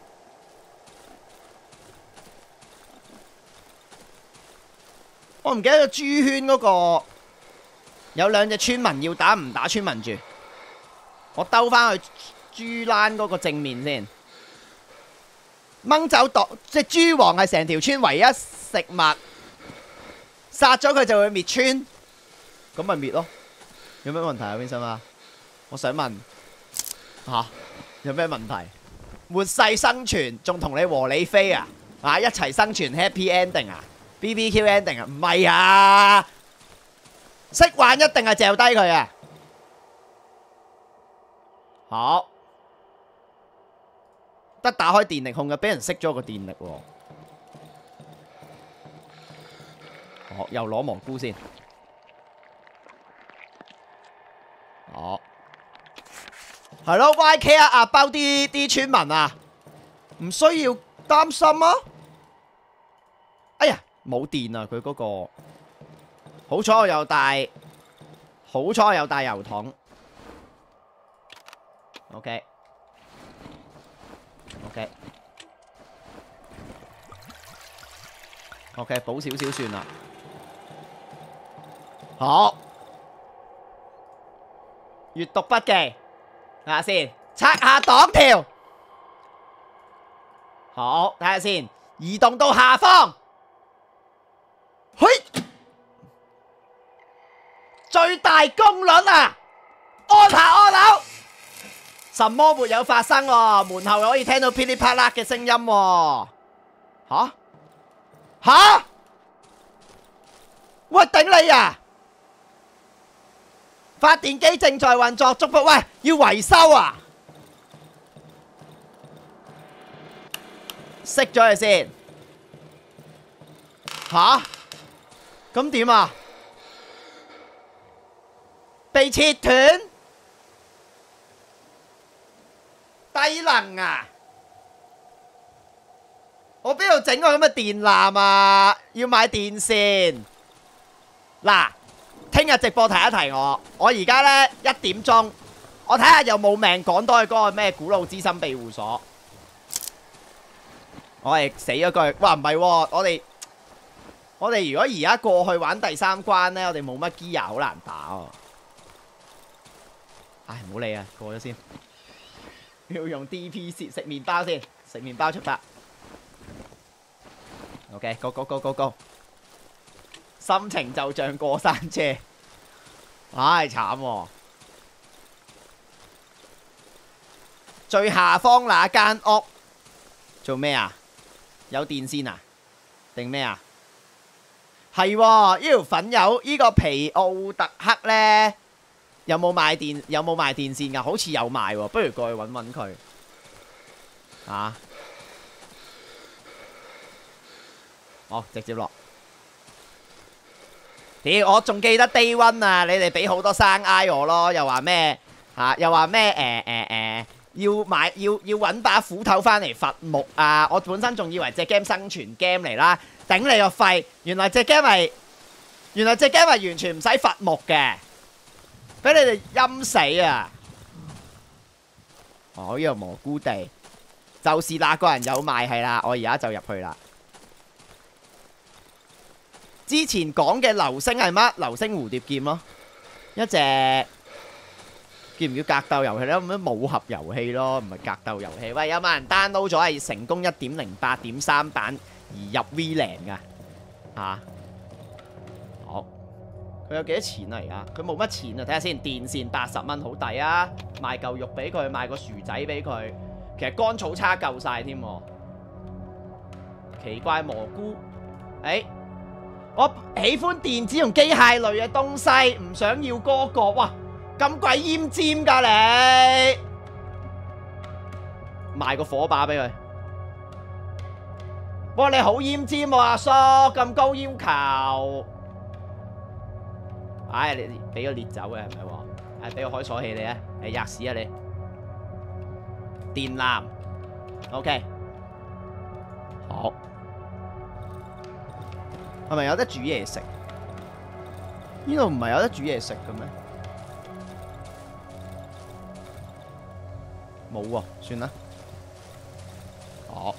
我唔記得咗豬圈嗰個有兩隻村民要打，唔打村民住。我兜翻去豬欄嗰個正面先，掹走隻豬王係成條村唯一食物，殺咗佢就會滅村，咁咪滅咯。有咩問題啊，Vincent啊？我想問。 吓，有咩問題？末世生存，仲同你和理非啊？啊，一齊生存 happy ending 啊 ？BBQ ending 啊？唔係啊！識玩一定係掉低佢啊！好，得打開電力控嘅，俾人熄咗個電力喎。好，又攞蘑菇先。好。 係咯 ，YK 啊，包啲村民啊，唔需要擔心啊。哎呀，冇電啊！佢嗰個，好彩我有帶油桶。OK， 補少少算啦。好，閱讀筆記。 睇下先，拆下黨條。好，睇下先，移動到下方。嘿，最大功率啊！按下按鈕。什麼沒有發生喎？門後可以聽到噼里啪啦嘅聲音喎。吓？喂，頂你啊！ 發電機正在運作，祝福。喂，要維修啊！ 熄咗佢先。吓？咁點啊？被切斷？低能啊！我邊度整個咁嘅電纜啊？要買電線。嗱，聽日直播提一提我。我而家呢1點鐘，我睇下有冇命趕到去嗰個咩古老之心庇護所。我係死咗句，哇唔係喎，我哋如果而家過去玩第3關呢，我哋冇乜 gear 好難打喎。唉，唔好理啊，過咗先。要用 DP 先，食麵包先，食麵包出發。OK， go， 心情就像過山車，唉慘喎！最下方那間屋做咩啊？有電線啊？定咩啊？係喎，呢條粉友呢個皮奧特克呢，有冇賣電線㗎？好似有賣喎，不如過去揾揾佢啊！好，直接落。屌，我仲記得 Day One 啊！你哋俾好多生 I 我咯，又話咩嚇？又話咩要揾把斧頭翻嚟伐木啊！我本身仲以為隻 game 生存 game 嚟啦，頂你個肺！原來隻 game 係完全唔使伐木嘅，俾你哋陰死啊！哦，呢個蘑菇地就是那個人有賣係啦，我而家就入去啦。之前講嘅流星係乜？流星蝴蝶劍咯，一隻叫唔叫格鬥遊戲咧？咁樣武俠遊戲咯，唔係格鬥遊戲。喂，有冇人 download 咗係成功 1.08.3 版而入 VLAN 㗎？嚇？好，佢有幾多錢啊？而家佢冇乜錢啊！睇下先，電線80蚊好抵啊！賣嚿肉俾佢，賣個薯仔俾佢，其實乾草叉夠晒添。奇怪蘑菇，我喜歡電子同機械類嘅東西，唔想要嗰個。哇，咁鬼奄尖㗎你！賣個火把俾佢。哇，你好奄尖喎，阿叔，咁高要求。唉，你俾個烈酒嘅係咪喎？唉，俾個開鎖器你啊！你吔屎啊你！電纜 ，OK， 好。係咪有得煮嘢食？呢度唔係有得煮嘢食嘅咩？冇喎，算啦。好，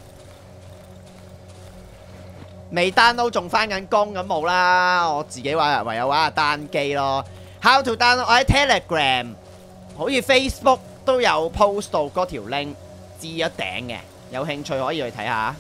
未 download 仲返緊工咁冇啦。我自己唯有玩下單機咯。How to download？我喺 Telegram， 好似 Facebook 都有 post 到嗰條 link， 置咗頂嘅，有興趣可以去睇下。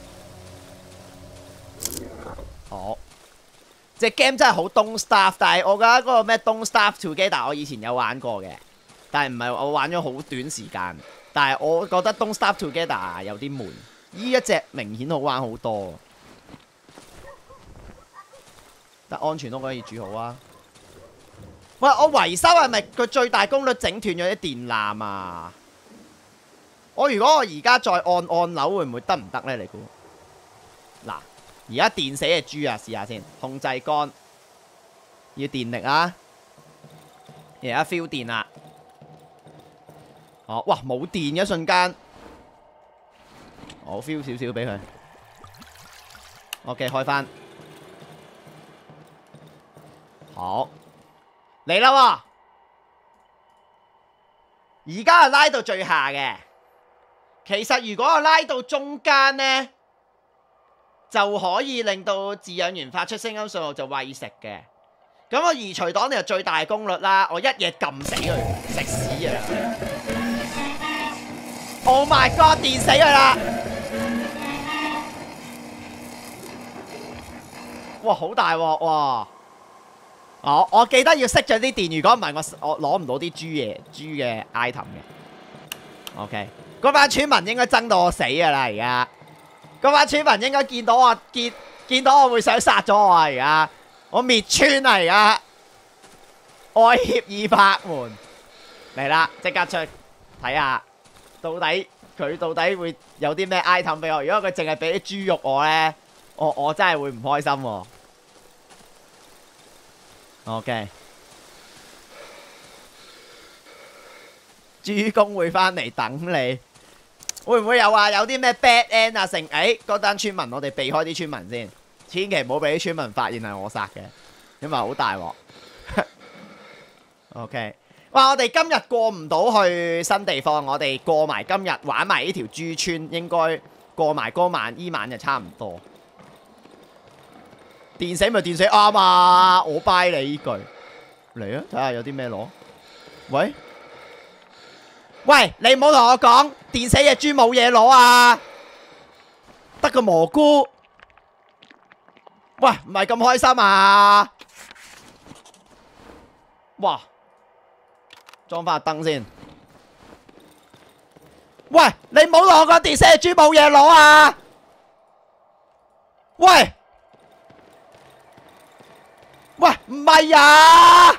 好。隻 game 真係好 Don't Starve， 但係我覺得嗰個咩 Don't Starve Together 我以前有玩過嘅，但係唔係我玩咗好短時間。但係我覺得 Don't Starve Together 有啲悶，呢一隻明顯好玩好多。但安全都可以煮好啊！喂，我維修係咪佢最大功率整斷咗啲電纜啊？如果我而家再按鈕會唔會得唔得呢？你估？嗱。而家電死隻豬啊！試下先，控制杆要電力啊！而家 feel 電啦。哦，哇，冇電嘅瞬間，我 feel 少少俾佢。OK， 開翻。好，嚟啦！而家係拉到最下嘅。其實如果我拉到中間呢，就可以令到飼養員發出聲音信號就餵食嘅。咁我移除檔就最大功率啦，我一嘢撳死佢，食屎啊 ！Oh my god， 電死佢啦！哇，好大鑊哇！我記得要熄咗啲電，如果唔係我攞唔到啲豬嘅 item 嘅。OK， 嗰班村民應該憎到我死㗎啦而家。嗰班村民應該見到我見到我會想殺咗我啊！而家我滅村啊！而家愛協議拍門嚟啦，即刻出睇下佢到底會有啲咩 item 俾我？如果佢淨係俾啲豬肉我咧，我真係會唔開心喎。OK， 豬公會翻嚟等你，會唔會有話有啲咩 bad end 啊？成嗰單村民，我哋避開啲村民先，千祈唔好俾啲村民發現係我殺嘅，因為好大鑊。OK， 哇！我哋今日過唔到去新地方，我哋過埋今日玩埋呢條豬村，應該過埋嗰晚，依晚就差唔多。電死咪電死啱啊！我 buy 你呢句嚟啊！睇下有啲咩攞。喂，你唔好同我講電死隻豬冇嘢攞啊！得個蘑菇。喂，唔係咁開心啊！哇！裝翻個燈先。喂，你唔好同我講電死隻豬冇嘢攞啊！喂！喂，唔係啊！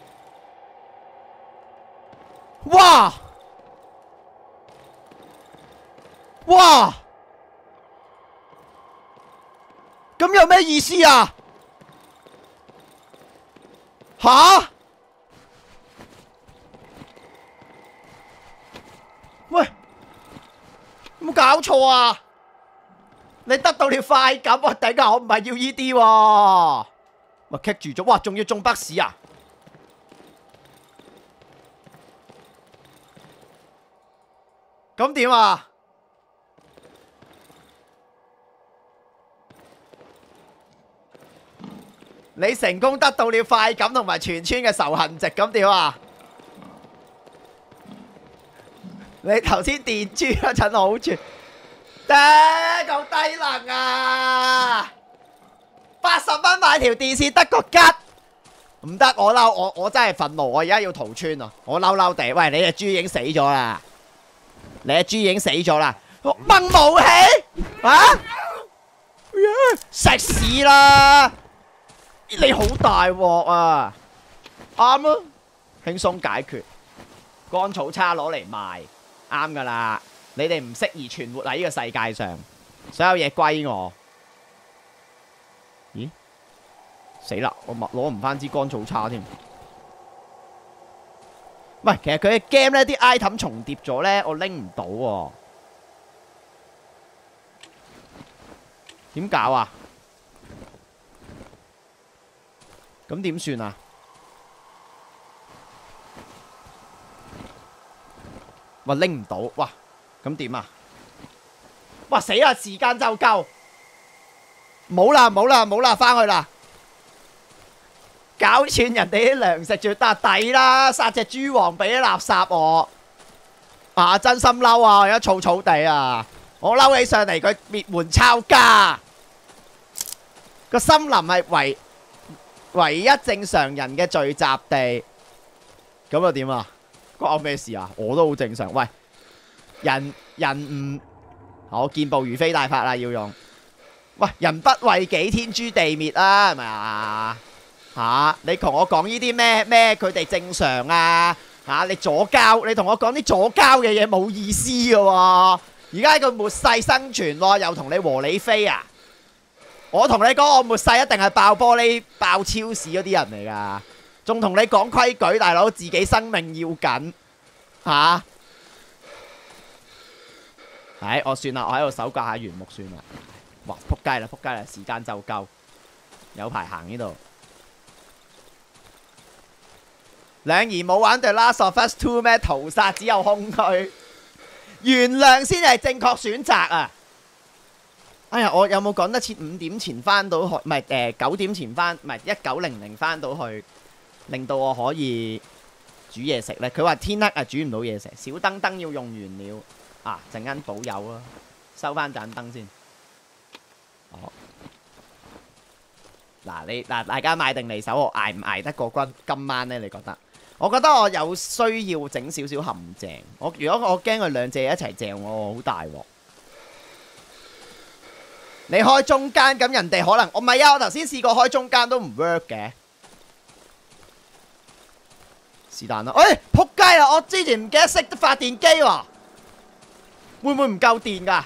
哇！哇！咁有咩意思啊？吓？喂，有冇搞錯啊？你得到了快感，我頂啊！我唔係要呢啲喎。咪棘住咗，哇！仲要中北市啊！咁點啊？你成功得到了快感同埋全村嘅仇恨值，咁點啊？你頭先電豬嗰陣好處，夠低能啊！80蚊買條電線得個吉，唔得，我嬲，我真係憤怒，我而家要逃村啊！我嬲嬲地，喂，你隻豬已經死咗啦，掹武器啊！食屎啦！你好大鑊啊！啱啊，輕鬆解決，乾草叉攞嚟賣，啱噶啦！你哋唔適宜存活喺呢個世界上，所有嘢歸我。咦？死啦！我攞唔翻支乾草叉添。喂，其實佢嘅 game 呢啲 item 重疊咗呢，我拎唔到喎。點搞啊？咁點算啊？哇，拎唔到！哇，咁點啊？哇，死啦！時間就夠。冇啦，翻去啦！搞串人哋啲糧食仲要抵啦，殺隻豬王俾啲垃圾我，啊真心嬲啊！而家燥燥地啊，我嬲起上嚟佢滅門抄家，個森林係唯一正常人嘅聚集地，咁又點啊？關我咩事啊？我都好正常。喂，人唔，我健步如飛大法啦，要用。喂，人不為己，天誅地滅啊，係咪啊？吓，你同我講呢啲咩佢哋正常啊？吓，你左膠，你同我講啲左膠嘅嘢冇意思嘅喎。而家喺個末世生存喎，又同你和理非啊？我同你講，我末世一定係爆玻璃、爆超市嗰啲人嚟噶，仲同你講規矩，大佬自己生命要緊吓。我算啦，我喺度搜刮下原木算啦。哇！仆街啦！時間就夠，有排行呢度。兩兒冇玩對 Last of Us 2咩？屠殺只有空虛，原諒先係正確選擇啊！哎呀，我有冇講得切5點前翻到去？唔係9點前翻，唔係1900翻到去，令到我可以煮嘢食呢？佢話天黑啊，煮唔到嘢食，小燈燈要用完了啊！陣間補油啊，收翻盞燈先。嗱，大家買定離手，我捱唔捱得過今晚呢？你覺得？我覺得我有需要整少少陷阱。如果我驚佢兩隻一齊掟我，好大鑊。你開中間，咁人哋可能我唔係啊！我頭先試過開中間都唔 work 嘅。是但啦，仆街啦！我之前唔記得熄發電機喎。 會唔會唔夠電㗎？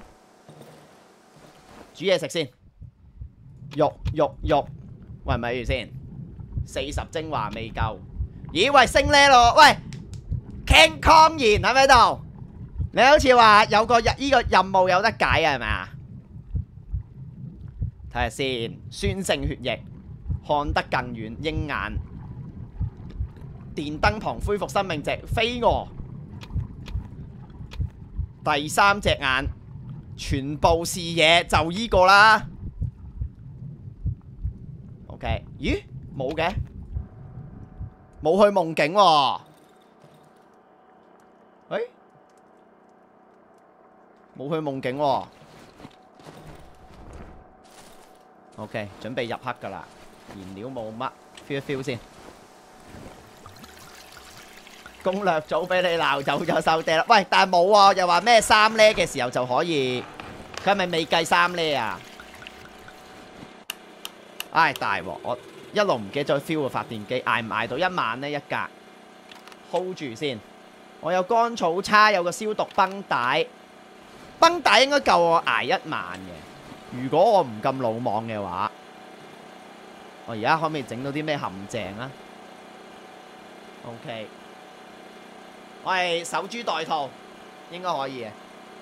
煮嘢食先。肉。喂，咪住先。40精華未夠。咦？喂，升呢咯？喂 ，King Kong 賢喺咪度？你好似話有個呢個任務有得解啊，係咪啊？睇下先。酸性血液，看得更遠，鷹眼。電燈旁恢復生命值，飛蛾。第3隻眼，全部視野就依個啦。OK， 咦？冇嘅，冇去夢境喎。誒，冇去夢境喎。OK， 準備入黑噶啦，燃料冇乜 ，feel 一 feel 先。攻略組俾你鬧走咗收爹啦！喂，但係冇喎，又話咩3呢嘅時候就可以，佢係咪未計3呢啊？唉，大鑊！我一路唔記得再 feel 個發電機，捱唔捱到1晚呢？一格 hold 住先。我有乾草叉，有個消毒繃帶，繃帶應該夠我捱1晚嘅。如果我唔咁魯莽嘅話，我而家可唔可以整到啲咩陷阱啊 ？OK。我係守株待兔，應該可以嘅。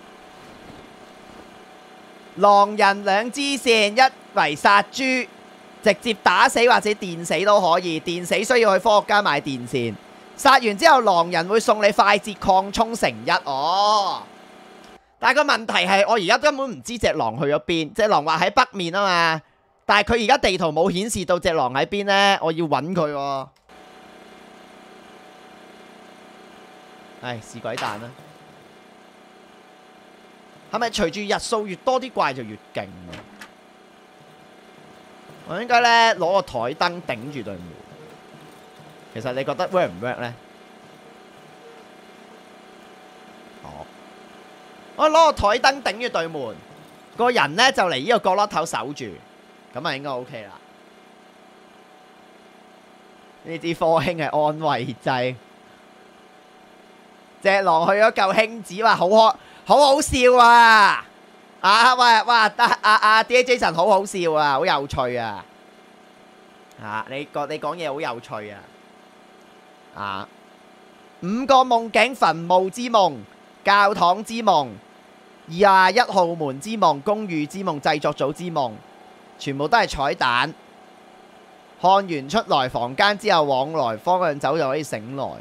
狼人2支線，1為殺豬，直接打死或者電死都可以。電死需要去科學家買電線。殺完之後，狼人會送你快捷擴充乘1。哦，但係個問題係，我而家根本唔知隻狼去咗邊。隻狼話喺北面啊嘛，但係佢而家地圖冇顯示到隻狼喺邊呢，我要揾佢喎。唉，是鬼蛋啦！係咪隨住日數越多，啲怪就越勁？我應該咧攞個台燈頂住對門。其實你覺得 work 唔 work 咧？哦，我攞個台燈頂住對門，個人咧就嚟呢個角落頭守住，咁啊應該 OK 啦。呢支科興係安慰劑。隻狼去咗嚿興子，話好好笑啊！喂，哇，DJ Jason 好好笑啊，好有趣啊！你講嘢好有趣啊！5個夢境：墳墓之夢、教堂之夢、21號門之夢、公寓之夢、製作組之夢，全部都係彩蛋。看完出來房間之後，往來方向走就可以醒來。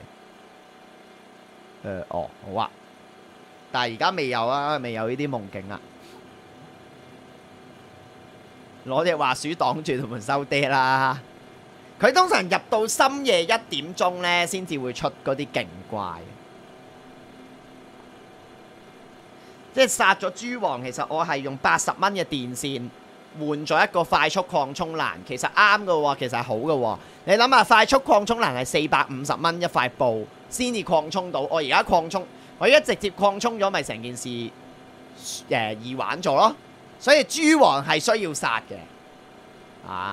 好啊，但係而家未有啊，未有呢啲夢境啊。攞隻滑鼠擋住同門收爹啦。佢通常入到深夜1點鐘呢，先至會出嗰啲勁怪。即係殺咗豬王，其實我係用80蚊嘅電線換咗一個快速擴充欄，其實啱嘅喎，其實係好嘅喎。你諗下，快速擴充欄係450蚊一塊布。先至擴充到，我而家擴充，我而家直接擴充咗，咪成件事易玩咗咯。所以豬王係需要殺嘅，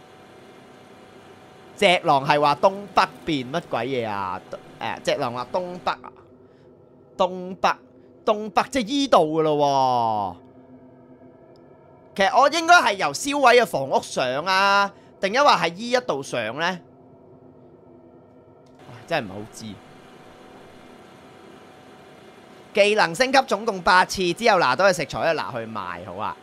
隻狼係話東北邊乜鬼嘢啊？隻狼話東北啊，東北即係依度噶咯喎。其實我應該係由燒毀嘅房屋上啊，定抑或係依一度上呢？真係唔係好知。技能升級總共8次，之後拿到嘅食材拿去賣，好啊。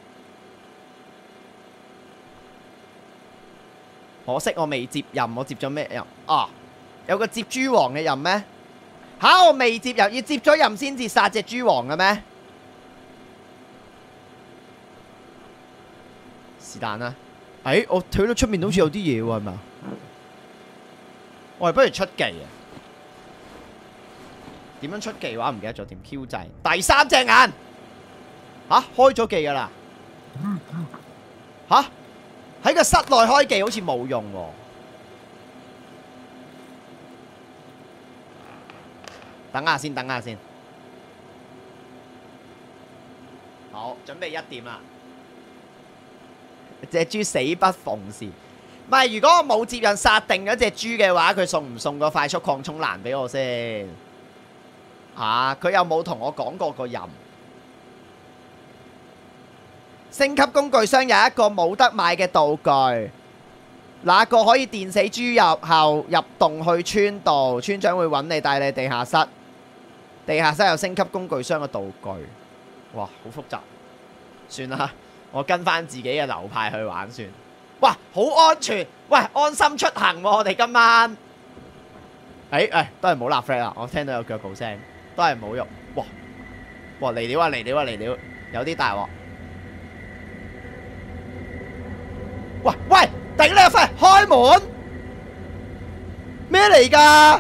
可惜我未接任，我接咗咩任？有個接豬王嘅任咩？我未接任，要接咗任先至殺隻豬王嘅咩？是但啦。我睇到出面好似有啲嘢喎，係咪啊？我哋不如出技啊！點樣出技嘅話唔記得咗點 Q 掣。第3隻眼開咗技噶啦！喺個室內開技好似冇用喎。等下先。好，準備1點啦。隻豬死不逢時。唔係，如果我冇接任殺定嗰隻豬嘅話，佢送唔送個快速擴充欄俾我先？ 嚇，佢又冇同我講過個任。升級工具箱有一個冇得買嘅道具，那個可以電死豬入後入洞去村度，村長會揾你帶你地下室。地下室有升級工具箱嘅道具，哇，好複雜。算啦，我跟翻自己嘅流派去玩算。哇，好安全，喂，安心出行喎，我哋今晚。都係冇立 flag 啦，我聽到有腳步聲，都係冇喐。哇，嚟料啊嚟料啊嚟料，有啲大鑊。喂，頂你個肺！開門咩嚟㗎？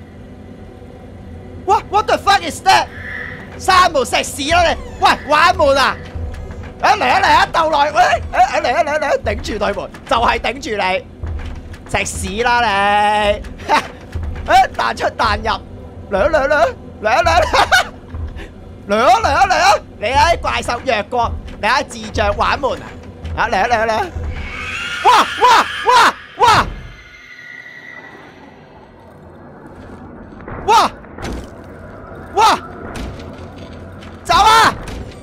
哇 ！What the fuck is that？ 閂門食屎啦你！喂，玩門啊！嚟啊，鬥來！嚟，頂住對門，就係頂住你，食屎啦你！彈出彈入，嚟啊！你睇怪獸弱過，你睇智障玩門啊！嚟！哇！走啊！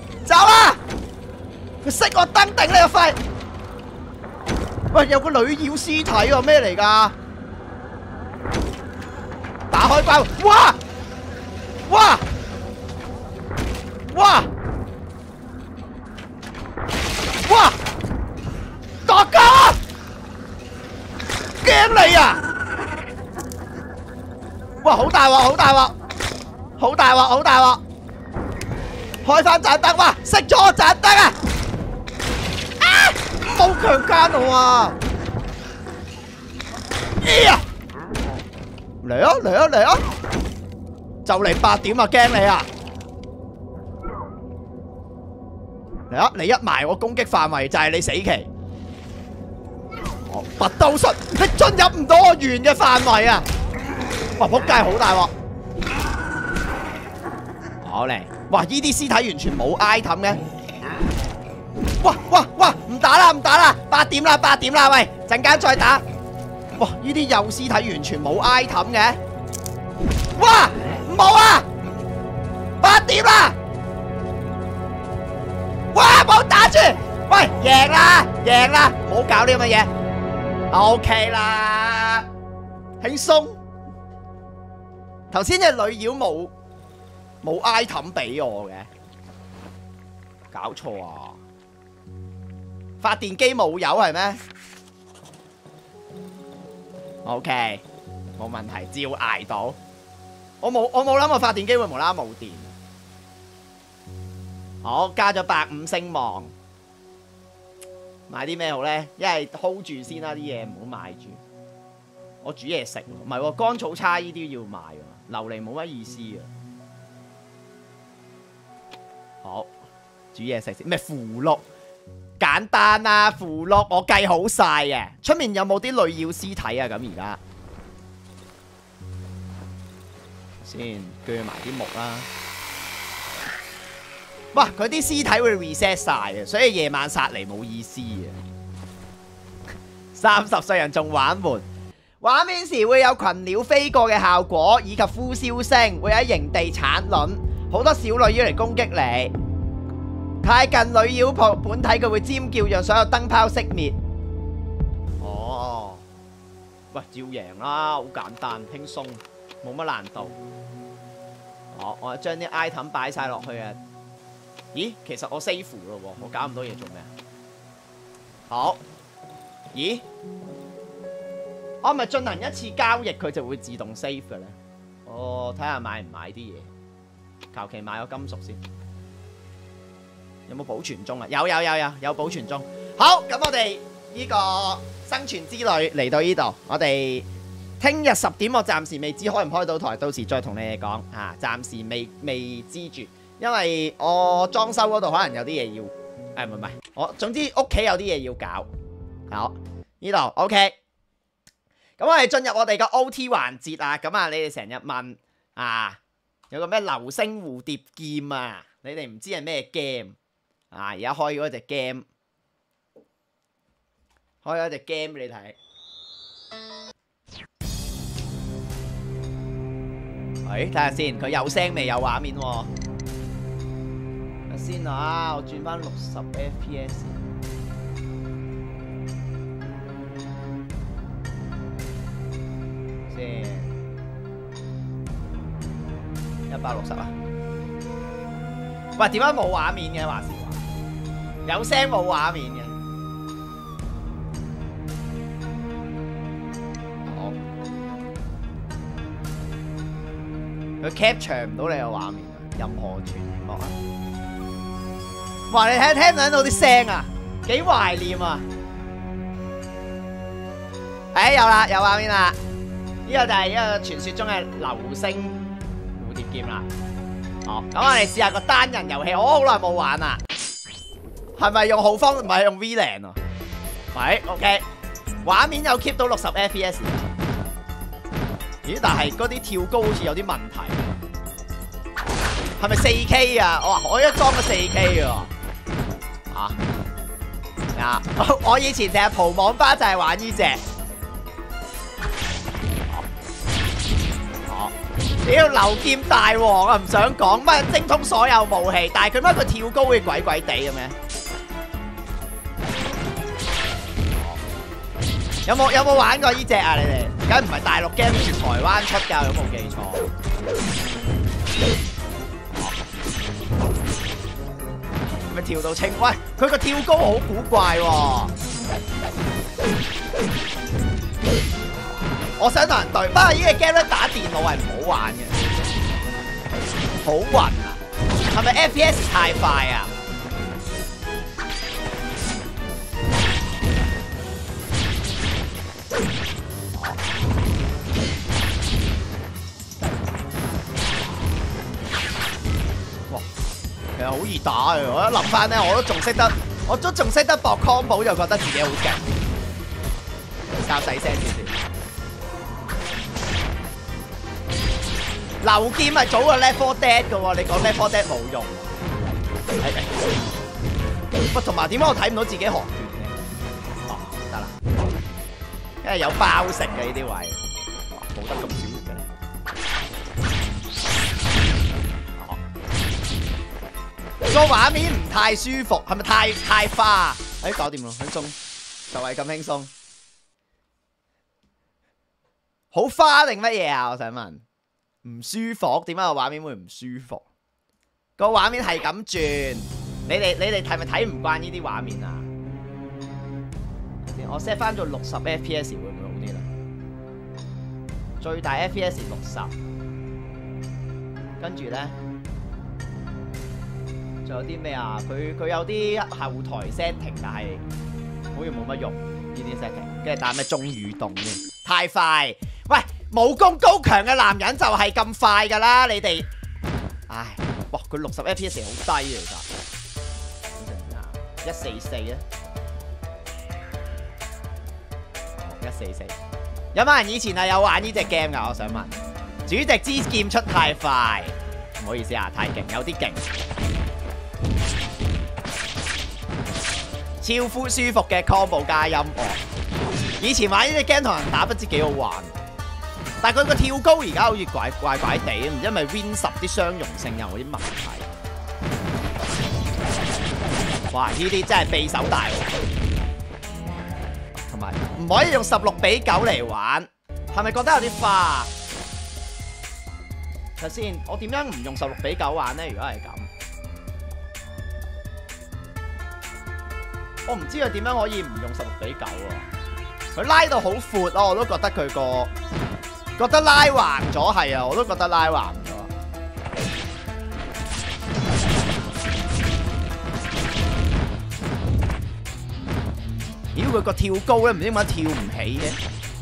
佢熄我燈頂你個肺！喂，有個女妖屍體喎，咩嚟㗎？打開關！哇！大家驚你啊！哇，好大鑊！開翻盞燈，哇！熄咗我盞燈啊！冇強姦我啊！嚟啊！就嚟8點啊，驚你啊！嚟啊！你一埋我攻擊範圍就係你死期。拔刀術，你進入唔到我圓嘅範圍啊！哇！仆街，好大鑊！好嚟，哇！呢啲屍體完全冇 item 嘅。哇！唔打啦！8點啦，喂，陣間再打。哇！呢啲幼屍體完全冇 item 嘅。哇！冇啊！8點啦！哇！冇打住！喂，贏啦！唔好搞呢咁嘅嘢。OK 啦，輕鬆。頭先隻女妖冇 item 俾我嘅，搞錯啊！發電機冇油係咩 ？OK， 冇問題，照捱到。我冇諗過發電機會無啦啦冇電。好，加咗150聲望。買啲咩好呢？一係 hold 住先啦，啲嘢唔好買住。我煮嘢食，唔係喎，乾草叉呢啲要買喎，榴蓮冇乜意思啊。好，煮嘢食先。咩符箓？簡單啊，符箓我計好晒嘅。出面有冇啲女妖屍體啊？咁而家先鋸埋啲木啦。哇！佢啲屍體會 reset 晒嘅，所以夜晚殺嚟冇意思嘅。30歲人仲玩門，畫面時會有群鳥飛過嘅效果，以及呼嘯聲，會喺營地產卵，好多小女妖嚟攻擊你。太近女妖本體佢會尖叫，讓所有燈泡熄滅。哦，喂，照贏啦，好簡單輕鬆，冇乜難度。好，我將啲 item 擺晒落去啊！咦，其實我 save 咯喎，我搞咁多嘢做咩啊？好，咦，我咪進行一次交易，佢就會自動 save 嘅咧。哦，睇下買唔買啲嘢，求其買個金屬先。有冇保存中啊？有保存中。好，咁我哋呢個生存之旅嚟到呢度，我哋聽日10點，我暫時未知開唔開到台，到時再同你哋講嚇，暫時未知住。因為我裝修嗰度可能有啲嘢要，唔係，我總之屋企有啲嘢要搞。好，呢度 OK。咁我哋進入我哋嘅 OT 環節啊。咁啊，你哋成日問啊，有個咩流星蝴蝶劍啊？你哋唔知係咩 game 啊？而家開咗隻 game， 開咗隻 game 俾你睇。 睇下先，佢有聲未有畫面喎？睇下先啊，我轉翻60 FPS 先，160啊！喂，點解冇畫面嘅？話時話，有聲冇畫面嘅。佢 capture 唔到你嘅畫面啊！任何傳播啊！哇！你聽唔聽到啲聲啊？幾懷念啊！有啦，有畫面啦！呢個就係一個傳說中嘅流星蝴蝶劍啦。好，咁我哋試下個單人遊戲，我好耐冇玩啦。係咪用浩方？唔係用 VLAN 啊？係 OK， 畫面有 keep 到60 FPS。咦？但係嗰啲跳高好似有啲問題，係咪 4K 啊？我一裝咗 4K 喎。我以前成日蒲網吧就係玩呢隻。屌流劍大王啊！唔想講乜精通所有武器，但係佢乜佢跳高會鬼鬼地嘅咩？有冇玩過呢隻啊？你哋梗唔係大陸 game， 好似台灣出㗎，有冇記錯？咪跳到清？喂，佢個跳高好古怪喎！我想同人對，不過呢個 game 咧打電腦係唔好玩嘅，好暈啊！係咪 FPS 太快啊？其實好易打嘅，我一諗翻咧，我都仲識得搏 combo， 就覺得自己好勁。較細聲少少。流劍係早過 Left 4 Dead 嘅喎，你講 Left 4 Dead 冇用。喂，同埋點解我睇唔到自己學拳嘅？哦，得啦，因為有包食嘅呢啲位，冇得咁少嘅。個畫面唔太舒服，係咪太花？搞掂咯，輕鬆，就係咁輕鬆。好花定乜嘢啊？我想問。唔舒服，點解個畫面會唔舒服？個畫面係咁轉，你哋係咪睇唔慣呢啲畫面啊？我 set 翻做60 FPS 會唔會好啲咧？最大 FPS 60，跟住咧。仲有啲咩啊？佢有啲後台 setting， 但係好似冇乜用呢啲 setting。跟住打咩中雨動添？太快！喂，武功高強嘅男人就係咁快㗎啦！你哋，唉，哇！佢60 FPS 好低其實。144咧，144。有冇人以前係有玩呢隻 game 㗎？我想問。主席之劍出太快，唔好意思啊，太勁，有啲勁。超舒服嘅 combo 加音樂，以前玩呢隻 game 同人打不知幾好玩，但係佢個跳高而家好似怪地，唔知係咪 Win 10啲相容性有啲問題。哇！呢啲真係備手大喎，同埋唔可以用16:9嚟玩，係咪覺得有啲花？睇下先，我點樣唔用16:9玩呢？如果係咁。我唔知佢點樣可以唔用16:9喎，佢拉到好闊咯，我都覺得佢覺得拉橫咗係啊，我都覺得拉橫咗。妖，佢個跳高咧，唔知點解跳唔起嘅。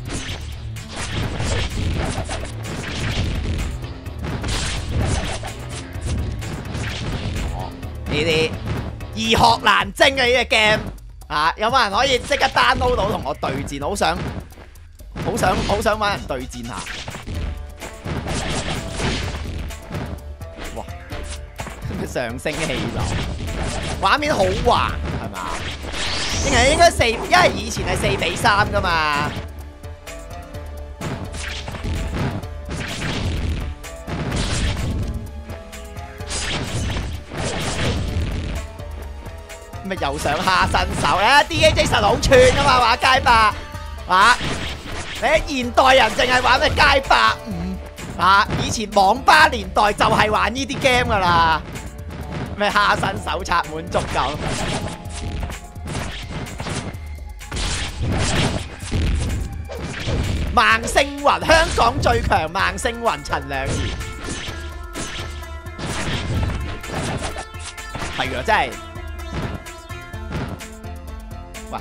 呢啲易學難精啊！呢隻 game。有冇人可以即刻 download 到同我對戰？好想揾人對戰下。哇！上升氣流，畫面好橫係嘛？應該4，因為以前係4:3㗎嘛。 咪又想下新手咧 ？DAJ 實好串噶嘛，玩街霸，你現代人淨係玩咩街霸5以前網吧年代就係玩呢啲 game 噶啦，咩下新手冊滿足夠。孟星雲，香港最強孟星雲陳兩儀，係喎真係。喂，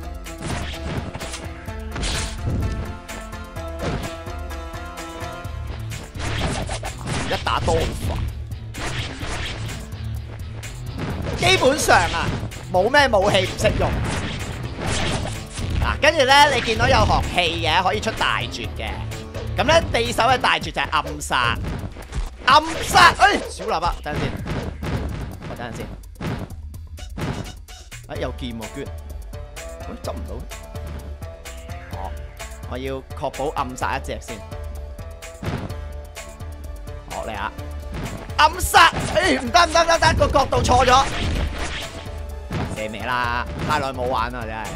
一打多好煩。基本上冇咩武器唔識用。跟住咧，你見到有學器嘅，可以出大絕嘅。咁咧，地手嘅大絕就係暗殺。暗殺，小喇叭，等陣先。等陣先。有劍喎，捐。執唔到。我要確保暗殺一隻先。嚟啊！暗殺，唔得，個角度錯咗。射咩啦？太耐冇玩啦，真係。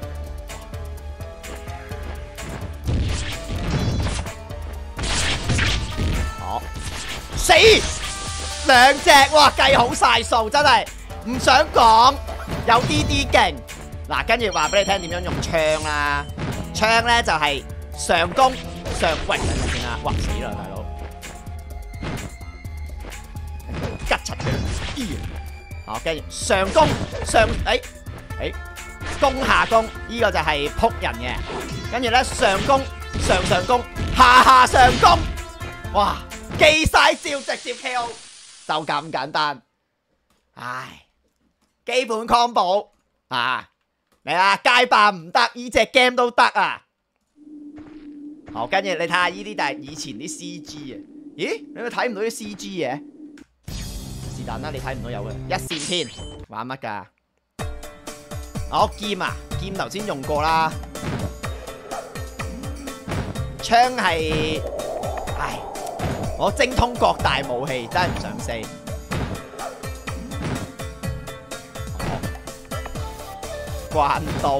死兩隻，哇計好晒數，真係唔想講，有啲勁。嗱，跟住話俾你聽點樣用槍啦。槍咧就係上攻上，喂等陣先啦，哇死啦大佬，吉柒佢，好跟住上攻上，攻下攻，呢個就係撲人嘅。跟住咧上攻上攻，下上攻，哇！記晒招直接 KO 就咁簡單，唉，基本 combo 嚟啦，街霸唔得，呢隻 game 都得啊！好，跟住你睇下呢啲就係以前啲 CG 啊，咦？你咪睇唔到啲 CG 嘅？是但啦，你睇唔到有嘅一線天玩乜㗎？劍頭先用過啦，槍係，唉。我精通各大武器，真係唔想死。關刀、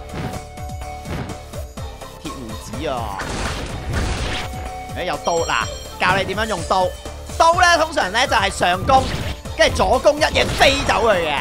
鐵鬍子啊！有刀嗱，教你點樣用刀。刀咧通常咧就係上攻，跟住左攻一嘢飛走佢嘅。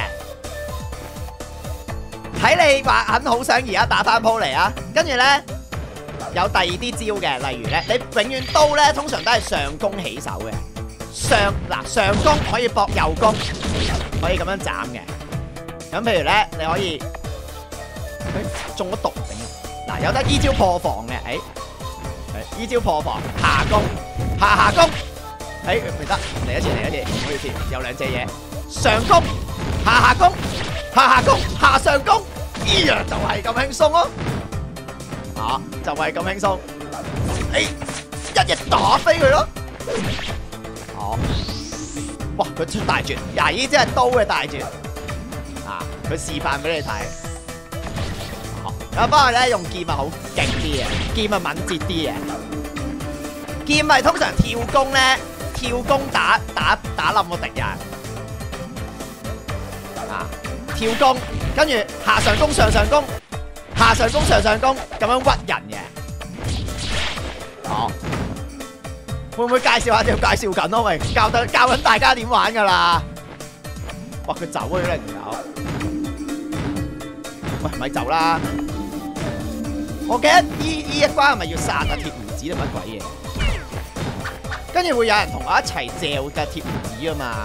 睇你話好想而家打翻鋪嚟啊！跟住咧。有第二啲招嘅，例如咧，你永遠刀咧通常都係上攻起手嘅。上攻可以搏右攻，可以咁樣斬嘅。咁譬如咧，你可以，中咗毒頂。有得依招破防嘅，依招破防下攻，下攻，唔得，嚟一次，唔好意思，有兩隻嘢，上攻，下攻，下攻，下上攻，就係咁輕鬆咯。就係咁輕鬆，一嘢打飛佢咯。哇！佢出大絕，呢隻係刀嘅大絕。佢示範俾你睇。不過咧用劍好勁啲嘅，劍敏捷啲嘅。劍係通常跳攻咧，跳攻打冧個敵人。跳攻，跟住下上攻上上攻。下上攻上攻咁樣屈人嘅，會唔會介紹下？就介紹緊咯，喂，教緊大家點玩噶啦。哇，佢走啊呢條友，喂，咪走啦！我記得呢一關係咪要殺鐵鬍子定乜鬼嘢？跟住會有人同我一齊嚼嘅鐵鬍子啊嘛。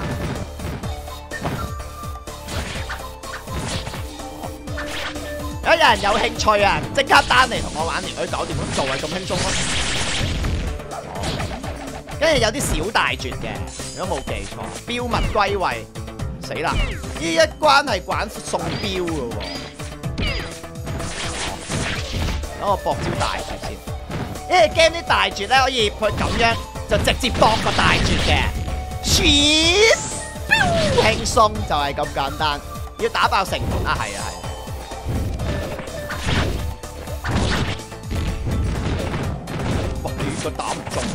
如果有人有興趣啊，即刻單嚟同我玩，可以搞掂咁做，係咁輕鬆咯。跟住有啲小大絕嘅，如果冇記錯，標物歸位，死啦！呢一關係玩送標嘅喎。等我搏招大絕先，因為 game 啲大絕咧可以佢咁樣就直接搏個大絕嘅，輕鬆就係咁簡單。要打爆城門啊，係啊係。佢打唔中，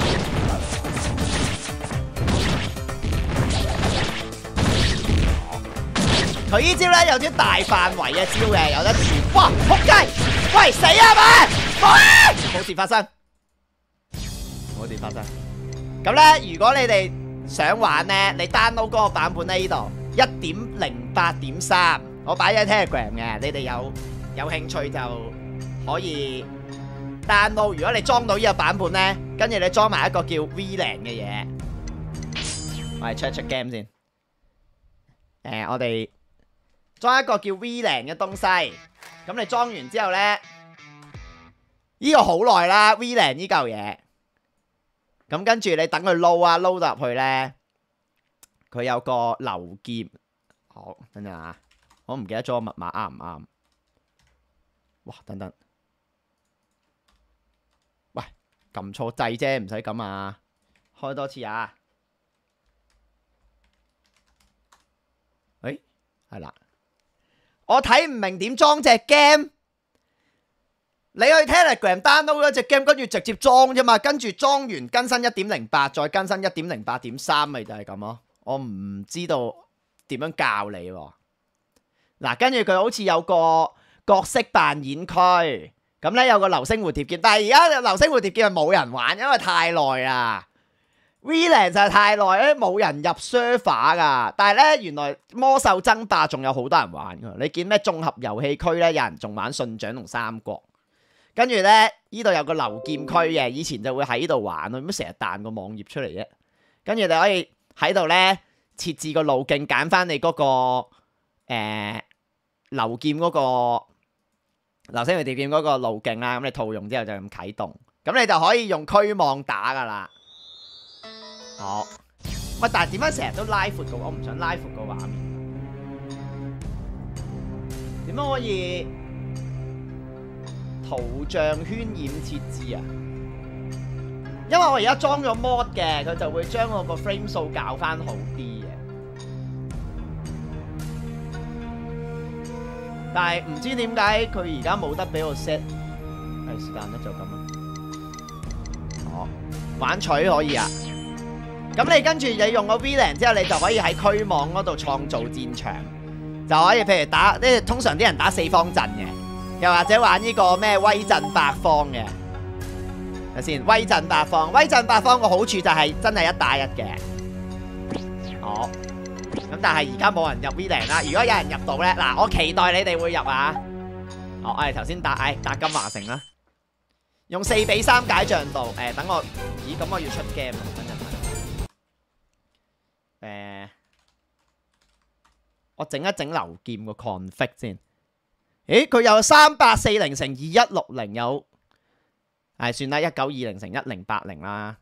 佢呢招咧有啲大範圍嘅招嘅，有得傳。哇！仆街！喂，死啊嘛！冇事發生，冇事發生。咁咧，如果你哋想玩咧，你 download 嗰個版本咧，呢度 1.08.3， 我擺咗 Telegram 嘅，你哋有興趣就可以 download。如果你裝到呢個版本咧，跟住你裝埋一個叫 VLAN 嘅嘢，我哋出 game 先。我哋裝一個叫 VLAN 嘅東西，咁你裝完之後咧，呢個好耐啦 ，VLAN 呢嚿嘢。咁跟住你等佢撈啊，撈到入去咧，佢有個留鍵。好，等陣啊，我唔記得咗個密碼啱唔啱？哇，等等，喂，撳錯掣啫，唔使咁啊，開多次啊。誒，係啦，我睇唔明點裝隻 game。你去 Telegram download 咗隻 game， 跟住直接裝啫嘛，跟住裝完更新 1.08， 再更新 1.08.3， 咪就係咁咯。我唔知道點樣教你喎。嗱，跟住佢好似有個角色扮演區，咁咧有個流星蝴蝶劍，但係而家流星蝴蝶劍係冇人玩，因為太耐啦。VLAN 就係太耐咧，冇人入 server 噶。但係咧，原來魔獸爭霸仲有好多人玩噶。你見咩綜合遊戲區咧，有人仲玩信長同三國。跟住咧，呢度有個留劍區嘅，以前就會喺度玩咯，咁成日彈個網頁出嚟啫。跟住你可以喺度咧設置個路徑，揀翻你嗰個流劍嗰個流星蝴蝶劍嗰個路徑啦。咁你套用之後就咁啟動，咁你就可以用區網打噶啦。好，喂，但係點解成日都拉闊嘅？我唔想拉闊個畫面。點樣可以圖像渲染設置啊？因為我而家裝咗 mod 嘅，佢就會將我個 frame 數校翻好啲嘅。但係唔知點解佢而家冇得俾我 set。係時間啦，就咁啦。好，玩錘可以啊。咁你跟住你用個 VLAN 之後，你就可以喺區網嗰度創造戰場，就可以譬如打呢，通常啲人打四方陣嘅，又或者玩呢個咩威震八方嘅。睇先，威震八方，威震八方個好處就係真係1打1嘅。好，咁但係而家冇人入 VLAN 啦。如果有人入到咧，嗱，我期待你哋會入啊。好，我哋頭先打金華城啦，用4-3解像度。等我，咦，咁我要出 game 啊，等陣。我整一整流劍個 config 先。咦，佢有3840×2160有，算啦，1920×1080啦。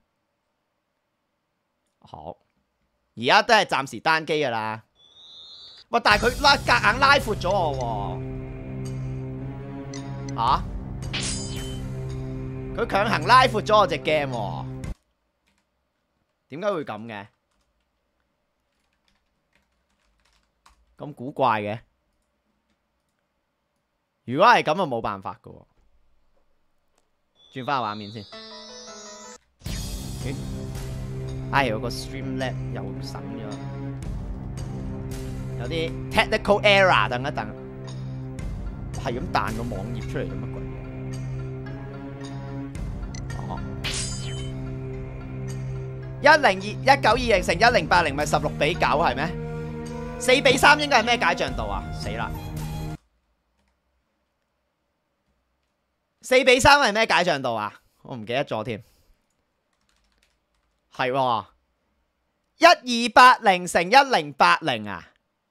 好，而家都係暫時單機噶啦。喂，但係佢夾硬拉闊咗我喎。吓？佢強行拉闊咗我隻 game 喎。點解會咁嘅？咁古怪嘅，如果係咁就冇辦法噶喎。轉翻個畫面先。有個 Streamlab 又省咗，有啲 technical error， 等一等，係咁彈個網頁出嚟做乜鬼嘢？1920×1080咪16:9係咩？4:3應該係咩解像度啊？死啦！4:3係咩解像度啊？我唔記得咗添。係喎，1280×1080啊！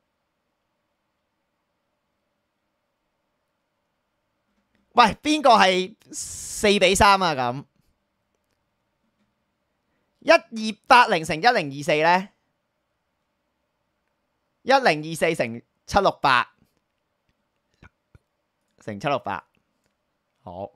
喂，邊個係4:3啊？咁1280×1024咧？1024×768好。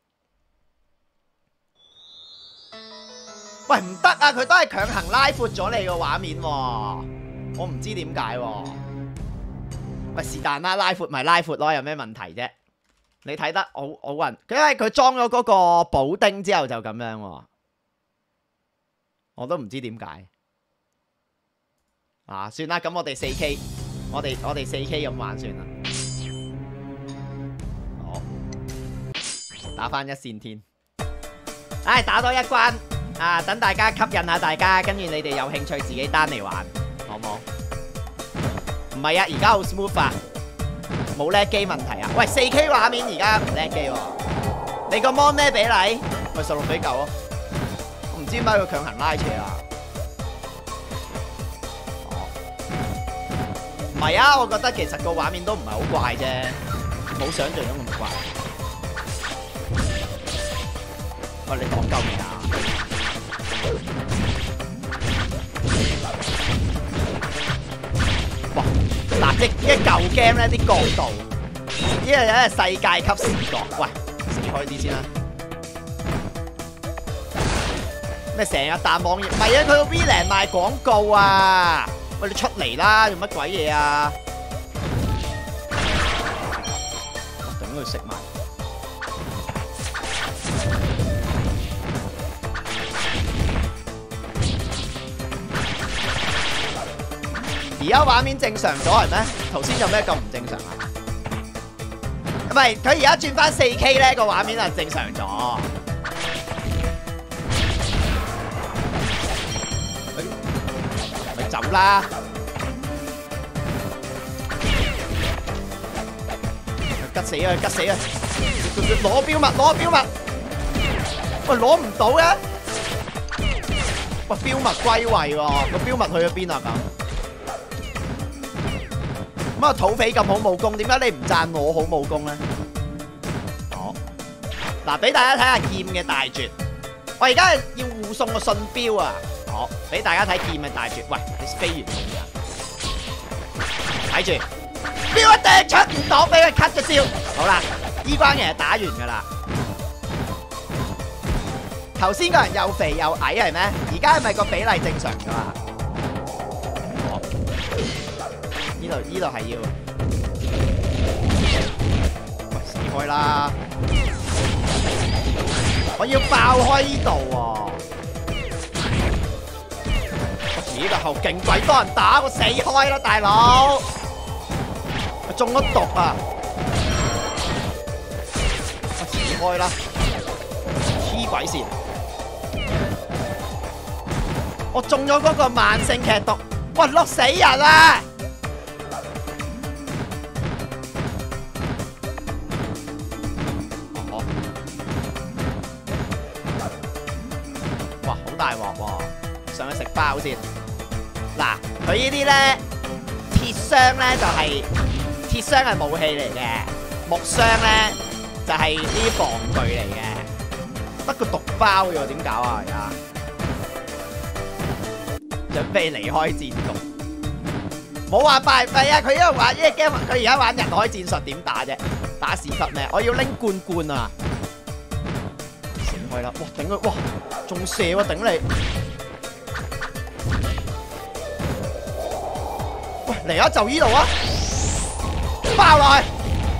喂，唔得啊！佢都係強行拉闊咗你個畫面喎，我唔知點解喎。喂，是但啦，拉闊咪拉闊咯，有咩問題啫？你睇得好暈，因為佢裝咗嗰個補丁之後就咁樣喎，我都唔知點解。算啦，咁我哋4K 我哋 4K 咁玩算啦。好，打翻一線天。唉，打多一關啊！等大家吸引下大家，跟住你哋有興趣自己單嚟玩，好唔好？唔係啊，而家好 smooth 啊，冇 lag 機問題啊。喂，4K 畫面而家唔 lag 機喎。你個 mon 咩比例？咪16:9咯。我唔知點解佢強行拉扯啊。唔係啊，我覺得其實個畫面都唔係好怪啫，冇想象中咁怪。喂，你講夠未啊？哇！嗱，一舊 game 咧啲角度，呢個有世界級視覺。喂，死開啲先啦！咩成日彈網頁？唔係啊，佢個 V-Land 賣廣告啊！喂，你出嚟啦，做乜鬼嘢啊？頂佢食埋。而家畫面正常咗係咩？頭先有咩咁唔正常啊？唔係，佢而家轉翻 4K 咧，個畫面係正常咗。咪走啦！吉死啊！吉死啊！攞標物，攞標物！喂，攞唔到嘅。喂，標物歸位喎，個標物去咗邊啊咁？咁啊，土匪咁好武功，點解你唔讚我好武功咧？好，嗱，俾大家睇下劍嘅大絕。我而家係要護送個信標啊！好，俾大家睇劍嘅大絕。喂，你飛完未啊？睇住，標一掟出唔到，俾佢 cut 咗招。好啦，呢關其實打完噶啦。頭先個人又肥又矮係咩？而家係咪個比例正常噶嘛？呢度係要，喂，死開啦！我要爆開呢度喎！呢個後勁鬼多人打，我死開啦，大佬！我中咗毒啊！我死開啦！黐鬼線！我中咗嗰個慢性劇毒，喂，碌死人啊！大鑊喎，上去食包先。嗱，佢呢啲咧，鐵箱咧就係鐵箱係武器嚟嘅，木箱咧就係呢啲防具嚟嘅。得個毒包嘅喎，點搞啊？而家準備離開戰局，冇話敗廢啊！佢因為玩呢個 game，佢而家玩人海戰術點打啫？打屎忽咩？我要拎罐啊！係啦，哇頂佢，哇仲射喎頂你！喂嚟啊，就依度啊，爆落去，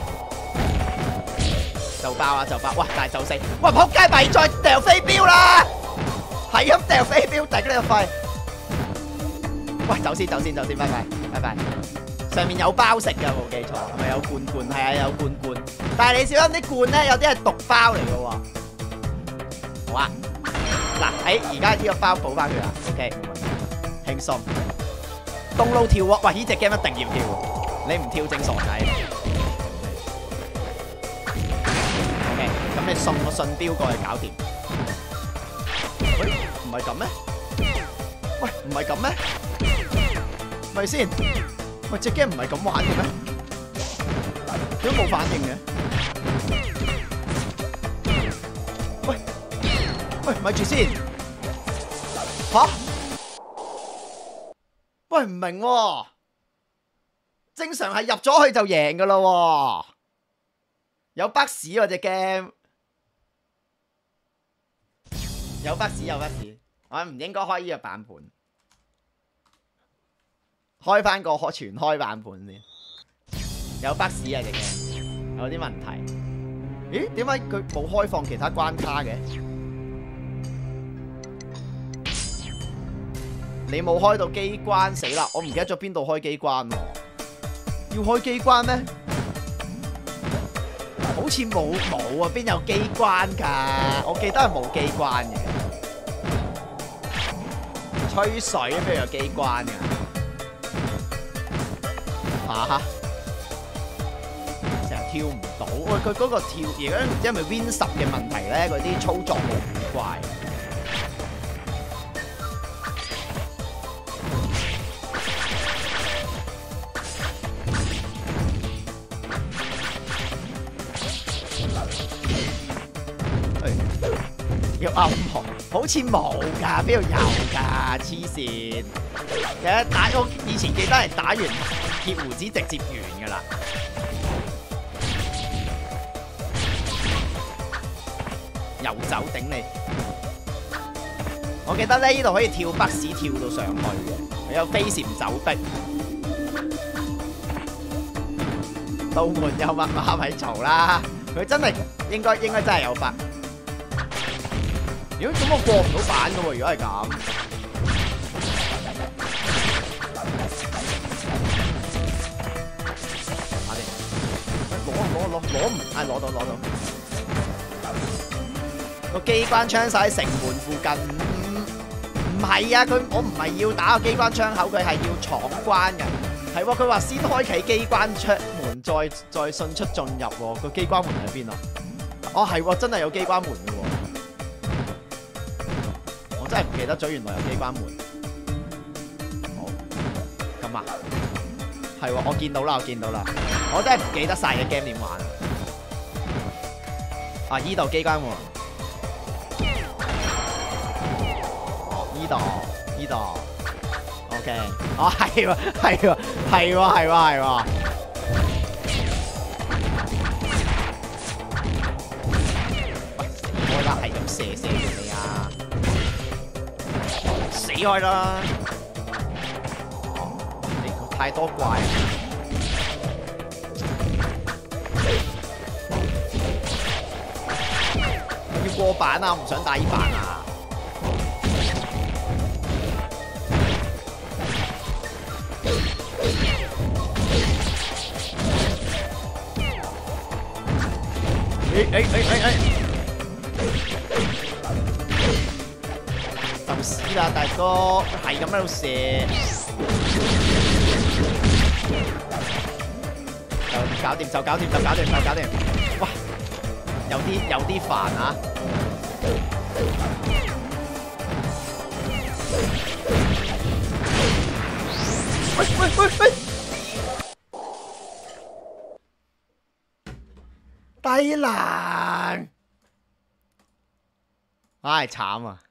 就爆啊就爆，哇但係就死，喂仆街咪再掉飛鏢啦，係咁掉飛鏢頂你個肺！喂走先，拜拜。上面有包食㗎，冇記錯，係咪有罐？係啊，有罐。但係你小心啲罐咧，有啲係毒包嚟㗎喎。好啊，嗱，而家呢個包補翻佢啦 ，OK， 輕鬆。東路跳喎，喂，呢隻 game 一定要跳，你唔跳正傻仔。OK， 咁你送個信標過去搞掂。喂，唔係咁咩？喂，唔係咁咩？咪先？喂，隻 game 唔係咁玩嘅咩？點解冇反應嘅？喂，咪住先，吓？喂，唔明喎，正常係入咗去就贏噶啦喎，有 bug 喎隻 game，有 bug，我唔應該開呢個版本，開翻個全開版本先，有 bug 啊隻 game，有啲問題。咦？點解佢冇開放其他關卡嘅？你冇開到機關，死啦！我唔記得咗邊度開機關喎。 要開機關咩？好似冇啊，邊有機關㗎？我記得係冇機關嘅。吹水邊有機關㗎？嚇！成日跳唔到，喂佢嗰個跳而家唔知係咪 Win 10嘅問題咧？嗰啲操作好古怪。要暗紅，好似冇㗎，邊度有㗎？黐線！其實我以前記得係打完鐵胡子直接完㗎啦。遊走頂你！我記得咧，呢度可以跳北市跳到上去嘅，有飛檐走壁。道門有密碼咪嘈啦！佢真係應該真係有法。如果咁我過唔到版嘅喎，如果係咁，攞唔係攞到。個機關槍手喺城門附近，唔係啊！我唔係要打個機關槍口，佢係要闖關嘅。係喎，佢話先開啟機關槍門，再迅速進入喎。個機關門喺邊啊？哦，係喎，真係有機關門嘅喎。我真係唔記得咗，原來有機關門。好，咁啊，係喎，我見到啦。我真係唔記得晒嘅 game 點玩。啊，依度機關門。呢度 ，OK， 哦係喎，喂，死開啦，係咁射住你啊，死開啦，你太多怪，要過版啊，唔想打呢版啊。就屎啦，大哥，係咁喺度射，就搞掂。哇，有啲煩啊！喂！低能，唉慘啊！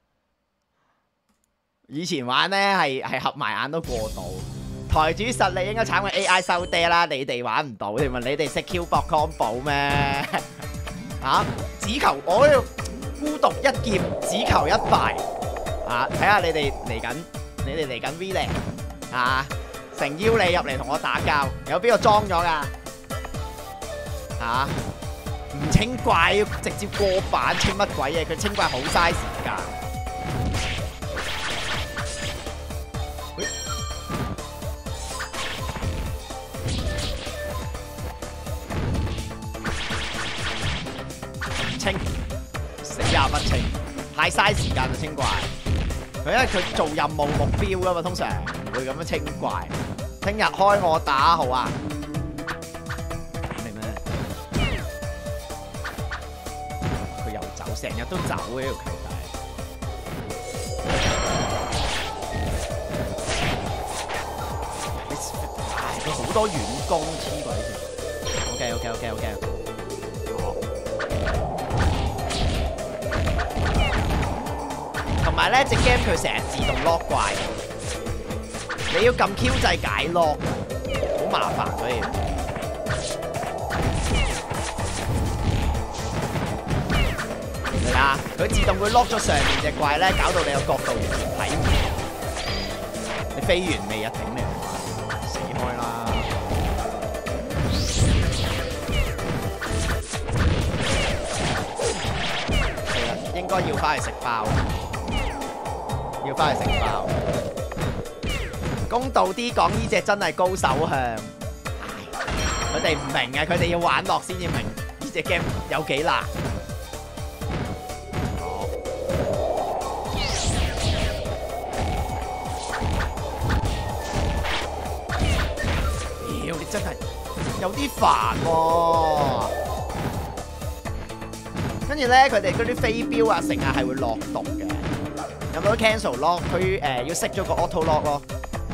以前玩呢係合埋眼都過到，台主實力應該慘過 AI 收爹啦！你哋玩唔到，你哋識 Q 博 combo 咩？啊！只求我呢度孤獨一劍，只求一敗啊！睇下你哋嚟緊 V 零啊！誠邀你入嚟同我打交，有邊個裝咗㗎？啊！唔清怪，直接過版清乜鬼嘢？佢清怪好嘥時間。唔清，死也不清，太嘥時間就清怪。佢因為佢做任務目標㗎嘛，通常唔會咁樣清怪。聽日開我打好啊！成日都走嘅呢條球仔，佢好多遠攻黐鬼線。OK。同埋咧，隻 game 佢成日自動 lock 怪，你要撳 Q 掣解 lock， 好麻煩所以。啊！佢自動會 lock 咗上面隻怪咧，搞到你個角度完全睇唔到。你飛完未啊？頂你！死開啦！係啦，應該要翻去食包，公道啲講，呢隻真係高手向。 佢哋唔明啊，佢哋要玩落先至明呢隻 game 有幾難。屌，你真係有啲煩喎。跟住咧，佢哋嗰啲飛鏢啊，成日係會落毒嘅。有冇得 cancel lock？ 佢要熄咗個 auto lock 咯。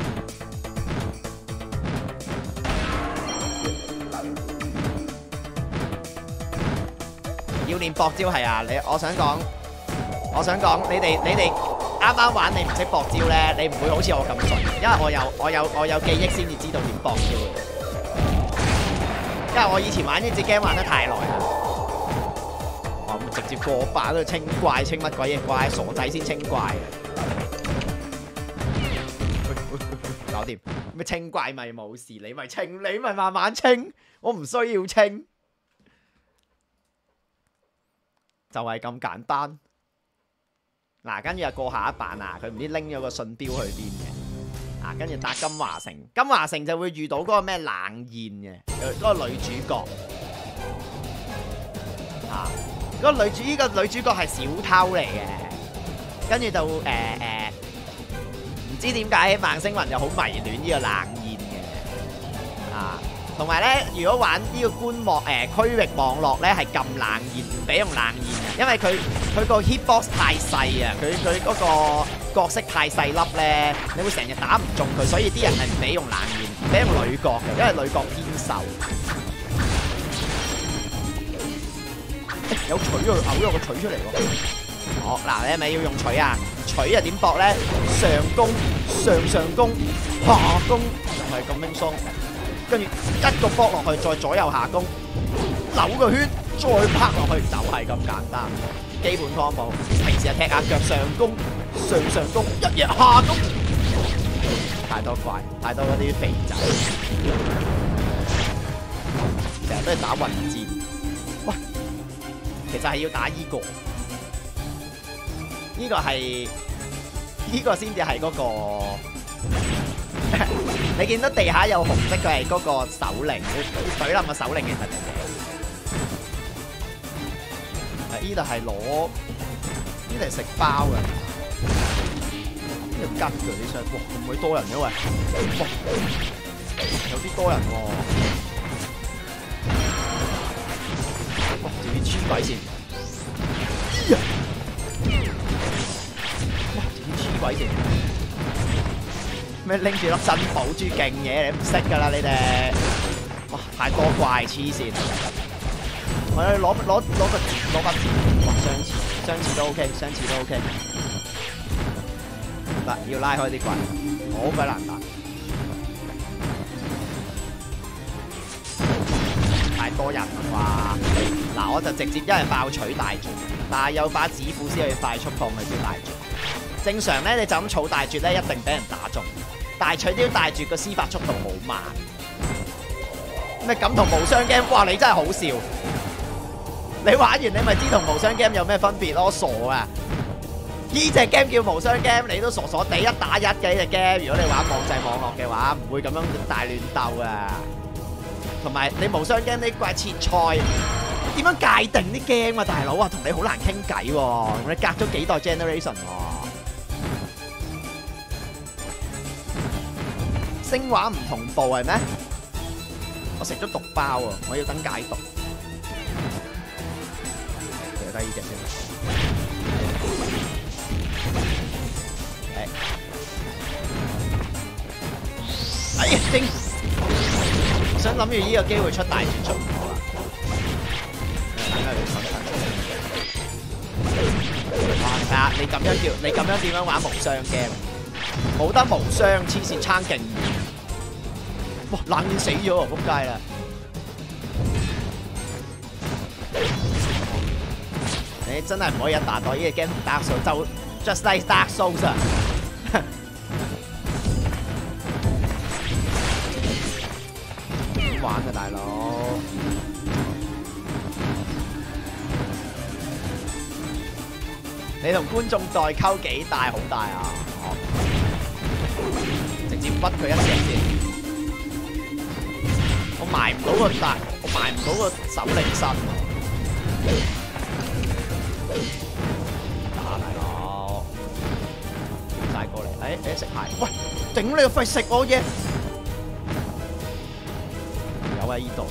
要練搏招係啊！我想講，你哋啱啱玩你唔識搏招咧，你唔會好似我咁順，因為我有記憶先至知道點搏招嘅。因為我以前玩呢隻 game 玩得太耐啦，我直接過把都清怪，清乜鬼嘢怪，傻仔先清怪嘅。搞掂咩清怪咪冇事，你咪清，你咪慢慢清，我唔需要清。就係咁簡單。嗱，跟住又過下一版啊，佢唔知拎咗個信標去邊嘅。啊，跟住打金華城，金華城就會遇到嗰個咩冷艷嘅，嗰個女主角。啊，嗰個女主角係小偷嚟嘅，跟住就唔知點解孟星雲就好迷戀呢個冷艷嘅。啊。同埋咧，如果玩呢個觀幕區域網絡咧，係撳冷艷，唔俾用冷艷嘅，因為佢個 hitbox 太細啊，佢嗰個角色太細粒咧，你會成日打唔中佢，所以啲人係唔俾用冷艷，唔俾用女角嘅，因為女角偏瘦。有錘喎，嘔咗個錘出嚟喎。好嗱，你係咪要用錘啊？錘啊點搏咧？上攻、上攻、下攻，就係咁輕鬆。跟住一個搏落去，再左右下攻，扭個圈，再拍落去，就係咁簡單。基本 combo，平時係踢下腳上攻、上攻，一嘢下攻。太多怪，太多嗰啲肥仔，成日都係打混戰。喂，其實係要打依個，呢個先至係嗰個。你見到地下有紅色，佢係嗰個首領，要懟冧個首領其實嚟嘅。呢度係攞，呢度係食包嘅，呢度吉㗎啲箱，哇咁鬼多人嘅喂，哇有啲多人喎，哇仲要黐鬼線，哇仲要黐鬼線。咩拎住粒珍寶珠勁嘢，你唔識㗎啦你哋！哇，太多怪黐線！我要攞把劍，哇，相似都 OK， 相似都 OK。嗱，要拉開啲怪，好鬼難打。太多人啦啩！嗱，我就直接一係爆取大絕，但係有把指斧先可以快速放佢啲大絕。正常咧，你就咁儲大絕咧，一定俾人打中。但係取啲大絕個施法速度好慢。咩咁同無雙 game？ 哇！你真係好笑。你玩完你咪知同無雙 game 有咩分別咯？傻啊！呢隻 game 叫無雙 game， 你都傻傻地一打一嘅呢隻 game。如果你玩網際網絡嘅話，唔會咁樣大亂鬥啊。同埋你無雙 game 呢怪切菜，點樣界定啲 game 啊？大佬啊，同你好難傾偈喎，你隔咗幾代 generation 喎。聲畫唔同步係咩？我食咗毒包喎，我要等解毒。掉低呢隻先。哎呀，頂！我想諗住呢個機會出大絕出唔到啦。係啊，你咁樣點樣玩無雙 game？冇得無雙，黐線撐勁。哇！冷艷死咗喎，仆街啦！你真係唔可以一打袋呢個 game Dark Souls 就 just like Dark Souls 啊！點玩啊，大佬？你同觀眾代溝幾大？好大啊！直接屈佢一隻先。我埋唔到個大，我埋唔到個手力身。打大佬，跳晒過嚟，食蟹，喂，頂你個肺食我嘢！有喺呢度，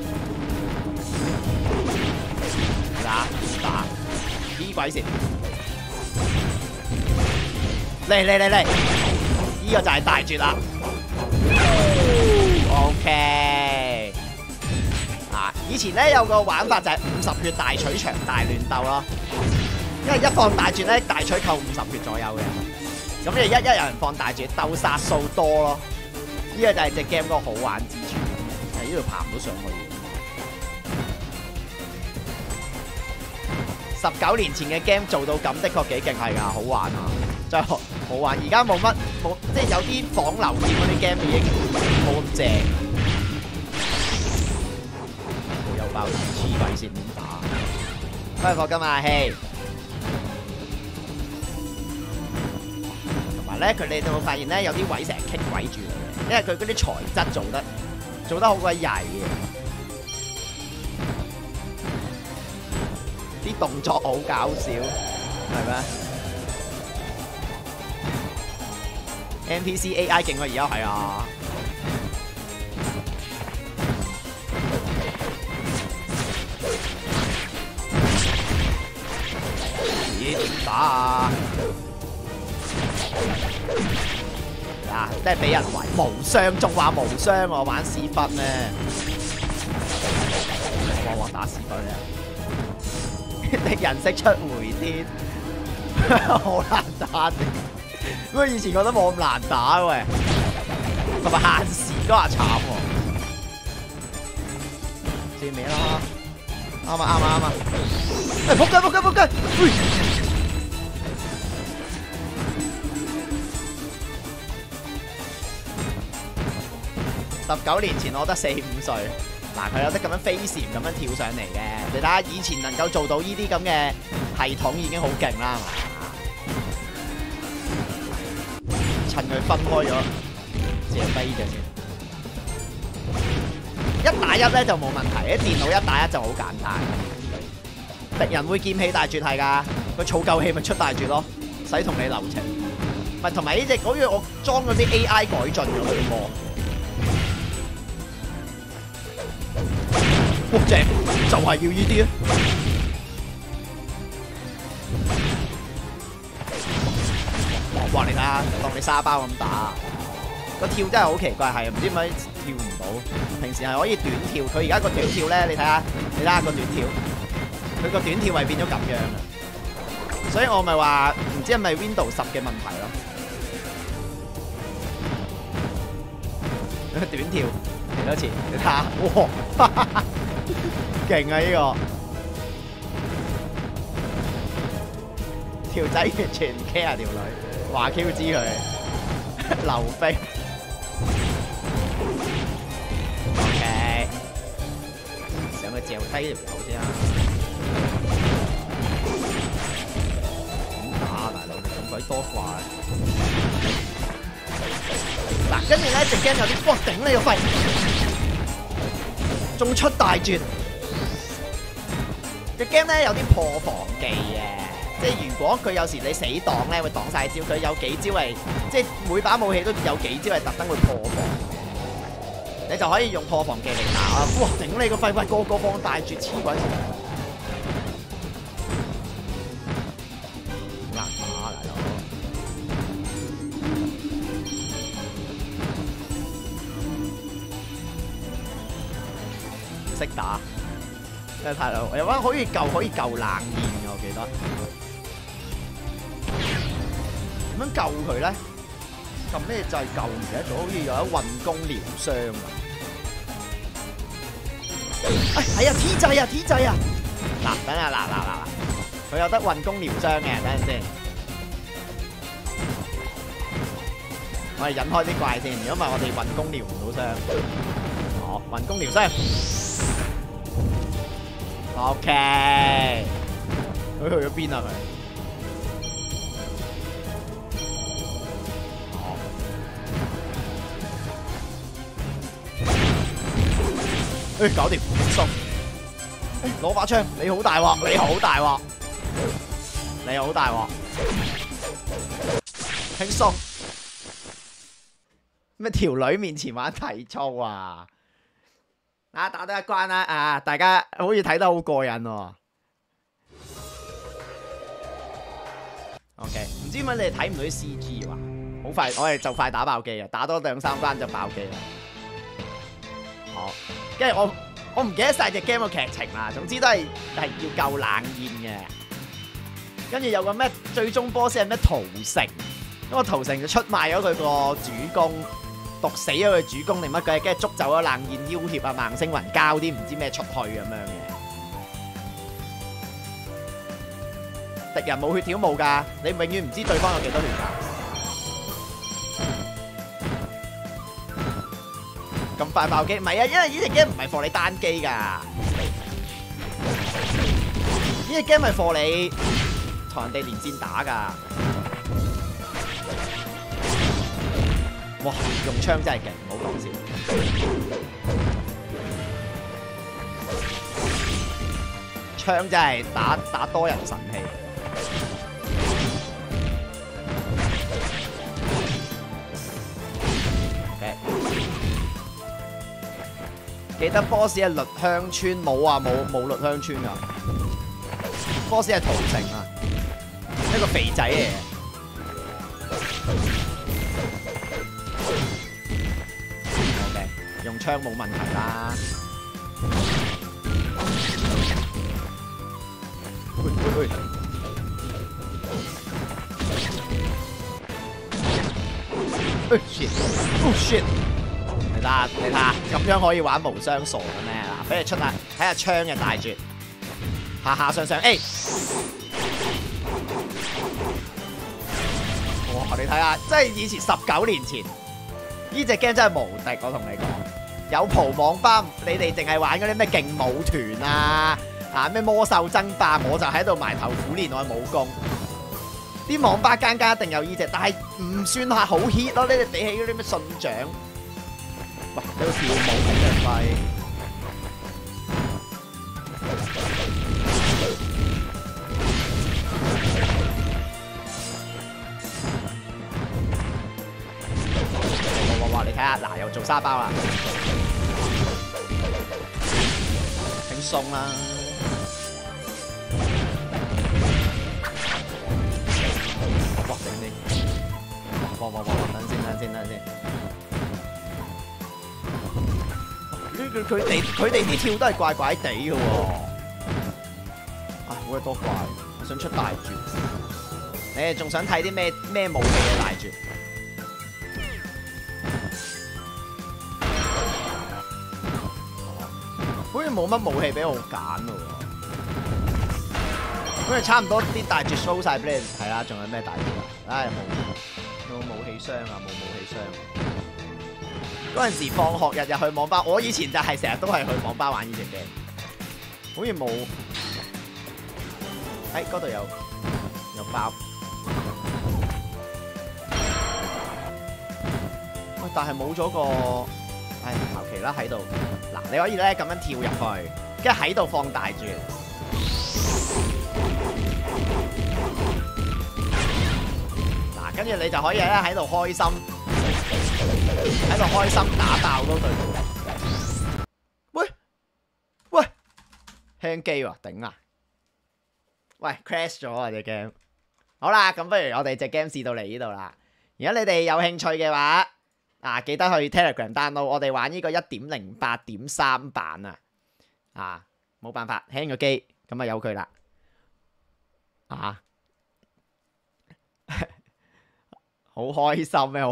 打呢鬼先，嚟，呢個就係大絕啦。OK， 以前咧有個玩法就係50血大取場大亂鬥咯，因為一放大絕咧，大取扣50血左右嘅，咁你一有人放大絕，鬥殺數多咯，呢個就係隻 game 個好玩之處。喺呢度爬唔到上去。19年前嘅 game 做到咁，的確幾勁係㗎，好玩啊！真係好玩。而家冇，即係有啲仿流劍嗰啲 game 已經冇咁正。好有爆黐鬼線點打？開課金啊，希！同埋咧，佢哋有冇發現咧，有啲位成日棘鬼住你嘅，因為佢嗰啲材質做得好鬼曳嘅，啲動作好搞笑，係咩 ？NPC AI 勁啊，而家係啊！咦？點打啊？啊！真係俾人圍無雙，仲話無雙我玩屎忽咩？我打屎忽咧！敵人釋出回天，好難打啲。不過以前覺得冇咁難打喂，同埋限時嗰下慘喎。試未啦？啱啊！仆街！19年前我得4、5歲，嗱佢有得咁樣飛閃咁樣跳上嚟嘅，你睇下以前能夠做到呢啲咁嘅系統已經好勁啦，係嘛？趁佢分開咗，借低呢隻先。1打1咧就冇問題，啲電腦1打1就好簡單。敵人會劍起大絕係㗎，佢儲夠氣咪出大絕咯，使同你留情。咪同埋呢隻好似我裝嗰啲 AI 改進咗佢喎。哇正，就係要呢啲啊！哇你睇下，當你沙包咁打，個跳真係好奇怪，係唔知點解跳唔到。平時係可以短跳，佢而家個短跳咧，你睇下個短跳，佢個短跳係變咗咁樣啊！所以我咪話唔知係咪 Windows 10嘅問題咯。短跳幾多次？你睇下，哇！勁啊！呢個條仔完全唔 care 條女，話 Q 知佢劉備。OK， 上去嚼低條頭先啊！點打大佬？你咁鬼多怪！嗱，跟住咧，隻 game 有啲，哇！頂你個肺！仲出大絕！隻 game 咧有啲破防技嘅，即係如果佢有時你死擋咧會擋晒招，佢有幾招係即係每把武器都有幾招係特登會破防嘅，你就可以用破防技嚟打啊！哇！頂你個肺！個個放大絕黐鬼線，難打大佬，識打。真係太老，有班可以救冷劍嘅，我記得。點樣救佢咧？撳咩掣救唔記得咗？好似有一運功療傷啊！係啊 ，T 掣啊 ，T 掣啊！嗱，等下嗱，佢有得運功療傷嘅，等陣先。我哋引開啲怪先，如果唔係我哋運功療唔到傷。好，運功療傷。OK， 佢去咗邊啊？佢搞掂，輕鬆。攞把槍，你好大鑊，你好大鑊，你好大鑊，輕鬆。咩條女面前玩體操啊？啊，打多一關啦！啊，大家好似睇得好過癮喎。OK， 唔知點解你哋睇唔到啲 CG 喎？好快，我哋就快打爆機啊！打多2、3關就爆機啦。好，跟住我唔記得晒隻 game 嘅劇情啦。總之都係要夠冷豔嘅。跟住有個咩最終 boss 係咩屠城，咁個屠城就出賣咗佢個主公，毒死咗佢主公定乜鬼，跟住捉走咗冷豔要挾啊孟星雲交啲唔知咩出去咁樣嘅。敵人冇血條冇㗎，你永遠唔知對方有幾多血㗎。咁快爆機？唔係啊，因為呢隻 game 唔係 for 你單機㗎，呢隻 game 係 for 你同人哋連線打㗎。哇！用槍真係勁，唔好講笑。槍真係打多人神器。記得 boss 係綠鄉村，冇啊，冇綠鄉村噶 ，boss 係屠城啊，一個肥仔嚟嘅。OK， 用槍冇問題啦。喂 shit！Oh shit！你睇下，咁樣可以玩無雙傻嘅咩？嗱，俾你出下睇下槍嘅大絕，下下上上 A。哇！你睇下，即係以前19年前，呢隻 game 真係無敵。我同你講，有蒲網吧，你哋淨係玩嗰啲咩勁舞團啊，咩魔獸爭霸，我就喺度埋頭苦練我嘅武功。啲網吧間一定有呢隻，但係唔算係好 hit 咯。你哋比起嗰啲咩信長。喂，喺度跳舞咁嘅快！哇！你睇下，嗱又做沙包啦，輕鬆啦！哇！頂你！哇！等先。佢哋啲跳都係怪怪地嘅喎，好鬼多怪，我想出大絕。你哋仲想睇啲咩武器嘅大絕？好似冇乜武器俾我揀喎，好似差唔多啲大絕 show 晒俾你睇啦。仲有咩大絕啊？唉，冇武器箱啊，冇武器箱。嗰陣時放學日去網吧，我以前就係成日都係去網吧玩呢隻 game，好似冇。嗰度有包。喂，但係冇咗個，求其啦喺度。嗱，你可以咧咁樣跳入去，跟住喺度放大絕。嗱，跟住你就可以咧喺度開心。喺度開心打爆嗰對手。喂，輕機喎，頂啊！喂 ，crash 咗啊隻 game。好啦，咁不如我哋隻 game 試到嚟呢度啦。如果你哋有興趣嘅話，記得去 Telegram download。我哋玩呢個 1.08.3 版啊。冇辦法，輕個機，咁啊由佢啦。好開心咩？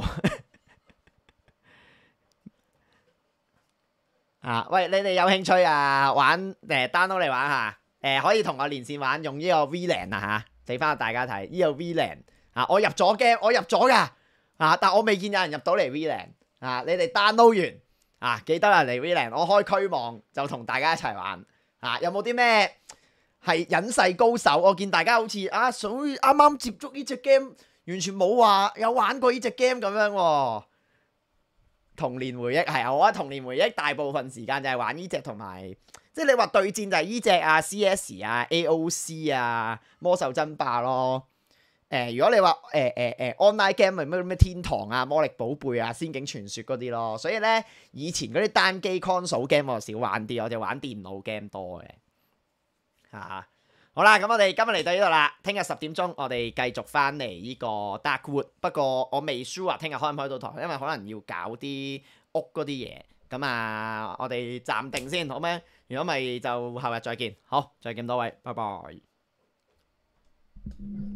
喂，你哋有興趣玩download 嚟玩下，可以同我連線玩，用呢個 VLAN 俾翻大家睇呢個 VLAN 我入咗 game，我入咗噶但我未見有人入到嚟 VLAN 你哋 download 完記得嚟 VLAN， 我開區網就同大家一齊玩有冇啲咩係隱世高手？我見大家好似屬於啱啱接觸呢隻 game，完全冇話有玩過呢隻 game 咁樣喎。 童年回憶係啊，我覺得童年回憶大部分時間就係玩呢隻同埋，即係你話對戰就係呢隻啊 CS 啊 AOC 啊魔獸爭霸咯。如果你話online game 咪咩天堂啊魔力寶貝啊仙境傳說嗰啲咯，所以咧以前嗰啲單機 console game 我就少玩啲，我就玩電腦 game 多嘅嚇。好啦，咁我哋今日嚟到呢度啦，聽日10點鐘我哋繼續翻嚟呢個 Darkwood， 不過我未 sure 聽日開唔開到台，因為可能要搞啲屋嗰啲嘢，咁啊我哋暫定先好咩？如果咪就後日再見，好，再見多位，拜拜。